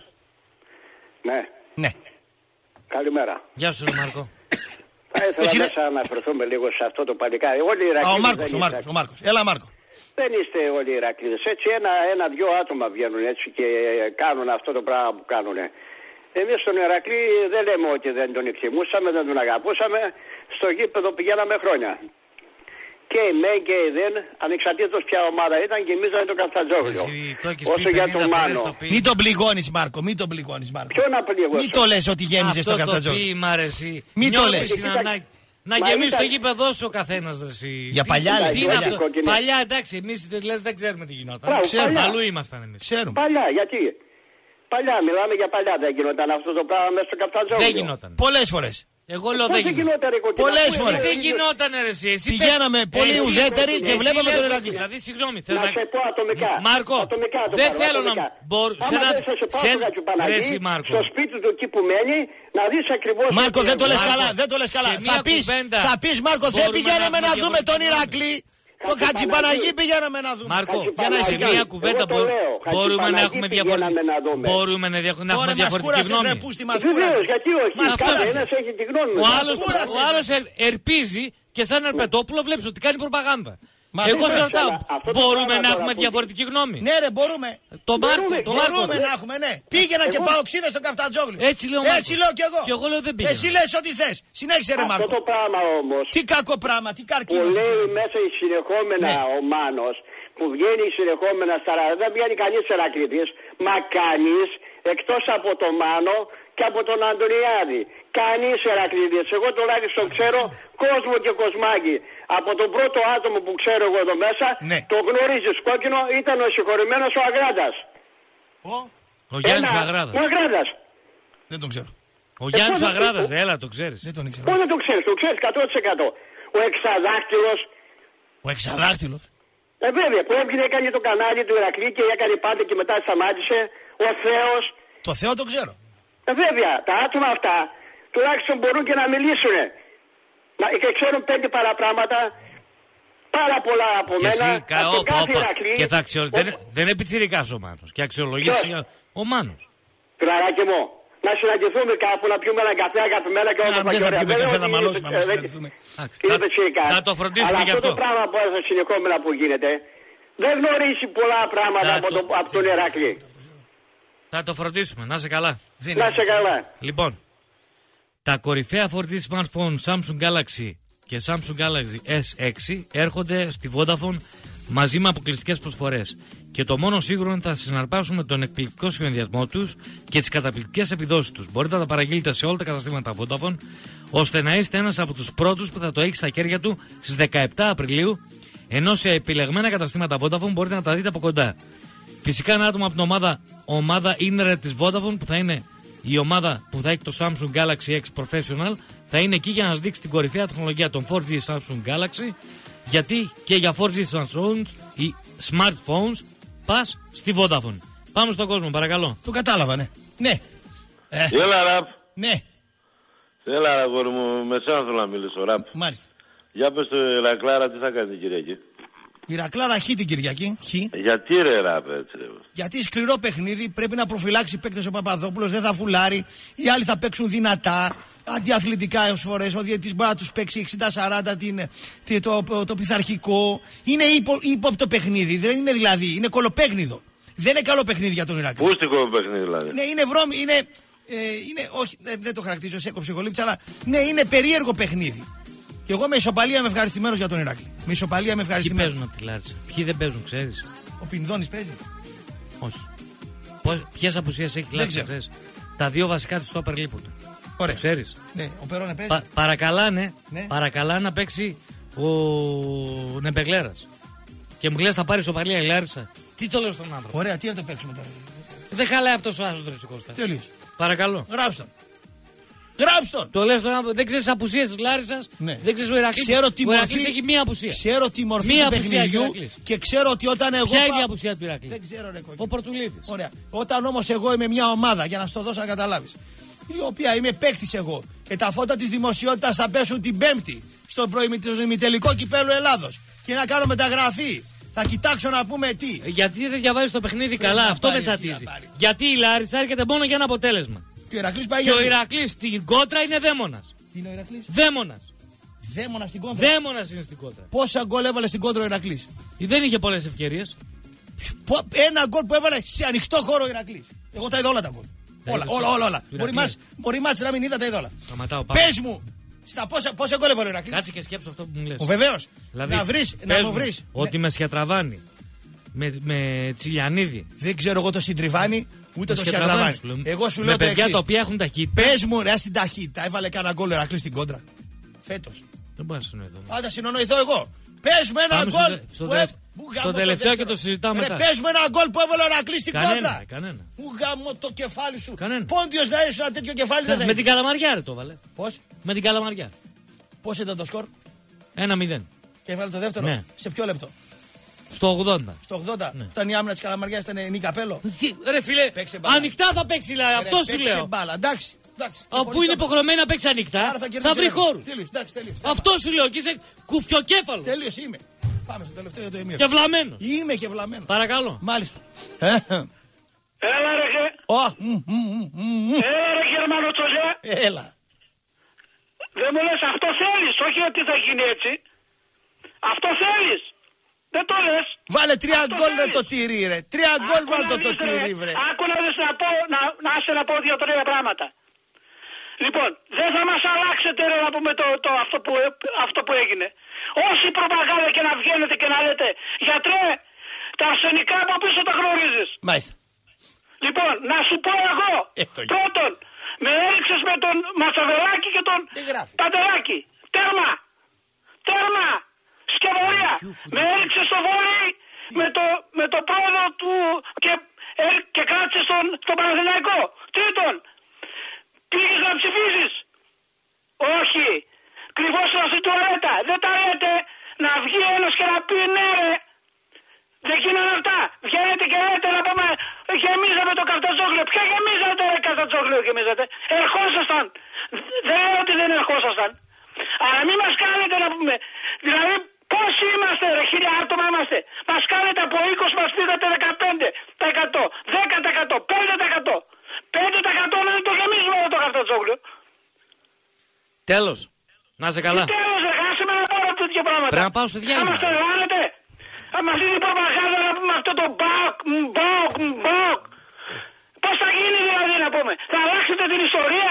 L: Ναι.
F: Ναι.
L: Καλημέρα.
E: Γεια σου, Μάρκο.
L: Θα ήθελα Κύριε... μέσα να αναφερθούμε λίγο σε αυτό το παλικάρι. Όλοι οι
F: Α, ο Μάρκος, ο Μάρκος, ο Μάρκος. Έλα, Μάρκο.
L: Δεν είστε όλοι οι Ηρακλήδες. Έτσι ένα, ένα-δυο άτομα βγαίνουν έτσι και κάνουν αυτό το πράγμα που κάνουν. Εμείς στον Ηρακλή δεν λέμε ότι δεν τον εκτιμούσαμε, δεν τον αγαπούσαμε. Στο γήπεδο πηγαίναμε χρόνια. Και η ΜΕ και η ΔΕΝ, ανεξαρτήτως ποια ομάδα ήταν, και εμείς δεν το Καφτατζόγλιο. Όσο για τον Μάνο.
F: Μην τον πληγώνεις, Μάρκο, μην τον πληγώνεις, Μάρκο.
L: Ποιο να πληγώσω.
F: Μην το λες ότι γέμιζες στο Καφτατζόγλιο.
E: Αυτό το πει, μ' αρέσει.
F: Μην το λες.
E: Να γεμίσει το γήπεδο σου ο καθένας, δρεσί.
F: Για παλιά,
E: τι είναι αυτό. Παλιά, εντάξει, εμείς λες δεν ξέρουμε τι γινόταν. Αλλού ήμασταν εμείς.
L: Παλιά, γιατί. Παλιά, μιλάμε για παλιά, δεν γινόταν αυτό το πράγμα μέσα στο Καφτατζόγλιο.
E: Δεν γινόταν.
F: Πολλές φορές.
E: Εγώ λέω δεν γινόταν.
F: Πολλές φορές.
E: Δεν γινόταν, ρε εσύ.
F: Πηγαίναμε πολύ ουδέτεροι και βλέπαμε τον Ηρακλή.
E: Δηλαδή, συγγνώμη,
L: θέλω να σε πω ατομικά.
E: Μάρκο, δεν θέλω να μπορώ.
L: Άμα δεν θα σε πάω στο Κατσουπαναγί, στο σπίτι του εκεί που μένει, να δεις ακριβώς.
F: Μάρκο, δεν το λες καλά, δεν το λες καλά. Θα πεις, Μάρκο, δεν πηγαίναμε να δούμε τον Ηρακλή. Το Χατζηπαναγί πηγαίναμε να δούμε.
E: Μάρκο, σε μια κουβέντα μπορούμε να έχουμε διαφορετική γνώμη.
L: Βεβαίως, γιατί όχι. Καθένας έχει τη γνώμη.
E: Ο άλλος ελπίζει και σαν Ερπετόπουλο βλέπεις ότι κάνει προπαγάνδα. Εγώ σε ρωτάω, μπορούμε να έχουμε διαφορετική γνώμη.
F: Ναι, ρε, μπορούμε.
E: Το Μάρκο, το
F: μπορούμε να έχουμε, ναι. Πήγαινα και πάω ξύδα στο Καφτατζόγλιο.
E: Έτσι λέω,
F: Έτσι λέω κι εγώ.
E: Και εγώ λέω δεν πήγαινα.
F: Εσύ λες ό,τι θες. Συνέχισε, ρε, Μάρκο.
L: Αυτό το πράγμα όμως.
F: Τι κακό πράγμα, τι καρκίνο.
L: Που λέει μέσα η συνεχόμενα ο Μάνος, που βγαίνει συνεχόμενα στα ράδια, δεν βγαίνει κανείς Ηρακλήδης, μα κανείς εκτός από τον Μάνο και από τον Αντωνιάδη. Κανείς Ηρακλήδης. Εγώ τουλάχιστον ξέρω κόσμο και κοσμάκι. Από τον πρώτο άτομο που ξέρω εγώ εδώ μέσα,
F: ναι.
L: Το γνωρίζεις Κόκκινο, ήταν ο συγχωρημένος ο Αγράντας.
F: Ο,
E: ο Γιάννης ο Αγράδας.
L: Ο Αγράδας.
F: Δεν τον ξέρω.
E: Ο Γιάννης ο Αγράδας, έλα το ξέρεις.
F: Δεν τον ήξερα.
L: Πώς δεν το ξέρεις, το ξέρεις εκατό τοις εκατό. Ο Εξαδάκτυλος.
F: Ο Εξαδάκτυλος.
L: Ε, βέβαια, που έβγαινε, έκανε το κανάλι του Ηρακλή και έκανε πάντα και μετά σταμάτησε. Ο Θεός.
F: Το Θεό το ξέρω.
L: Ε, βέβαια, τα άτομα αυτά τουλάχιστον μπορούν και να μιλήσουν. Να, και ξέρουν πέντε παραπράγματα, πάρα πολλά από
E: και
L: μένα,
E: εσύ, κα,
L: από
E: όπα,
L: κάθε
E: όπα.
L: Ηρακλή.
E: Και θα αξιο... ο... δεν, δεν είναι πιτσιρικάς ο Μάνος. Και αξιολογήσει ο Μάνος.
L: Τραράκι μου, να συναντηθούμε κάπου, να πιούμε ένα καφέ αγαπημένα και όλα τα
F: δεν θα πιούμε καφέ, θα μαλώσουμε να συναντηθούμε.
E: Θα το φροντίσουμε γι' αυτό.
L: Αυτό το πράγμα που έδωσε συνεχόμενα που γίνεται, δεν γνωρίζει πολλά πράγματα από, το, από τον Ηρακλή.
E: Θα το φροντίσουμε, να σε καλά.
L: Να σε καλά.
E: Λοιπόν, τα κορυφαία φορτία smartphone Samsung Galaxy και Samsung Galaxy ες έξι έρχονται στη Vodafone μαζί με αποκλειστικές προσφορές. Και το μόνο σίγουρο είναι ότι θα συναρπάσουμε τον εκπληκτικό σχεδιασμό τους και τις καταπληκτικές επιδόσεις τους. Μπορείτε να τα παραγγείλετε σε όλα τα καταστήματα Vodafone, ώστε να είστε ένας από τους πρώτους που θα το έχει στα χέρια του στις δεκαεπτά Απριλίου, ενώ σε επιλεγμένα καταστήματα Vodafone μπορείτε να τα δείτε από κοντά. Φυσικά ένα άτομο από την ομάδα, ομάδα Inner της Vodafone, που θα είναι η ομάδα που θα έχει το Samsung Galaxy X Professional, θα είναι εκεί για να σας δείξει την κορυφαία τεχνολογία των φορ τζι Samsung Galaxy, γιατί και για φορ τζι smartphones ή smartphones πας στη Vodafone. Πάμε στον κόσμο, παρακαλώ.
F: Το κατάλαβα, ναι. Ναι.
M: Ε. Έλα, Ραπ.
F: Ναι.
M: Έλα, ρε αγόρι μου, με σένα θέλω να μιλήσω, Ραπ.
F: Μάλιστα.
M: Για πες το Ελακλάρα, τι θα κάνει την Κυριακή.
F: Ηρακλάρα χ την Κυριακή. Χ.
M: Γιατί ρε ράπε έτσι.
F: Γιατί σκληρό παιχνίδι, πρέπει να προφυλάξει παίκτες ο Παπαδόπουλος, δεν θα φουλάρει. Οι άλλοι θα παίξουν δυνατά, αντιαθλητικά έως φορές. Ο διαιτητής μπορεί να τους παίξει εξήντα σαράντα την, το, το, το πειθαρχικό. Είναι ύποπτο παιχνίδι, δεν είναι δηλαδή, είναι κολοπέγνιδο. Δεν είναι καλό παιχνίδι για τον Ηρακλή.
M: Πού είναι κολοπέγνιδο δηλαδή.
F: Ναι, είναι βρώμη, είναι. Ε, είναι όχι, δεν, δεν το χαρακτηρίζω, σε έκοψε γολύψη, αλλά ναι, είναι περίεργο παιχνίδι. Και εγώ με ισοπαλία είμαι ευχαριστημένος για τον Ηράκλειο. Με ισοπαλία είμαι ευχαριστημένος.
E: Ποιοι παίζουν από τη Λάρισα, ποιοι δεν παίζουν, ξέρεις.
F: Ο Πινδώνης παίζει.
E: Όχι. Ποιες απουσίες έχει η Λάρισα, ξέρεις. Τα δύο βασικά της στόπερ λείπουν.
F: Ωραία.
E: Το ξέρεις.
F: Ναι, ο Περόνε παίζει.
E: Πα, παρακαλάνε,
F: ναι.
E: παρακαλάνε να παίξει ο Νεμπεγλέρας. Και μου λες θα πάρει ισοπαλία η Λάρισα. Τι το λέω στον άνθρωπο.
F: Ωραία, τι να το παίξουμε τώρα.
E: Δεν χαλάει αυτός ο άσος Κώστα.
F: Τέλειος.
E: Παρακαλώ.
F: Γράψτε τον. Γράψτε τον.
E: Το λες στον άνθρωπο. Δεν ξέρεις απουσίες της Λάρισσας.
F: Ναι.
E: Δεν ξέρεις ο Ηρακλής.
F: Ξέρω τη
E: ο Ηρακλής έχει μία απουσία.
F: Ξέρω τη μορφή
E: μία
F: του παιχνιδιού και ξέρω ότι όταν εγώ.
E: Ποια είναι η απουσία του Ηρακλή.
F: Δεν ξέρω, ρε,
E: ο Πορτουλίδης.
F: Ωραία. Όταν όμως εγώ είμαι μια ομάδα, για να σου το δώσω να καταλάβεις, η οποία είμαι παίκτης εγώ και τα φώτα της δημοσιότητας θα πέσουν την Πέμπτη στο προημιτελικό κυπέλλου Ελλάδος και να κάνω μεταγραφή. Θα κοιτάξω να πούμε τι.
E: Γιατί δεν διαβάζεις το παιχνίδι καλά, αυτό με τσατίζει. Γιατί η Λάρισα έρχεται μόνο για ένα αποτέλεσμα.
F: Και ο Ηρακλής πάει
E: και ο Ηρακλής στην κόντρα είναι δαίμονας.
F: Τι είναι ο Ηρακλής?
E: Δαίμονας.
F: Δαίμονας στην κόντρα.
E: Δαίμονας είναι στην κόντρα.
F: Πόσα γκολ έβαλε στην κόντρα ο Ηρακλής?
E: Δεν είχε πολλές ευκαιρίες.
F: Ένα γκολ που έβαλε σε ανοιχτό χώρο ο Ηρακλής. Εγώ τα είδα όλα τα γκολ. Όλα, όλα, όλα. όλα. Μπορεί μάτς να μην είδα, τα είδα όλα.
E: Σταματάω πάλι.
F: Πες μου, στα πόσα, πόσα γκολ έβαλε ο Ηρακλής?
E: Κάτσε και σκέψου αυτό που μου λες.
F: Βεβαίως.
E: Δηλαδή,
F: να βρεις, να μου βρεις.
E: Ότι ναι. με Σιατραβάνει. Με, με Τσιλιανίδη.
F: Δεν ξέρω εγώ το Συντριβάνι ούτε το Σιατραβάνι. Εγώ σου λέω
E: με
F: το
E: παιδιά
F: εξής.
E: τα οποία έχουν ταχύτητα.
F: Πες μου ρε στην ταχύτητα. Έβαλε κανένα γκολ ο Ηρακλής στην κόντρα. Φέτος.
E: Δεν μπορώ να συνοηθώ.
F: Άντα συνοηθώ εγώ. Πες μου ένα γκολ.
E: Στο, δε, στο τελευταίο και το συζητάμε μετά.
F: Πες μου ένα γκολ που έβαλε ο Ηρακλής στην
E: κανένα,
F: κόντρα.
E: Κανένα.
F: Μου γάμω το κεφάλι σου.
E: Κανένα.
F: Πόντιος να είσαι ένα τέτοιο κεφάλι.
E: Κα, με την Καλαμαριά ρε το βάλε.
F: Πώς?
E: Με την Καλαμαριά.
F: Πώς ήταν το σκορ?
E: ένα μηδέν.
F: Και έβαλε το δεύτερο.
E: Ναι.
F: Σε ποιο λεπτό?
E: Στο ογδόντα.
F: Στο ογδόντα. Ναι. Όταν η άμυνα της Καλαμαριάς ήταν Νίκη Καπέλο.
E: Ρε φίλε, ανοιχτά θα παίξει, λέει. Αυτό σου λέω.
F: Παίξε μπάλα, εντάξει.
E: Αφού είναι υποχρεωμένη να παίξει ανοιχτά, θα, θα βρει χώρου. Αυτό σου λέω και είσαι κουφιοκέφαλο.
F: Τέλειος είμαι. Πάμε στο τελευταίο για το ημίρο.
E: Και βλαμμένο.
F: Είμαι και βλαμμένο.
E: Παρακαλώ.
F: Μάλιστα.
I: Έλα ρε γε. Έλα ρε Γερμανό Τσολιά.
F: Έλα.
I: Δεν μου λες αυτό θέλεις, όχι ότι θα γίνει έτσι. Αυτό θέλεις. Δεν το λες.
F: Βάλε τρία γκολ ρε το τυρί ρε. Τρία γκολ βάλε το το τυρί βρε.
I: Άκου να δεις να πω, να, να σε να πω δύο-τρία πράγματα. Λοιπόν, δεν θα μας αλλάξετε ρε να πούμε το, το, αυτό, που, αυτό που έγινε. Όση προπαγάνδα και να βγαίνετε και να λέτε γιατρέ, τα αρσενικά από πίσω τα γνωρίζεις.
F: Μάλιστα.
I: Λοιπόν, να σου πω εγώ.
F: Ε,
I: πρώτον, με έριξες με τον Ματσαβελάκη και τον Παντελάκη. Τέρμα. Τέρμα. Σκευωρία. Με έριξες στο Βόλι με το, με το πρόεδρο του και, ε, και κράτησε στον, στον Παναθηναϊκό. Τρίτον, πήγες να ψηφίσεις. Όχι. Κρυβόσαι στην τουαλέτα. Δεν τα λέτε να βγει ένας και να πει ναι ρε. Δεν γίνανε αυτά. Βγαίνετε και λέτε να πούμε γεμίζαμε το Καφτατζόγλιο. Ποια γεμίζατε ρε Καφτατζόγλιο γεμίζατε. Ερχόσασταν. Δεν λέω ότι δεν ερχόσασταν. Αλλά μην μας κάνετε να πούμε. Δηλαδή πόσοι είμαστε ρε, χίλια άτομα είμαστε. Μας κάνετε από είκοσι μας πήγατε δεκαπέντε τοις εκατό, δέκα τοις εκατό, πέντε τοις εκατό. πέντε τοις εκατό να το γεμίζουμε εδώ το Καφτατζόγλιο.
E: Τέλος. Να είσαι καλά.
I: Τι τέλος ρε, άσε με να πω τέτοια πράγματα.
E: Πρέπει να πάω σε διάλειμμα.
I: Θα μας τρελάνετε. Θα μας δίνει προπαγάνδα να πούμε αυτό το μπακ, μπακ, μπακ. Πώς θα γίνει δηλαδή να πούμε. Θα αλλάξετε την ιστορία.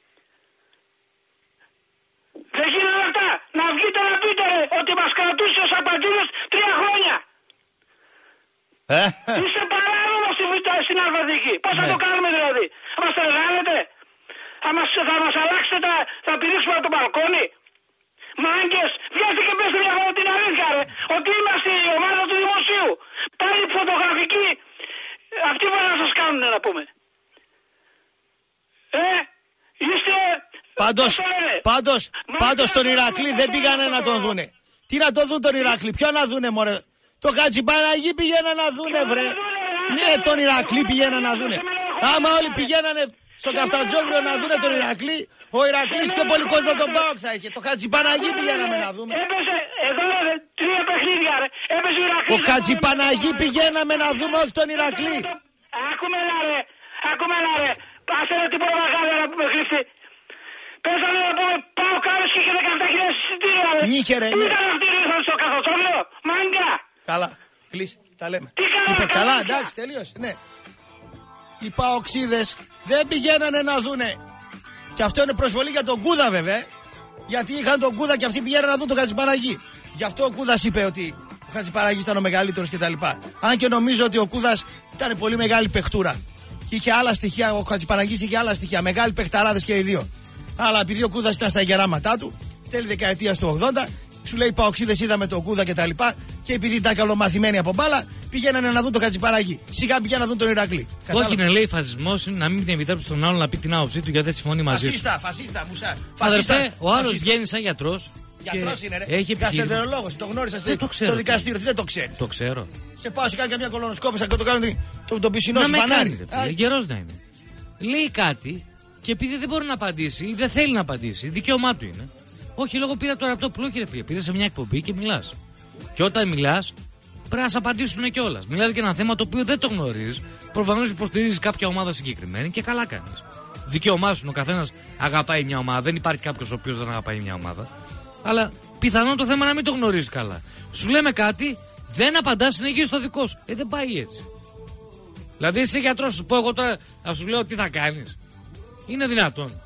I: Δεν γίνανε αυτά. Να βγείτε να πείτε ρε, ότι μας κρατούσε ο Σαπαντήλος τρία χρόνια. Είστε παράνομος στην Αλβαδική. Πώς θα το κάνουμε δηλαδή. Θα μας τρελάνετε. Θα μας, θα μας αλλάξετε τα, θα πηδήξουμε από το μπαλκόνι. Μάγκες, βγαίνετε και πέστε για την αλήθεια ρε, ότι είμαστε η ομάδα του δημοσίου. Πάλι φωτογραφική, αυτοί μπορεί να σας κάνουν να πούμε. Ε, είστε...
F: Πάντως, πάντως, πάντως τον Ηρακλή δεν πήγανε να τον δούνε. Τι να τον δουν τον Ηρακλή, ποιο να δούνε μωρέ. Το Χατζιπαναγί πηγαίνανε να δούνε βρε. Ναι, τον Ηρακλή πηγαίνανε να δούνε. Άμα όλοι πηγαίνανε στο Καφτατζόγλιο να δούνε τον Ηρακλή. Ο Ηρακλής πιο πολύ κόσμο τον ΠΑΟΚ θα είχε. Το Χατζιπαναγί πηγαίναμε να δούμε.
N: Έπαιζε, εδώ ρε, τρία παιχνίδια ρε. Έπαιζε ο Ηρακλής.
F: Ο Χατζιπαναγί πηγαίναμε να δούμε, όχι τον Ηρακλή.
N: Άκουμε να ρε, άκουμε να ρε. Άσε ρε τίποτα μεγάλη να πούμε χρήστη. Πέσανε να πούμε πάω κάτω και είχε δεκαεπτά χιλιάδες εισιτήρια ρε.
F: Είχε ρε.
N: Τι ήταν αυτή ήρθαν στο Καφτατζόγλιο, μάγκα.
F: Καλά, κλείσει, τα λέμε.
N: Τι
F: είπε, καλά, εντάξει, τελείωσε, ναι. Οι παοξίδες δεν πηγαίνανε να δούνε. Και αυτό είναι προσβολή για τον Κούδα βέβαια. Γιατί είχαν τον Κούδα και αυτοί πηγαίνανε να δουν τον Χατζιπαναγί. Γι' αυτό ο Κούδας είπε ότι ο Χατζιπαναγής ήταν ο μεγαλύτερος κτλ. Αν και νομίζω ότι ο Κούδας ήταν πολύ μεγάλη παιχτούρα. Και είχε άλλα στοιχεία, ο Χατζιπαναγής είχε άλλα στοιχεία. Μεγάλοι παιχταράδες και οι δύο. Αλλά επειδή ο Κούδας ήταν στα γεράματά του, τέλη δεκαετία του ογδόντα, σου λέει παοξίδες είδαμε τον Κούδα κτλ. Και, και επειδή ήταν καλομαθημένοι από μπάλα, πηγαίνανε να δουν τον Χατζιπαναγί. Σιγά πηγαίνανε να δουν τον Ηρακλή.
E: Κόκκινε λέει φασισμός είναι να μην την επιτρέψει στον άλλον να πει την άποψή του γιατί δεν συμφωνεί μαζί του.
F: Φασίστα, φασίστα, μουσά.
E: Αδερφέ, ο άλλος βγαίνει σαν γιατρός.
F: Γιατρός είναι, ρε.
E: Έχει
F: Καστεντερολόγος, το γνώρισα στο δικαστήριο, δεν το ξέρει.
E: Το ξέρω.
F: Και πάω σε κάνει καμιά κολονοσκόπηση και το κάνει το, το πισινό σου φανάρι.
E: Γερός να είναι. Λέει κάτι και επειδή δεν μπορεί να απαντήσει ή δεν θέλει να απαντήσει, δικαίωμά του είναι. Όχι, λόγω πήρα το ραπτόπουλο, κύριε φίλε. Πήρε σε μια εκπομπή και μιλά. Και όταν μιλά, πρέπει να σε απαντήσουν κιόλα. Μιλά για ένα θέμα το οποίο δεν το γνωρίζει. Προφανώς υποστηρίζει κάποια ομάδα συγκεκριμένη και καλά κάνει. Δικαίωμά σου, ο καθένα αγαπάει μια ομάδα. Δεν υπάρχει κάποιο ο οποίο δεν αγαπάει μια ομάδα. Αλλά πιθανόν το θέμα να μην το γνωρίζει καλά. Σου λέμε κάτι, δεν απαντά, συνεχίζει το δικό σου. Ε, δεν πάει έτσι. Δηλαδή, είσαι γιατρό, σου πω εγώ τώρα, να σου λέω τι θα κάνει. Είναι δυνατόν.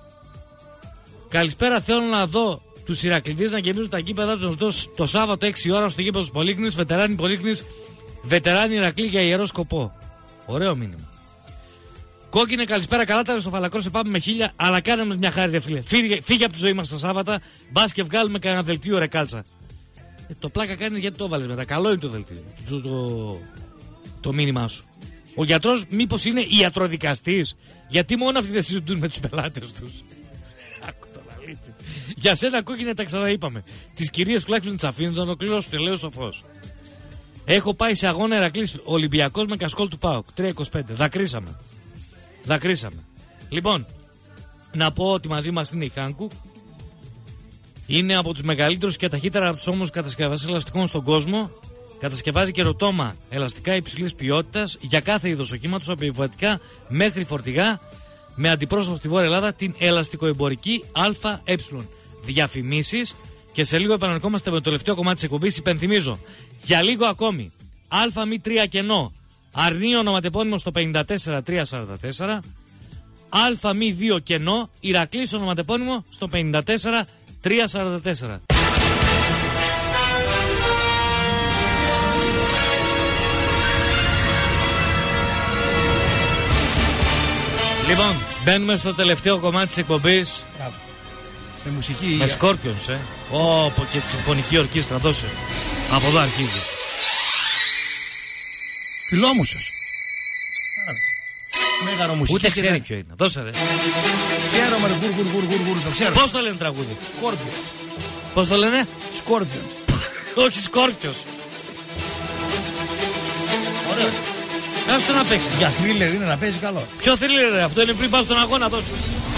E: Καλησπέρα, θέλω να δω τους Ηρακληδείς να γεμίζουν τα γήπεδα τους το, το Σάββατο έξι ώρα στο γήπεδο της Πολύκνης. Βετεράνοι Πολύκνης, βετεράνοι Ηρακλή για ιερό σκοπό. Ωραίο μήνυμα. Κόκκινε, καλησπέρα, καλά τα στο Φαλακρό, σε πάμε με χίλια, αλλά κάναμε μια χάρη, ρε φίλε. Φύγε, φύγε από τη ζωή μας τα Σάββατα, μπας και βγάλουμε κανένα δελτίο, ρε κάλτσα. Ε, το πλάκα κάνει γιατί το έβαλες μετά. Καλό είναι το δελτίο. Το, το, το, το μήνυμά σου. Ο γιατρός μήπως είναι ιατροδικαστής, γιατί μόνο αυτοί δεν συζητούν με τους πελάτες τους. Για σένα, Κόκκινε, τα ξαναείπαμε. Τις κυρίες τουλάχιστον τις αφήνεις να ολοκληρώσουν, λέει ο σοφός. Έχω πάει σε αγώνα Ηρακλής Ολυμπιακός με κασκόλ του ΠΑΟΚ. τρία είκοσι πέντε. Δακρύσαμε. Δακρύσαμε. Λοιπόν, να πω ότι μαζί μας είναι η Χάνκουκ. Είναι από τους μεγαλύτερους και ταχύτερα από τους όμορους κατασκευαστές ελαστικών στον κόσμο. Κατασκευάζει καινοτόμα ελαστικά υψηλής ποιότητας για κάθε είδος οχήματος, από επιβατικά μέχρι φορτηγά. Με αντιπρόσωπο στη Βόρεια Ελλάδα την ελαστικοεμπορική ΑΕ. Διαφημίσεις και σε λίγο επαναρχόμαστε με το τελευταίο κομμάτι της εκπομπής. Υπενθυμίζω για λίγο ακόμη ΑΜ τρία κενό Αρνείο ονοματεπώνυμο στο πενήντα τέσσερα τριακόσια σαράντα τέσσερα. ΑΜ δύο κενό Ηρακλής ονοματεπώνυμο στο πενήντα τέσσερα τριακόσια σαράντα τέσσερα. Λοιπόν, μπαίνουμε στο τελευταίο κομμάτι της εκπομπής.
F: Με μουσική.
E: Με Scorpions, ε. Όπο και τη συμφωνική ορκίστρα, δώσε. Από εδώ αρχίζει.
F: Φιλόμουσος. Μέγαρο μουσική.
E: Ούτε ξέρει ποιο είναι. Δώσε ρε.
F: Ξέρω με γουρ γουρ γουρ γουρ, το ξέρω.
E: Πώς το λένε τραγούδι?
F: Scorpions.
E: Πώς το λένε?
F: Scorpions.
E: Όχι Scorpions. Ωραίο. Ας το να παίξει.
F: Για θρίλερ είναι να παίζει καλό.
E: Ποιο θρίλερ ρε, αυτό είναι πριν πάω στον αγώνα, δώσου.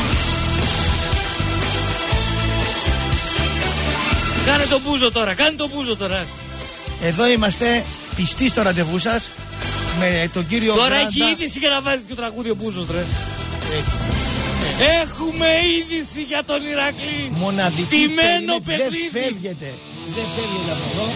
E: Κάνε το μπούζο τώρα, κάνε το μπούζο τώρα.
F: Εδώ είμαστε πιστοί στο ραντεβού σας με τον κύριο
E: Τώρα
F: Γκράντα.
E: έχει είδηση για να βάζει και τραγούδι ο μπούζος ρε. Έχει. Έχουμε είδηση για τον Ηρακλή.
F: Μοναδική.
E: Στημένο παιχνίδι.
F: Δεν φεύγεται. Δεν φεύγεται από εδώ.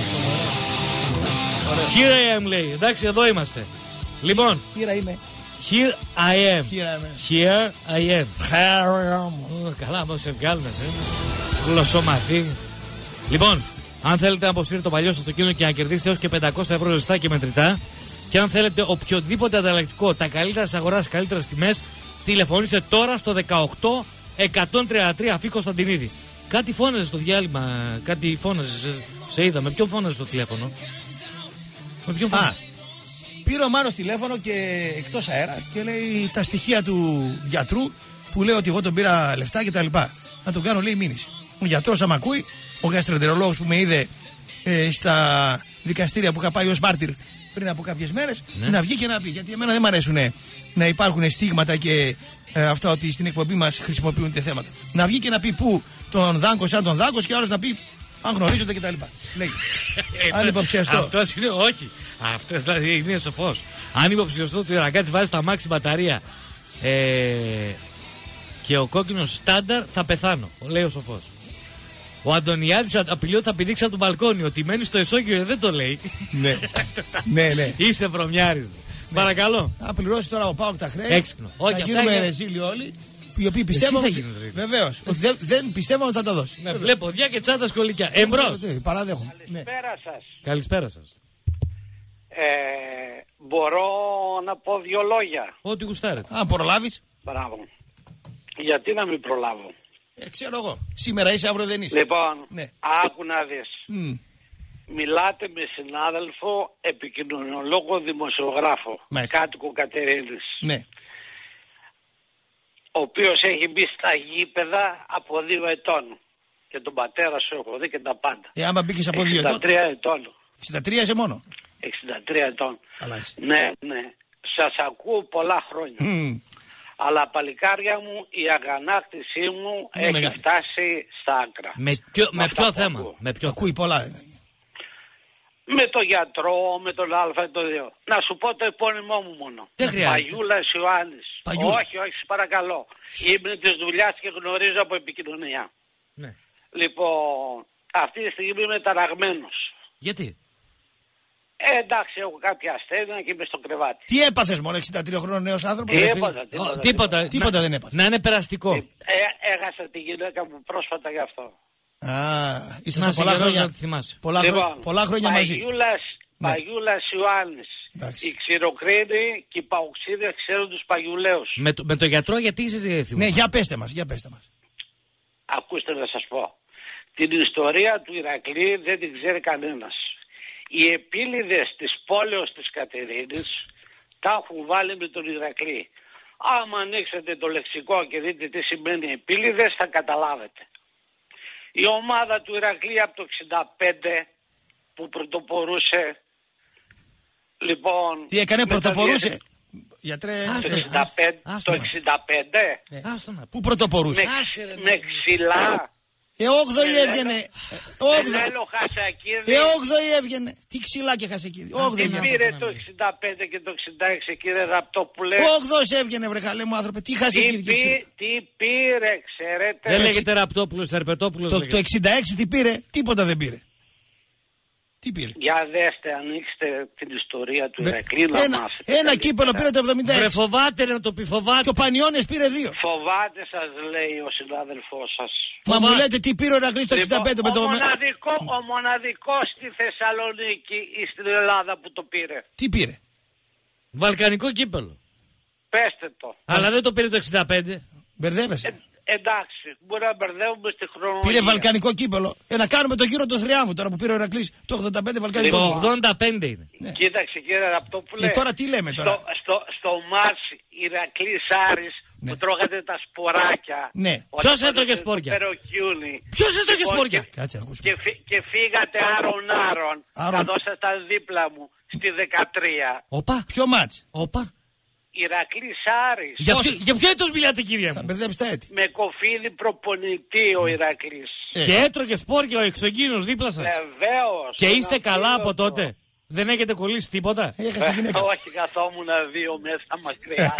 E: Here I am λέει. Εντάξει, εδώ είμαστε. Λοιπόν.
F: Here είμαι.
E: Here I am.
F: Here
E: I am. Καλά, μας σε βγάλουμε σε γλωσσομαθή. Λοιπόν, αν θέλετε να αποσύρετε το παλιό σας αυτοκίνητο και να κερδίσετε έως και πεντακόσια ευρώ ζεστά και μετρητά, και αν θέλετε οποιοδήποτε ανταλλακτικό, τα καλύτερα της αγοράς, καλύτερες τιμές, τηλεφωνήστε τώρα στο δεκαοκτώ εκατόν τριάντα τρία Φίκο Κωνσταντινίδη. Κάτι φώναζε στο διάλειμμα, κάτι φώναζε, σε, σε είδα. Με ποιον φώναζε το τηλέφωνο? Με ποιον φώναζε?
F: Πήρε ο Μάνος τηλέφωνο και εκτός αέρα και λέει τα στοιχεία του γιατρού που λέει ότι εγώ τον πήρα λεφτά και τα λοιπά. Να τον κάνω, λέει, μήνυση. Ο γιατρός, άμα ακούει, ο γαστρεντερολόγος που με είδε ε, στα δικαστήρια που είχα πάει ως μάρτυρ πριν από κάποιες μέρες, ναι. να βγει και να πει. Γιατί εμένα δεν μου αρέσουν να υπάρχουν στίγματα και ε, αυτά ότι στην εκπομπή μας χρησιμοποιούνται θέματα. Να βγει και να πει πού τον Δάγκο σαν τον Δάγκος και ο άλλος να πει αν γνωρίζονται κτλ. Λέγει. Αν υποψιαστώ.
E: Αυτός είναι, όχι. Αυτός δηλαδή είναι σοφός. Αν υποψιαστώ του Ιρακάτη βάζει στα μάξι μπαταρία ε, και ο κόκκινος στάνταρ θα πεθάνω. Λέει ο σοφός. Ο Αντωνιάδης απειλεί ότι θα πηδήξει από τον μπαλκόνι. Ότι μένει στο εσόγειο δεν το λέει.
F: Ναι. ναι, ναι.
E: Είσαι βρωμιάρης. Ναι. Παρακαλώ.
F: Θα πληρώσει τώρα ο ΠΑΟΚ τα χρέη.
E: Έξυπνο.
F: Θα όχι, γίνουμε ρεζίλοι όλοι. Οι οποίοι πιστεύουν. Βεβαίως. Ότι δεν, δεν πιστεύω ότι θα τα δώσει.
E: Ναι, βλέπω διά και τσάντα σχολικά. Εμπρός.
F: Παραδέχομαι.
N: Καλησπέρα σας.
E: Καλησπέρα σας.
N: Ε, μπορώ να πω δύο λόγια.
E: Ό,τι γουστάρετε.
F: Αν προλάβεις.
N: Μπράβο. Γιατί να μην προλάβω.
F: Ε, ξέρω εγώ. Σήμερα είσαι, αύριο δεν είσαι.
N: Λοιπόν,
F: ναι.
N: άκου να δεις. Mm. Μιλάτε με συνάδελφο, επικοινωνιολόγο, δημοσιογράφο,
F: Μάλιστα.
N: κάτοικο Κατερίνης.
F: Ναι.
N: Ο οποίος έχει μπει στα γήπεδα από δύο ετών. Και τον πατέρα σου έχω δει και τα πάντα.
F: Ε, άμα μπήκες από δύο ετών.
N: εξήντα τρία ετών.
F: εξήντα τρία είσαι μόνο.
N: εξήντα τρία ετών.
F: Καλά είσαι.
N: Ναι, ναι. Σας ακούω πολλά χρόνια.
F: Mm.
N: Αλλά παλικάρια μου, η αγανάκτησή μου
F: ναι,
N: έχει
F: μεγάλη.
N: φτάσει στα άκρα.
E: Με ποιο, με ποιο θέμα. Με ποιο
F: ακούει πολλά.
N: Με τον γιατρό, με τον Α, με τον δύο. Να σου πω το επώνυμό μου μόνο.
E: Δεν χρειάζεται.
N: Παγιούλας Ιωάννης.
F: Παγιούλα.
N: Όχι, όχι, σας παρακαλώ. Είμαι της δουλειάς και γνωρίζω από επικοινωνία.
E: Ναι.
N: Λοιπόν, αυτή τη στιγμή είμαι ταραγμένος.
E: Γιατί?
N: Ε, εντάξει, έχω κάποια ασθένεια και είμαι στο κρεβάτι.
F: Τι έπαθες μόνο, εξήντα τρία χρόνων νέος άνθρωπος?
N: Τι έπαθα, τίποτα,
E: τίποτα, τίποτα,
F: τίποτα
E: να,
F: δεν έπαθα.
E: Να είναι περαστικό.
N: Ε, έχασα τη γυναίκα μου πρόσφατα γι' αυτό.
F: Α, ήσασταν πολλά χρόνια, πολλά,
N: λοιπόν,
F: χρο... πολλά χρόνια μαζί.
N: Παγιούλας,
F: ναι.
N: Παγιούλας Ιωάννης.
F: Εντάξει.
N: Οι Ξηροκρίνοι και οι Παουξίδες ξέρουν τους Παγιουλαίους.
E: Με, το, με το γιατρό γιατί είσαι διεθνής?
F: Ναι, για πέστε μας, για πέστε μας.
N: Ακούστε να σας πω. Την ιστορία του Ηρακλή δεν την ξέρει κανένας. Οι επίλυδες της πόλεως της Κατερίνης τα έχουν βάλει με τον Ηρακλή. Άμα ανοίξετε το λεξικό και δείτε τι σημαίνει επίλυδες θα καταλάβετε. Η ομάδα του Ηρακλή από το εξήντα πέντε που πρωτοπορούσε, λοιπόν...
F: Τι έκανε, πρωτοπορούσε?
N: Διε...
F: Γιατρέ...
N: Το εξήντα πέντε, το εξήντα πέντε
F: ναι. Πού πρωτοπορούσε?
N: Με, Άσε, με ξυλά.
F: Ε, όγδοη έβγαινε.
N: Ελέλο Χασακίδη.
F: Ε, όγδοη έβγαινε. Τι ξυλά και Χασακίδη.
N: Τι πήρε το εξήντα πέντε και το εξήντα έξι, κύριε Ραπτόπουλε?
F: Όγδοος έβγαινε, βρε καλέ μου άνθρωπε. Τι Χασακίδη και ξυλά.
N: Τι πήρε, ξέρετε?
E: Δεν λέγεται Ραπτόπουλος, Θερπετόπουλος.
F: Το εξήντα έξι τι πήρε? Τίποτα δεν πήρε. Τι πήρε?
N: Για δέστε, ανοίξτε την ιστορία του Ηρακλή να
F: ένα,
N: μάθετε.
F: Ένα κύπελο πήρε το εβδομήντα έξι.
E: Βρε φοβάται να το πει, φοβάται.
F: Και ο Πανιώνες πήρε δύο.
N: Φοβάται σας λέει ο συνάδελφός σας.
F: Μα μου λέτε τι πήρε ο Ηρακλής το εξήντα πέντε
N: λοιπόν,
F: με το...
N: Ο, μοναδικό, ο μοναδικός στη Θεσσαλονίκη ή στην Ελλάδα που το πήρε.
F: Τι πήρε?
E: Βαλκανικό κύπελο.
N: Πέστε το.
E: Αλλά δεν το πήρε το εξήντα πέντε.
F: Μπερδεύεσαι.
N: Ε, εντάξει, μπορεί να μπερδεύουμε στη χρονολογία.
F: Πήρε βαλκανικό κύπελο. Ε, να κάνουμε το γύρο του θριάμβου τώρα που πήρε ο Ηρακλής το ογδόντα πέντε βαλκανικό.
E: Το ογδόντα πέντε είναι.
N: Ναι. Κοίταξε κύριε Ραπτόπουλε.
F: Ε, τώρα τι λέμε τώρα?
N: Στο, στο, στο μάτς Ηρακλής Άρης ναι. που τρώγατε τα σποράκια.
F: Ναι.
E: Ποιος έτρωγε σπόρια? Ποιος έτρωγε σπόρια?
F: Κάτσε να ακούσουμε.
N: Και, φύ, και φύγατε άρον άρον. Καθώς ήσασταν δίπλα μου στη δεκατρία.
E: Όπα.
F: Ποιο μάτς?
E: Όπα.
N: Ιρακλής Άρης.
E: Για, ποιο, για ποιο έτος μιλάτε κύριε μου?
F: Θα μπερδέψει τα έτη.
N: Με κοφίδι προπονητή ο Ηρακλής.
E: Ε. Και έτρωγε σπόρια ο εξωγήινος δίπλα σας?
N: Βεβαίως.
E: Και είστε καλά από τότε? Δεν έχετε κολλήσει τίποτα?
N: Ε, όχι, καθόμουν δύο μέσα μακριά.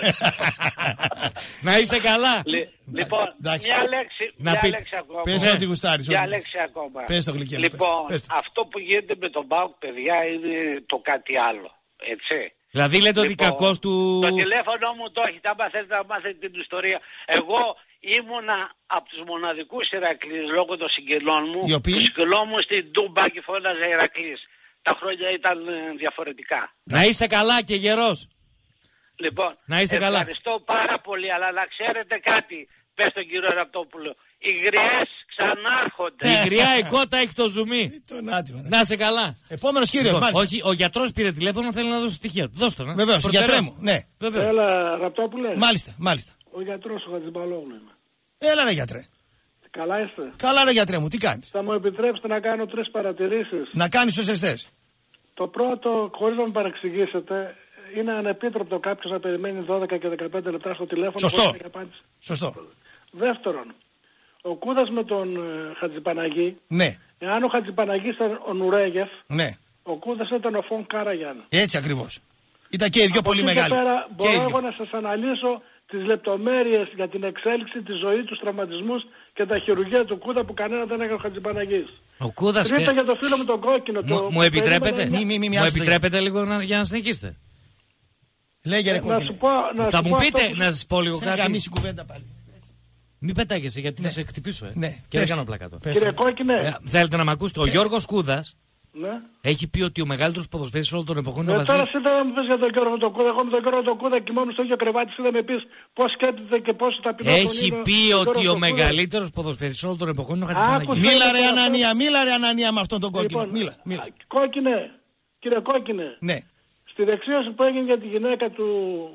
E: Να είστε καλά.
N: Λι, λοιπόν, μια λέξη,
E: να
N: μια
E: πει...
N: λέξη ακόμα.
F: Πες ό,τι γουστάρεις.
N: Μια λέξη ακόμα.
F: Πες το γλυκιά.
N: Λοιπόν,
F: πες.
N: αυτό που γίνεται με τον ΠΑΟΚ, παιδιά, είναι το κάτι άλλο. Έτσι.
E: Δηλαδή λέτε
N: λοιπόν,
E: ότι κακός του...
N: Το τηλέφωνο μου το έχετε, άμα θέλετε να μάθετε την ιστορία. Εγώ ήμουνα από τους μοναδικούς Ηρακλείς λόγω των συγγενών μου.
F: Οποίοι...
N: Το συγγενό μου στην Τούμπα και φώναζε Ηρακλής. Τα χρόνια ήταν διαφορετικά.
E: Να είστε καλά και γερός.
N: Λοιπόν,
E: να είστε
N: ευχαριστώ
E: καλά.
N: πάρα πολύ, αλλά να ξέρετε κάτι. Πες τον κύριο Ραπτόπουλο. Οι γριές ξανάρχονται.
E: Η γριά η κότα έχει το ζουμί. Να είσαι καλά.
F: Επόμενος κύριος,
E: λοιπόν,
F: μάλιστα.
E: Όχι, ο γιατρός πήρε τηλέφωνο, θέλει να δώσει στοιχεία. Δώστε να.
F: Βεβαίως, ο γιατρέ μου, ναι.
O: Βεβαίως. Έλα, Ραπτόπουλε.
F: Μάλιστα, μάλιστα.
O: Ο γιατρός ο Χατζημπαλόγλου είμαι.
F: Έλα ρε γιατρέ.
O: Καλά είστε?
F: Καλά ρε γιατρέ μου, τι κάνεις?
O: Θα μου επιτρέψετε να κάνω τρεις παρατηρήσεις?
F: Να κάνεις όσες θες.
O: Το πρώτο, χωρίς να με παρεξηγήσετε, είναι ανεπίτρεπτο κάποιος να περιμένει δώδεκα και δεκαπέντε λεπτά στο τηλέφωνο.
F: Σωστό. Σωστό.
O: Δεύτερον, ο Κούδας με τον ε, Χατζηπαναγή,
F: ναι.
O: Εάν ο Χατζηπαναγής ήταν ο Νουρέγεφ,
F: ναι.
O: Ο Κούδας ήταν ο Φον Κάραγιαν.
F: Έτσι ακριβώς. Ήταν και οι δύο
O: από
F: πολύ μεγάλοι.
O: Πέρα, μπορώ εγώ να σας αναλύσω τις λεπτομέρειες για την εξέλιξη της ζωής, τους τραυματισμούς και τα χειρουργία του Κούδα που κανένα δεν έκανε ο Χατζηπαναγής.
E: Ο Κούδας
O: Τρίτα
E: και...
O: για το φίλο μου τον κόκκινο.
E: Μου,
O: το...
E: μου επιτρέπετε,
O: μη, μη, μη,
E: μου επιτρέπετε λίγο να, για να συνεχίσετε.
F: Λέγε ρε κόκκινο.
O: Πω, να
E: θα
O: σου
E: μου
O: πω
E: πείτε,
O: αυτό...
E: να σας πω λίγο κάτι.
F: Θα γαμίσει κουβέντα πάλι.
E: Μην πετάγεσαι γιατί
F: ναι.
E: θα σε χτυπήσω. Ε.
F: Ναι.
E: Και
F: πες,
E: δεν κάνω πλάκα τώρα.
O: Κύριε Κόκκινε.
E: Ε, θέλετε να με ακούσετε. Ο Γιώργος Κούδας
O: ναι.
E: έχει πει ότι ο μεγαλύτερος ποδοσφαιριστής όλων των εποχών
O: ναι,
E: είναι ο Βασίλης.
O: Τώρα εσύ δεν μου πεις για τον Γιώργο τον Κούδα. Εγώ με τον Γιώργο τον Κούδα κοιμόμουν στο ίδιο κρεβάτι. Εσύ δεν με πεις πώς σκέπτεται και πώς τα πεινά.
E: Έχει πει ότι ο μεγαλύτερος ποδοσφαιριστής όλων των εποχών είναι ο Χατζηπαναγής.
F: Μίλα ρε Ανανία, μίλα ρε Ανανία με αυτόν τον κόκκινο. Μίλα.
O: Κόκκινε, κύριε Κόκκινε.
F: Ναι.
O: Στη δεξίωση που έγινε για τη γυναίκα του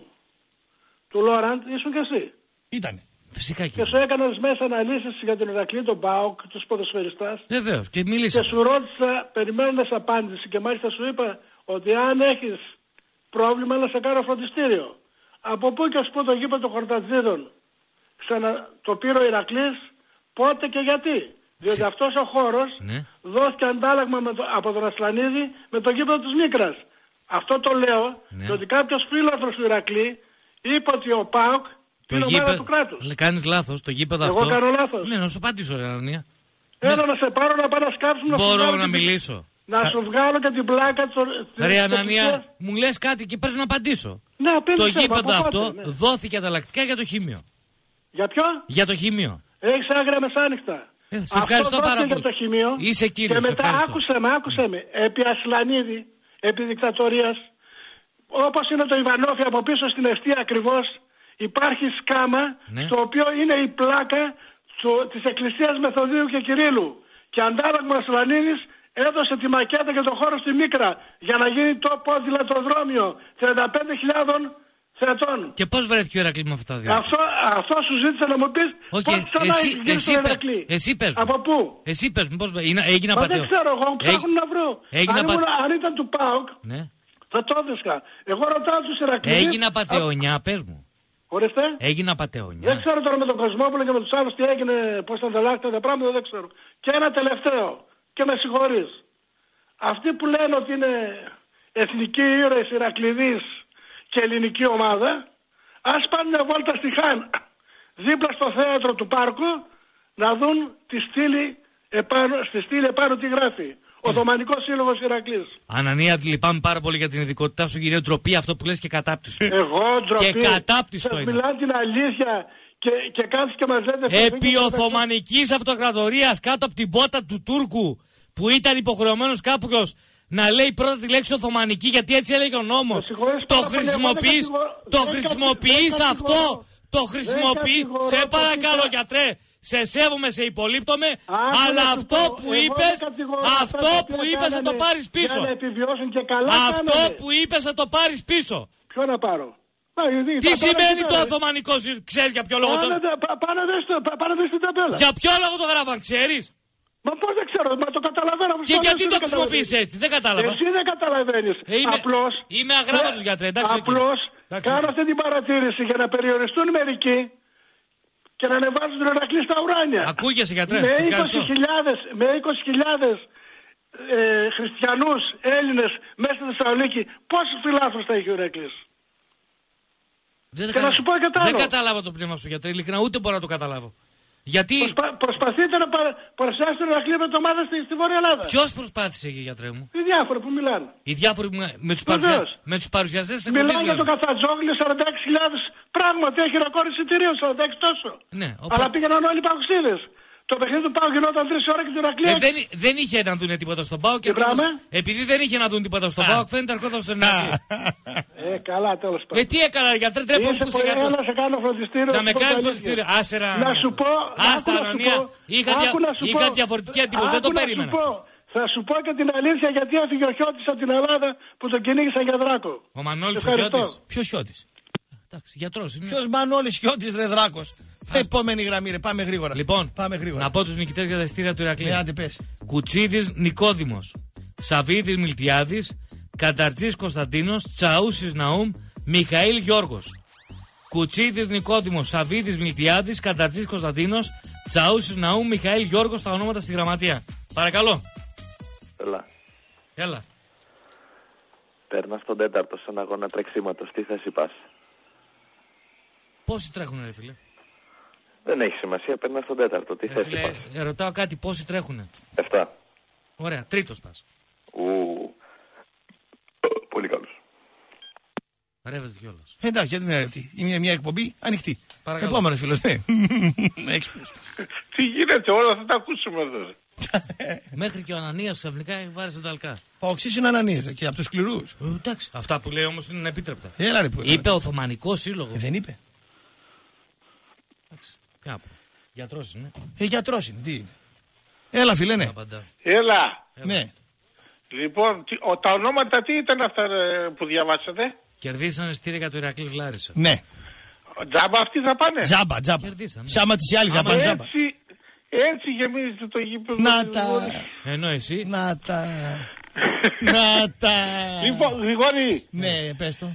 O: του Λόραντ ήσουν και εσύ.
F: Ήτανε.
E: Φυσικά
O: και σου έκανα ορισμένες αναλύσεις για τον Ηρακλή, τον ΠΑΟΚ, τους ποδοσφαιριστάς.
E: Βεβαίως, και μίλησα.
O: Και σου ρώτησα, περιμένοντας απάντηση και μάλιστα σου είπα ότι αν έχεις πρόβλημα να σε κάνω φροντιστήριο. Από πού και ως πού το γήπεδο των Χορτατζίδων ξανα το πήρε ο Ηρακλής, πότε και γιατί. Διότι αυτός ο χώρος ναι. δόθηκε αντάλλαγμα με το, από τον Ασλανίδη με το γήπεδο της Μίκρας. Αυτό το λέω, ναι. διότι κάποιος φίλαθρος του Ηρακλή είπε ότι ο ΠΑΟΚ είναι ομάδα του κράτους.
E: Κάνεις λάθος, το γήπεδο
O: Εγώ
E: αυτό.
O: Εγώ κάνω λάθος.
E: Ναι, να σου απαντήσω ρε Ανανία.
O: Έλα ναι. να σε πάρω να πάω να σκάψουμε.
E: Μπορώ να, να μιλήσω.
O: Να Κα... σου βγάλω και την πλάκα του.
E: Ρε Ανανία, μου λες κάτι και πρέπει να απαντήσω.
O: Ναι,
E: το γήπεδο αυτό ναι. δόθηκε ανταλλακτικά για το χήμιο.
O: Για ποιο?
E: Για το χήμιο.
O: Έχεις άγρια μεσάνυχτα.
E: Ε, σε ευχαριστώ
O: αυτό
E: πάρα πολύ.
O: Για το χημείο.
E: Είσαι κύριος,
O: και μετά άκουσε με, άκουσε με. Επί Ασλανίδη, επί δικτατορίας, όπως είναι το Ιβανόφι από πίσω στην αιστεία ακριβώς, υπάρχει σκάμα, ναι. στο οποίο είναι η πλάκα του, της Εκκλησίας Μεθοδίου και Κυρίλλου. Και αντάλλαγμα ο Ασλανίδης έδωσε τη μακέτα και το χώρο στη Μίκρα για να γίνει το ποδηλατοδρόμιο τριάντα πέντε χιλιάδων θεατών.
E: Και πώς βρέθηκε ο Ηρακλή με αυτά τα δύο?
O: Αυτό, αυτό σου ζήτησα να μου πεις okay. πώς θα να έχεις γίνει στο Ηρακλή.
E: Εσύ πες μου.
O: Από πού?
E: Εσύ πες μου, πώς έγινε απατεό.
O: Δεν ξέρω εγώ, ψάχνουν να βρω.
E: Αν,
O: απα... ήμουν, αν ήταν του ΠΑΟΚ,
E: ναι.
O: θα το έδεσκα. Εγώ ρωτάω τους Ηρακλήδες.
E: Έγινε απατεωνιά, α... πες μου.
O: Ορίστε.
E: Έγινε απατεωνιά.
O: Δεν ξέρω τώρα με τον Κοσμόπουλο και με τους άλλους τι έγινε, πώς θα ανταλλάξετε τα πράγματα, δεν ξέρω. Και ένα τελευταίο, και με συγχωρείς. Αυτοί που λένε ότι είναι εθνικοί ήρωες Ηρακληδείς και ελληνική ομάδα, ας πάνε μια βόλτα στη Χάν, δίπλα στο θέατρο του Πάρκου, να δουν τη στήλη επάνω, στη στήλη επάνω τι γράφει. Οθωμανικός Σύλλογος Ηρακλής.
E: Ανανία, λυπάμαι πάρα πολύ για την ειδικότητά σου, κύριε. Ντροπή αυτό που λες και κατάπτυστο.
O: Εγώ ντροπή.
E: Και κατάπτυστο είναι.
O: Μιλάνε την αλήθεια και, και κάθεις και μας λέτε...
E: Επί Οθωμανικής Αυτοκρατορίας κάτω από την πότα του Τούρκου που ήταν υποχρεωμένος κάποιος να λέει πρώτα τη λέξη Οθωμανική γιατί έτσι έλεγε ο νόμος. Το χρησιμοποιείς, το χρησιμοποιείς αυτό, το χρησιμοποιείς. Σε παρακαλώ γιατρέ. Σε σέβομαι, σε υπολείπτομαι, αλλά αυτό που είπες, αυτό που είπες θα το πάρεις πίσω. Αυτό που είπες θα το πάρεις πίσω.
O: Ποιο να πάρω?
E: Τι σημαίνει το Οθωμανικό, ξέρεις για ποιο λόγο το...
O: Πάνε δεις την ταμπέλα.
E: Για ποιο λόγο το γράφαν, ξέρεις?
O: Μα πώς δεν ξέρω, μα το καταλαβαίνω.
E: Και γιατί το χρησιμοποιείς έτσι, δεν κατάλαβα.
O: Εσύ δεν καταλαβαίνεις. Απλώς...
E: Είμαι αγράμματος γιατρέ, εντάξει.
O: Απλώς κάνω αυτή την παρατήρηση για να περιοριστούν μερικοί και να ανεβάζουν τον Ηρακλή στα ουράνια.
E: Ακούγεσαι γιατρέ.
O: Με είκοσι χιλιάδες ε, χριστιανούς, Έλληνες μέσα στη Θεσσαλονίκη, πόσους φιλάθρους θα έχει ο Ηρακλής?
E: Δεν
O: και κατα... να σου πω και τα άλλο.
E: Δεν κατάλαβα το πνεύμα σου γιατρέ, ειλικρινά ούτε μπορώ να το καταλάβω. Γιατί...
O: Προσπα... Προσπαθείτε να παρα... παρουσιάσετε τον Ηρακλή με το ομάδα στη, στη Βόρεια Ελλάδα.
E: Ποιος προσπάθησε γιατρέ μου?
O: Οι διάφοροι που μιλάνε.
E: Οι διάφοροι που με τους, παρουσια... τους παρουσιαστές της εκπομπής.
O: Μιλάνε για τον Καθατζόγλιο σαράντα έξι χιλιάδες πράγματι έχει ρεκόρ εισιτηρίων σαράντα έξι τόσο.
E: Ναι, οπα...
O: Αλλά πήγαιναν όλοι οι παγκοσίδες. Το παιχνίδι του ΠΑΟΚ γινόταν τρεις ώρες και την Ηρακλή.
E: Ε, δεν, δεν είχε να δουν τίποτα στον ΠΑΟΚ. Και επειδή δεν είχε να δουν τίποτα στον ΠΑΟΚ, φαίνεται ερχόταν στον Ηρακλή.
O: Ε, καλά τέλος πάντων.
E: Ε, τι έκανα γιατρέ, τρέπω που σε κάνω.
O: Να σε κάνω φροντιστήριο.
E: Να με κάνεις φροντιστήριο. Άσερα.
O: Να σου πω.
E: Άστα Ανανία. Είχα διαφορετική εντύπωση, δεν το περίμενα.
O: Θα σου πω και την αλήθεια γιατί έφυγε ο Χιώτης από την Ελλάδα που τον κυνήγησαν για δράκο.
E: Ο Μανώλης ο Χιώτης.
F: Ποιος Χιώτης?
E: Εντάξει, γιατρός είναι.
F: Ποιος Μανώλης Χιώτης ρε δράκος? Επόμενη γραμμή ρε, πάμε γρήγορα.
E: Λοιπόν,
F: πάμε γρήγορα.
E: Να πω τους νικητές για τα εισιτήρια του Ηρακλή.
F: Ναι, άντε πες.
E: Κουτσίδης Νικόδημος, Σαβίδης Μιλτιάδης, Κανταρτζής Κωνσταντίνος, Τσαούσης Ναούμ, Μιχαήλ Γιώργος. Κουτσίδης Νικόδημος, Σαβίδης Μιλτιάδης, Κανταρτζής Κωνσταντίνος, Τσαούσης Ναούμ, Μιχαήλ Γιώργος, τα ονόματα στη γραμματεία. Παρακαλώ.
M: Έλα.
E: Έλα.
M: Παίρνα στον τέταρτο στον αγώνα τρεξίματος. Τι θέση πας?
E: Πόσοι τρέχουνε ρε φίλε?
M: Δεν έχει σημασία, παίρνα στον τέταρτο. Τι
E: ρε,
M: θέση
E: φίλε,
M: πας?
E: Ρωτάω κάτι, πόσοι τρέχουνε?
M: Εφτά.
E: Ωραία, τρίτος πας.
M: Ου. Πολύ καλός.
E: Ρεύεται κιόλας.
F: Εντάξει, γιατί μην ρεύτη. Είναι μια εκπομπή ανοιχτή.
E: Παρακαλώ.
F: Επόμενο φίλος, ναι.
P: Τι γίνεται, όλα θα τα ακούσουμε εδώ.
E: Μέχρι και ο Ανανίας ξαφνικά βάρεσε τα αλκά.
F: Παοξής είναι Ανανίας και από τους σκληρούς.
E: Ε, εντάξει. Αυτά που λέει όμως είναι ανεπίτρεπτα.
F: Έλα ρε που
E: είπε Οθωμανικό Σύλλογο.
F: Ε, δεν είπε.
E: Εντάξει. Κάπου. Γιατρός είναι.
F: Ε, γιατρός είναι. Τι είναι. Έλα φίλε, ναι.
P: Έλα.
E: Έλα.
F: Ναι.
P: Λοιπόν, τι, ο, τα ονόματα τι ήταν αυτά ρε, που διαβάσατε?
E: Κερδίσανε στήριγα του Ηρακλής Λάρισα.
F: Ναι.
P: Τζάμπα αυτοί θα πάνε.
F: Τζάμπα, τζάμπα.
E: Κερδίσανε.
F: Σάμα της άλλη θα πάνε τζάμπα.
P: Έτσι, έτσι γεμίζετε το γήπεδο.
F: Να τα.
E: Ενώ εσύ.
F: Να τα. Να τα.
P: Λοιπόν, Γρηγόρη.
F: Ναι, πες το.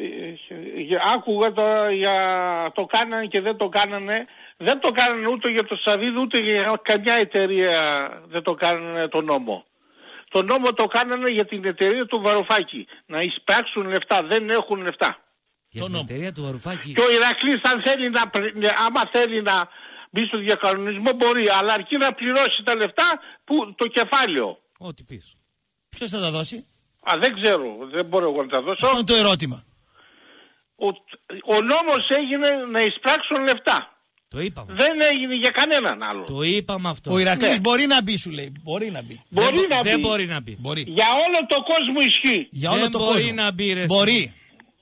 P: Άκουγα το, για το κάνανε και δεν το κάνανε. Δεν το κάνανε ούτε για το Σαββίδι ούτε για καμιά εταιρεία. Δεν το κάνανε το νόμο. Το νόμο το κάνανε για την εταιρεία του Βαρουφάκη. Να εισπράξουν λεφτά. Δεν έχουν λεφτά.
E: Για το την νόμο. Εταιρεία του Βαρουφάκη.
P: Και ο Ηρακλής αν θέλει να, άμα θέλει να μπει στο διακανονισμό μπορεί. Αλλά αρκεί να πληρώσει τα λεφτά που το κεφάλαιο.
E: Ό,τι πεις.
F: Ποιος θα τα δώσει?
P: Α, δεν ξέρω. Δεν μπορώ εγώ να τα δώσω.
F: Αυτό είναι το ερώτημα.
P: Ο, ο νόμος έγινε να εισπράξουν λεφτά.
E: Το είπαμε.
P: Δεν έγινε για κανέναν άλλο.
E: Το είπαμε αυτό.
F: Ο Ηρακλής ναι. μπορεί να μπει, σου λέει. Μπορεί να μπει.
P: Μπορεί
E: δεν,
P: να
E: δεν
P: μπει.
E: μπορεί να μπει.
F: Μπορεί.
P: Για όλο το κόσμο ισχύει.
F: Για όλο
E: δεν
F: το
E: μπορεί
F: κόσμο.
E: να μπει, ρε.
F: Μπορεί.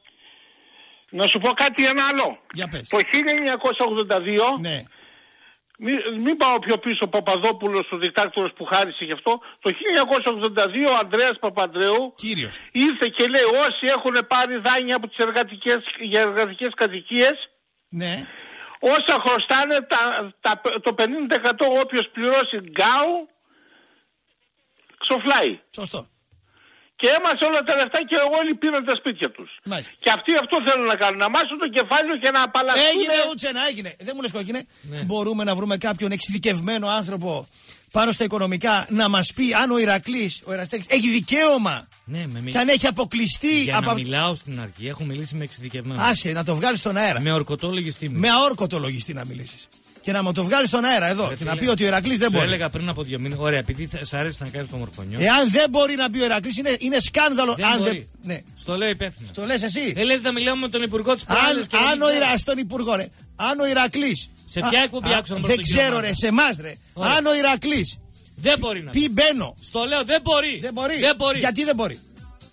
P: Να σου πω κάτι ένα άλλο.
F: Για πες.
P: Το χίλια εννιακόσια ογδόντα δύο.
F: Ναι.
P: Μην, μην πάω πιο πίσω, ο Παπαδόπουλος, ο δικτάκτορας που χάρισε γι' αυτό. Το χίλια εννιακόσια ογδόντα δύο ο Ανδρέας Παπανδρέου
F: Κύριος.
P: ήρθε και λέει όσοι έχουν πάρει δάνεια από τις εργατικές, για εργατικές κατοικίες,
F: ναι.
P: όσα χρωστάνε τα, τα, το πενήντα τοις εκατό όποιος πληρώσει γκάου ξοφλάει.
F: Σωστό.
P: Και έμασε όλα τα λεφτά και όλοι πήραν τα σπίτια τους.
F: Μάλιστα.
P: Και αυτοί αυτό θέλουν να κάνουν. Να μάσουν το κεφάλαιο και να απαλλαχθούν.
F: Έγινε Ούτσενα, έγινε. Δεν μου λες κόκκινε. Ναι. Μπορούμε να βρούμε κάποιον εξειδικευμένο άνθρωπο πάνω στα οικονομικά να μας πει αν ο Ηρακλής, ο Ηρακλής έχει δικαίωμα.
E: Ναι, με
F: και αν έχει αποκλειστεί.
E: Για
F: από...
E: να μιλάω στην αρχή, έχω μιλήσει με εξειδικευμένο.
F: Άσε, να το βγάλεις στον αέρα.
E: Με ορκωτό λογιστή.
F: Με αόρκωτο λογιστή να μιλήσεις. Και να μου το βγάλει στον αέρα εδώ. Ρε, και να πει ότι ο Ηρακλής δεν μπορεί.
E: Σου έλεγα πριν από δύο μήνες. Ωραία, επειδή σ' αρέσει να κάνεις το μορφωνιό.
F: Εάν δεν μπορεί να πει ο Ηρακλής, είναι, είναι σκάνδαλο.
E: Δεν
F: αν
E: μπορεί.
F: δεν... Ναι.
E: Στο λέω υπεύθυνο.
F: Στο λες εσύ.
E: Δεν λες να μιλάμε με τον Υπουργό της Προάλλης.
F: Αν, αν ο Ηρακλής, τον Υπουργό, ρε. Αν ο Ηρακλής.
E: Σε ποια εκπομπή άκουσα
F: Δεν ξέρω, ρε, σε εμάς, ρε. Ωραία. Αν ο Ηρακλής.
E: Δεν μπορεί να
F: πει. μπαίνω.
E: Στο λέω, δεν μπορεί.
F: Δεν μπορεί.
E: Δεν μπορεί.
F: Γιατί δεν μπορεί.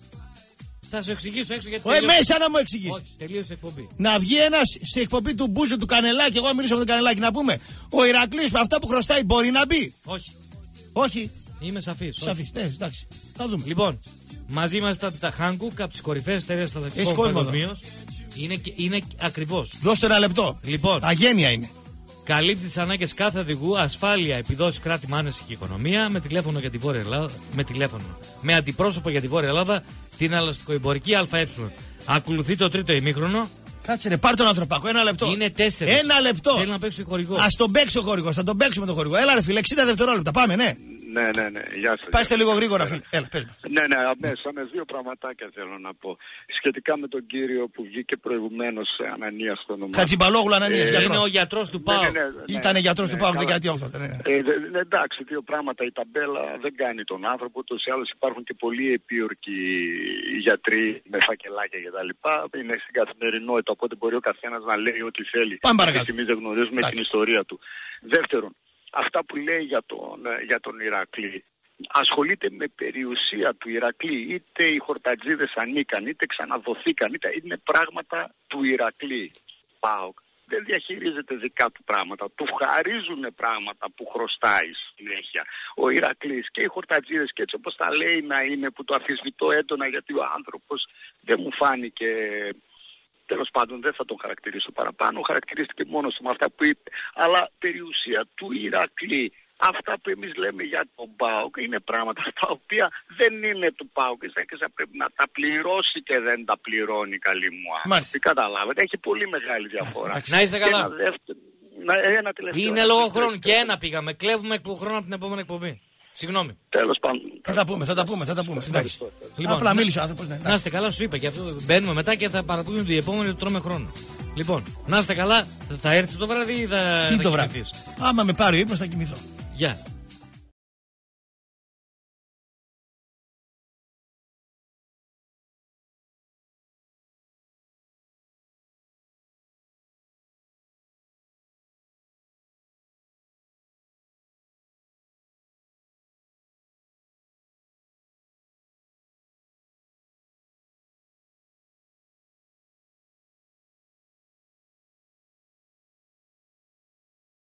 E: Θα σου εξηγήσω έξω γιατί.
F: Όχι, μέσα να μου εξηγήσει.
E: Όχι, τελείωσε εκπομπή.
F: Να βγει ένα σε εκπομπή του Μπούζου του Κανελάκη, εγώ μιλήσω με τον Κανελάκη, να πούμε ο Ηρακλής με αυτά που χρωστάει μπορεί να μπει.
E: Όχι.
F: Όχι.
E: Είμαι σαφής.
F: Σαφής, ναι, εντάξει. Θα δούμε.
E: Λοιπόν, μαζί είμαστε τα Hankook από τις κορυφαίες εταιρείες στρατιωτικών παγκοσμίως. Είναι, είναι ακριβώς.
F: Δώστε ένα λεπτό.
E: Λοιπόν,
F: αγένεια είναι.
E: Καλύπτει τις ανάγκες κάθε οδηγού, ασφάλεια, επιδόσεις, κράτημα, άνεση και οικονομία με τηλέφωνο για τη Βόρεια Ελλάδα. Με τηλέφωνο. Με αντιπρόσωπο για τη Βόρεια Ελλάδα την ελαστικοεμπορική ΑΕ. Ακολουθεί το τρίτο ημίχρονο.
F: Κάτσε ρε, πάρ' τον ανθρωπάκο, ένα λεπτό.
E: Είναι τέσσερις.
F: Ένα λεπτό.
E: Θέλει να παίξει χορηγό.
F: Ας τον παίξει ο χορηγός, θα τον παίξουμε τον χορηγό. Έλα ρε φίλε, εξήντα δευτερόλεπτα, πάμε, ναι.
Q: Ναι, ναι, ναι, γεια σας.
F: Πάστε λίγο γρήγορα, φίλε. Έλα, πες μας.
Q: Ναι, ναι, αμέσως, αμέσως δύο πραγματάκια θέλω να πω. Σχετικά με τον κύριο που βγήκε προηγουμένως Ανανίας στο όνομα.
F: Χατζημπαλόγλου Ανανίας,
E: ε,
F: γιατρός.
E: Είναι ο γιατρός του ΠΑΟΚ.
Q: Ναι, ναι, ναι,
F: Ήτανε γιατρός
Q: ναι,
F: του ΠΑΟΚ
Q: καλά.
F: δεκαετία ογδόντα. Ναι.
Q: Ε, δε, ναι, εντάξει, δύο πράγματα. Η ταμπέλα δεν κάνει τον άνθρωπο. Ούτως ή άλλως υπάρχουν και πολλοί επίορκοι γιατροί με φακελάκια κτλ. Είναι στην καθημερινότητα, οπότε μπορεί ο καθένας να λέει ό,τι θέλει.
F: Πάμε παρακάτω.
Q: Εμείς δεν γνωρίζουμε
F: εντάξει.
Q: την ιστορία του. Δεύτερον, αυτά που λέει για τον, για τον Ηρακλή. Ασχολείται με περιουσία του Ηρακλή, είτε οι χορτατζίδες ανήκαν, είτε ξαναδοθήκαν, είτε είναι πράγματα του Ηρακλή. ΠΑΟΚ δεν διαχειρίζεται δικά του πράγματα, του χαρίζουν πράγματα που χρωστάει συνέχεια ο Ηρακλής και οι χορτατζίδες και έτσι όπως τα λέει να είναι, που το αφισβητώ έντονα γιατί ο άνθρωπος δεν μου φάνηκε, τέλος πάντων δεν θα τον χαρακτηρίσω παραπάνω, χαρακτηρίστηκε μόνος του με αυτά που είπε, αλλά περιουσία του Ηρακλή αυτά που εμείς λέμε για τον ΠΑΟΚ είναι πράγματα τα οποία δεν είναι του ΠΑΟΚ. Και θα πρέπει να τα πληρώσει και δεν τα πληρώνει, καλή μου άνθρωποι. Καταλάβετε, έχει πολύ μεγάλη διαφορά.
E: Να είστε καλά.
Q: Ένα δεύτερο, ένα τελευταίο,
E: είναι λόγω χρόνου και ένα πήγαμε. Κλέβουμε χρόνο από την επόμενη εκπομπή. Συγγνώμη.
Q: Τέλος πάντων.
F: Θα τα πούμε, θα τα πούμε, θα τα πούμε. Εντάξει.
E: Λοιπόν,
F: απλά μίλησε ο άνθρωπος.
E: Να είστε καλά, σου είπα και αυτό. Μπαίνουμε μετά και θα παραπούμε την επόμενη ότι τρώμε χρόνο. Λοιπόν, να είστε καλά, θα έρθει το βράδυ ή θα.
F: Τι το βράδυ. Άμα με πάρει ο ύπνος θα κοιμηθώ.
E: Γεια.